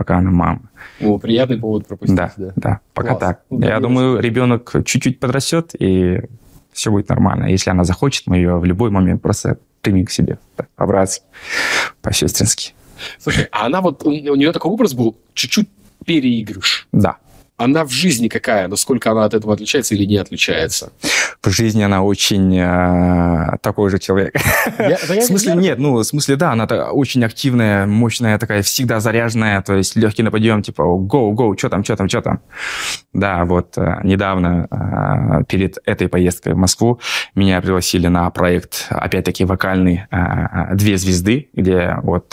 О, приятный повод пропустить. Да, пока так. Я думаю, ребенок чуть-чуть подрастет, и все будет нормально. Если она захочет, мы ее в любой момент просто примем к себе. По-братски, по-сестрински. Слушай, а она вот, у нее такой образ был чуть-чуть переигрыш. Да. Она в жизни какая? Насколько она от этого отличается или не отличается? В жизни она очень такой же человек. В смысле, нет, в смысле, да, она очень активная, мощная, такая, всегда заряженная, то есть легкий на подъем, типа, go, что там. Да, вот недавно, перед этой поездкой в Москву, меня пригласили на проект, опять-таки, вокальный «2 звезды», где вот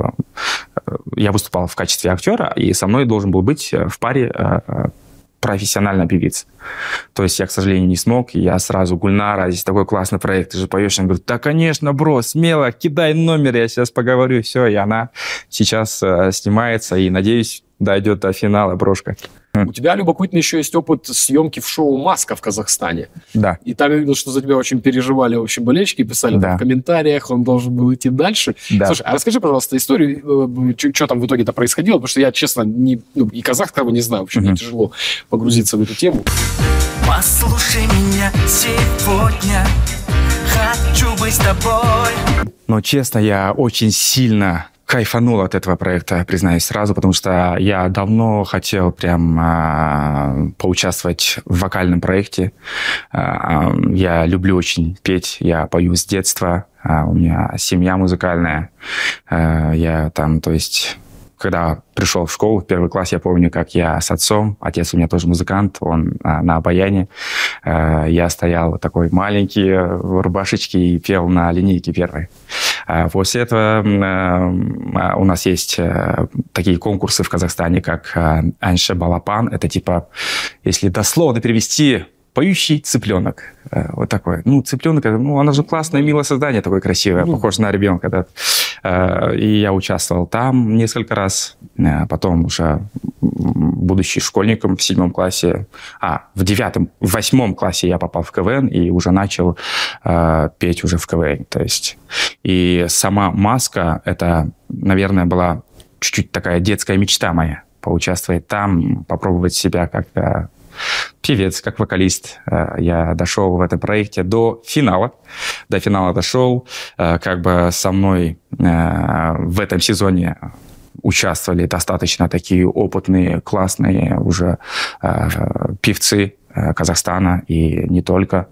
я выступал в качестве актера, и со мной должен был быть в паре профессиональная певица. То есть я, к сожалению, не смог, и я сразу: Гульнара, здесь такой классный проект, ты же поешь. Она говорит: да, конечно, бро, смело, кидай номер, я сейчас поговорю, все. И она сейчас снимается, и, надеюсь, дойдет до финала, брошка. У тебя, любопытно, еще есть опыт съемки в шоу «Маска» в Казахстане. Да. И там я видел, что за тебя очень переживали вообще болельщики, писали в комментариях, он должен был идти дальше. Да. Слушай, а расскажи, пожалуйста, историю, что там в итоге-то происходило, потому что я, честно, и казахского не знаю, вообще мне тяжело погрузиться в эту тему. Послушай меня сегодня, хочу быть с тобой. Но, честно, я очень сильно кайфанул от этого проекта, признаюсь сразу, потому что я давно хотел прям поучаствовать в вокальном проекте. Я люблю очень петь, я пою с детства, у меня семья музыкальная. Я там, то есть, когда пришел в школу, в 1 класс, я помню, как я с отцом, отец у меня тоже музыкант, он на баяне, я стоял такой маленький в рубашечке и пел на линейке первой. После этого у нас есть такие конкурсы в Казахстане, как Анше Балапан. Это типа, если дословно перевести, поющий цыпленок. Вот такой. Ну, цыпленок, оно же классное, милое создание, такое красивое, похоже на ребенка. Да? И я участвовал там несколько раз. Потом уже, будучи школьником в 7 классе, в 8 классе я попал в КВН и уже начал петь уже в КВН. То есть, и сама маска, это, наверное, была чуть-чуть такая детская мечта моя. Поучаствовать там, попробовать себя как певец, как вокалист. Я дошел в этом проекте до финала. До финала дошел. Как бы со мной в этом сезоне участвовали достаточно такие опытные, классные уже певцы Казахстана и не только.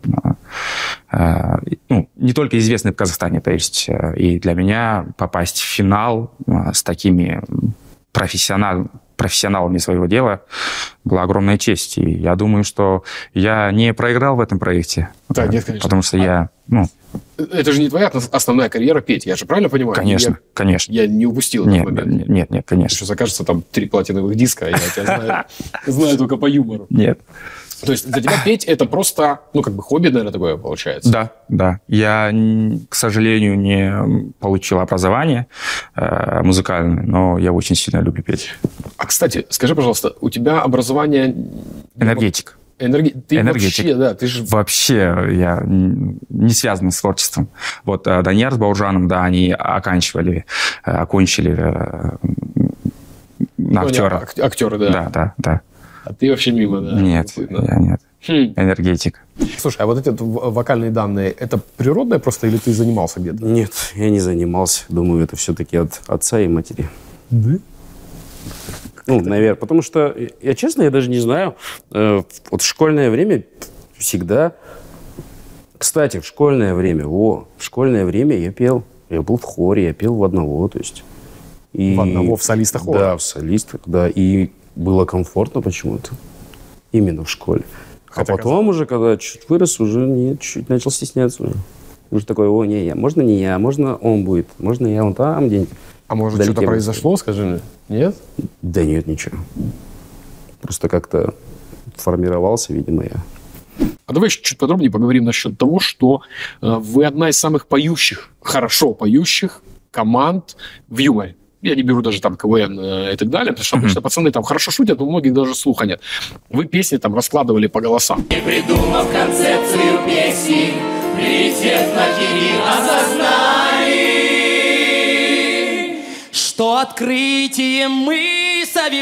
Не только известные в Казахстане. То есть и для меня попасть в финал с такими профессионалами своего дела была огромная честь. И я думаю, что я не проиграл в этом проекте. Да, нет, конечно. Потому что я... Это же не твоя основная карьера петь, я же правильно понимаю? Конечно, конечно. Я не упустил этот момент. Нет, конечно. Что окажется там 3 платиновых диска, а я тебя знаю только по юмору. Нет. То есть для тебя петь это просто, хобби, наверное, такое получается? Да. Я, к сожалению, не получил образование музыкальное, но я очень сильно люблю петь. А, кстати, скажи, пожалуйста, у тебя образование... Энергетик. Ты вообще, да, ты же... Вообще я не связан с творчеством. Вот Данияр с Бауыржаном, да, они окончили на актера. Актеры, да. Да. А ты вообще мимо, да? Нет, я нет. Энергетик. Слушай, а вот эти вокальные данные, это природное просто или ты занимался где-то? Нет, я не занимался. Думаю, это все-таки от отца и матери. Да? Наверное, потому что, я даже не знаю, вот в школьное время всегда... Кстати, в школьное время я пел. Я был в хоре, я пел в одного, то есть... В одного, в солистах хора? Да, в солистах, да. И было комфортно почему-то. Именно в школе. Хотя потом уже, когда чуть вырос, уже чуть начал стесняться. Уже такой, можно не я, можно он будет, можно я он там где-нибудь. А может, что-то произошло, скажи мне? Нет? Да нет, ничего. Просто как-то формировался, видимо, я. А давай чуть подробнее поговорим насчет того, что вы одна из самых хорошо поющих команд в юморе. Я не беру даже там КВН и так далее, потому что обычно пацаны там хорошо шутят, но у многих даже слуха нет. Вы песни там раскладывали по голосам. Не придумав концепцию песни, прилетев на Кирилл, осознали, что открытие мы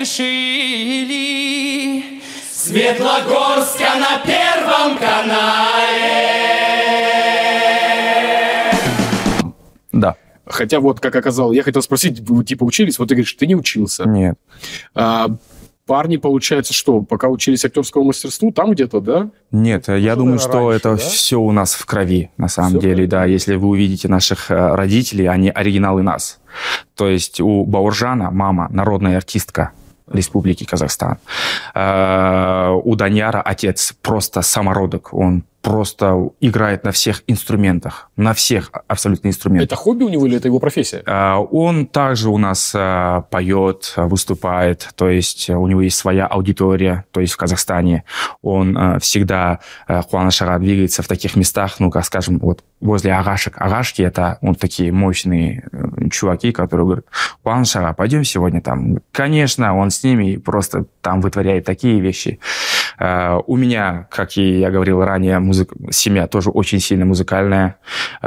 совершили. Светлогорска на Первом канале. Да. Хотя вот, как оказалось, я хотел спросить, вы типа учились? Вот ты говоришь, ты не учился. Нет. Парни, получается, что, пока учились актерскому мастерству, там где-то, да? Нет, я думаю, что это все у нас в крови, на самом деле, да. Если вы увидите наших родителей, они оригиналы нас. То есть у Бауыржана мама народная артистка Республики Казахстан. У Данияра отец просто самородок. Он просто играет на всех инструментах. На всех абсолютно инструментах. Это хобби у него или это его профессия? Он также у нас поет, выступает. То есть у него есть своя аудитория. То есть в Казахстане он всегда Куанышаға двигается в таких местах, как скажем, вот возле Агашек. Агашки — это вот такие мощные чуваки, которые говорят: Куанышаға, пойдем сегодня там. Конечно, он с ними просто там вытворяет такие вещи. У меня, как и я говорил ранее, семья тоже очень сильно музыкальная.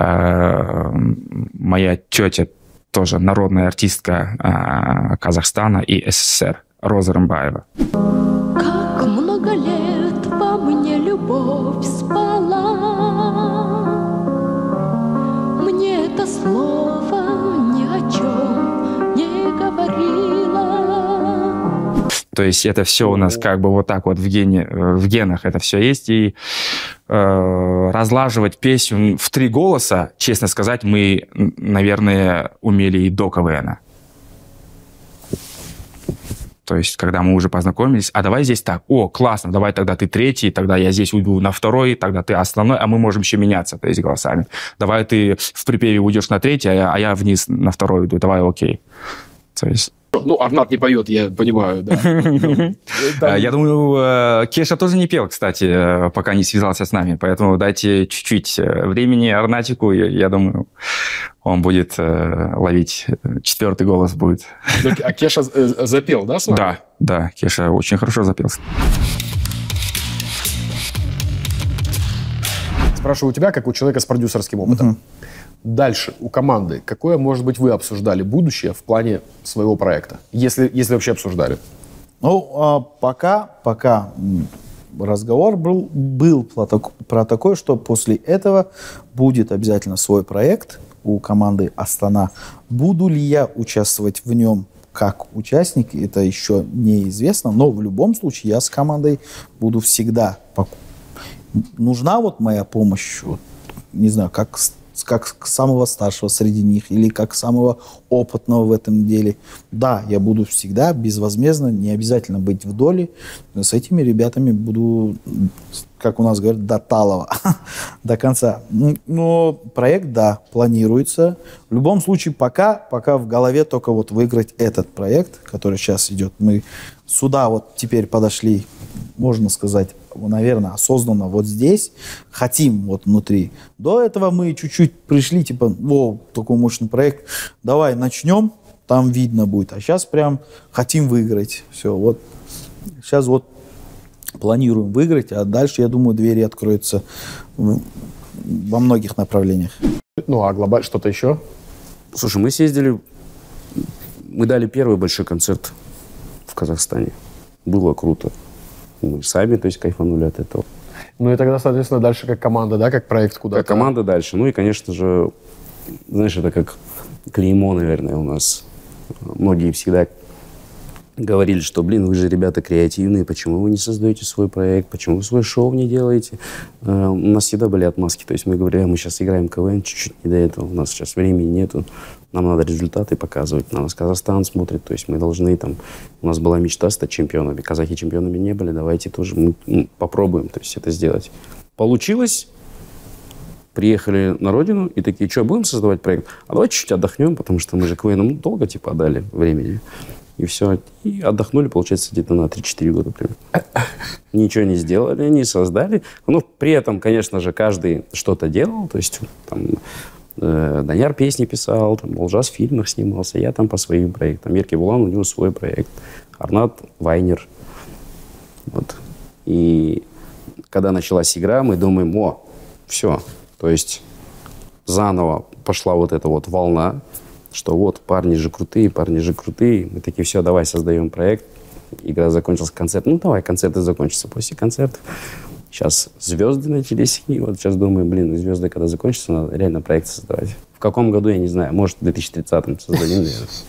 Моя тетя тоже народная артистка Казахстана и СССР, Роза Рымбаева. Как много лет во мне любовь спала, мне это слово ни о чем не говорило. То есть это все у нас как бы вот так вот в генах это все есть. И разлаживать песню в 3 голоса, честно сказать, мы, наверное, умели и до КВНа. То есть, когда мы уже познакомились, а давай здесь так, о, классно, давай тогда ты третий, тогда я здесь уйду на второй, тогда ты основной, а мы можем еще меняться, то есть голосами. Давай ты в припеве уйдешь на третий, а я вниз на второй уйду, давай окей. То есть... Ну, Арнат не поет, я понимаю, да. Я думаю, Кеша тоже не пел, кстати, пока не связался с нами, поэтому дайте чуть-чуть времени Арнатику, я думаю, он будет ловить, четвертый голос будет. А Кеша запел, да, с вами? Да, Кеша очень хорошо запел. Спрашиваю у тебя, как у человека с продюсерским опытом. Дальше, у команды, какое, может быть, вы обсуждали будущее в плане своего проекта? Если вообще обсуждали. Ну, пока разговор был про такое, что после этого будет обязательно свой проект у команды «Астана». Буду ли я участвовать в нем как участник, это еще неизвестно, но в любом случае я с командой буду всегда. Нужна вот моя помощь, вот, не знаю, как самого старшего среди них или как самого опытного в этом деле. Да, я буду всегда безвозмездно, не обязательно быть в доле. С этими ребятами буду, как у нас говорят, до талого, до конца. Но проект, да, планируется. В любом случае, пока в голове только вот выиграть этот проект, который сейчас идет. Мы сюда вот теперь подошли, можно сказать, наверное, осознанно вот здесь, хотим вот внутри. До этого мы чуть-чуть пришли, типа, такой мощный проект, давай начнем, там видно будет. А сейчас прям хотим выиграть. Все, вот. Сейчас вот планируем выиграть, а дальше, я думаю, двери откроются во многих направлениях. Ну, а глобально что-то еще? Слушай, мы съездили, мы дали первый большой концерт в Казахстане. Было круто. Мы сами, то есть, кайфанули от этого. Ну и тогда, соответственно, дальше как команда, да, как проект куда-то? Как команда дальше. Ну и, конечно же, знаешь, это как клеймо, наверное, у нас. Многие всегда говорили, что, вы же ребята креативные, почему вы не создаете свой проект, почему вы свое шоу не делаете? У нас всегда были отмазки. То есть мы говорили, мы сейчас играем КВН, чуть-чуть не до этого, у нас сейчас времени нету. Нам надо результаты показывать, на нас Казахстан смотрит, то есть мы должны там... У нас была мечта стать чемпионами, казахи чемпионами не были, давайте тоже мы попробуем, то есть это сделать. Получилось, приехали на родину и такие, что, будем создавать проект? А давайте чуть-чуть отдохнем, потому что мы же КВН долго типа отдали времени. И все. И отдохнули, получается, где-то на 3-4 года примерно. Ничего не сделали, не создали. Но при этом, конечно же, каждый что-то делал, то есть там... Даняр песни писал, там, Олжас в фильмах снимался, я там по своим проектам. Ерке Булан, у него свой проект. Арнат Вайнер. Вот. И когда началась игра, мы думаем, все. То есть заново пошла вот эта вот волна, что вот парни же крутые. Мы такие, все, давай создаем проект. Игра закончилась, концерт. Ну, давай, концерты закончатся. После концертов сейчас звезды начались, и вот сейчас думаю, звезды, когда закончатся, надо реально проект создавать. В каком году, я не знаю, может, в 2030-м создадим.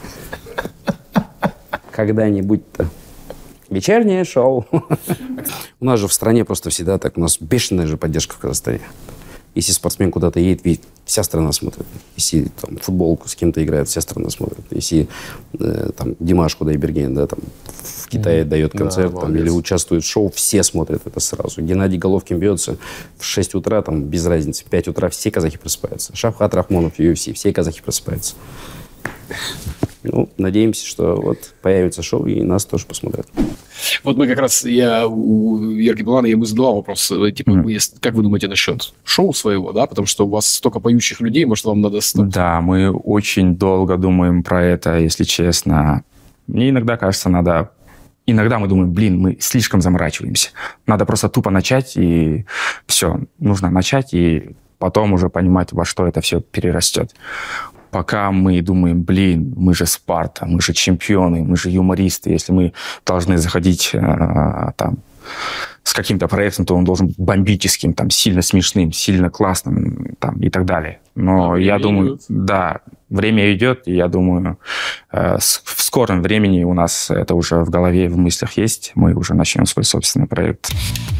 Когда-нибудь-то. Вечернее шоу. У нас же в стране просто всегда так, у нас бешеная же поддержка в Казахстане. Если спортсмен куда-то едет, вся страна смотрит. Если там футболку с кем-то играет, вся страна смотрит. Если там Димаш Кудайберген, да, там в Китае дает концерт, там, или участвует в шоу, все смотрят это сразу. Геннадий Головкин бьется в 6 утра, там, без разницы, в 5 утра все казахи просыпаются. Шавхат Рахмонов, UFC, все казахи просыпаются. Ну, надеемся, что вот появится шоу, и нас тоже посмотрят. Вот мы как раз, я у Ерки Булана, я ему задавал вопрос, типа, как вы думаете насчет шоу своего, да? Потому что у вас столько поющих людей, может, вам надо... Да, мы очень долго думаем про это, если честно. Мне иногда кажется, Иногда мы думаем, мы слишком заморачиваемся. Надо просто тупо начать, и все. Нужно начать, и потом уже понимать, во что это все перерастет. Пока мы думаем, мы же Спарта, мы же чемпионы, мы же юмористы. Если мы должны заходить там с каким-то проектом, то он должен быть бомбическим, там, сильно смешным, сильно классным там, и так далее. Но я думаю, время идет, и я думаю, в скором времени у нас это уже в голове, в мыслях есть. Мы уже начнем свой собственный проект.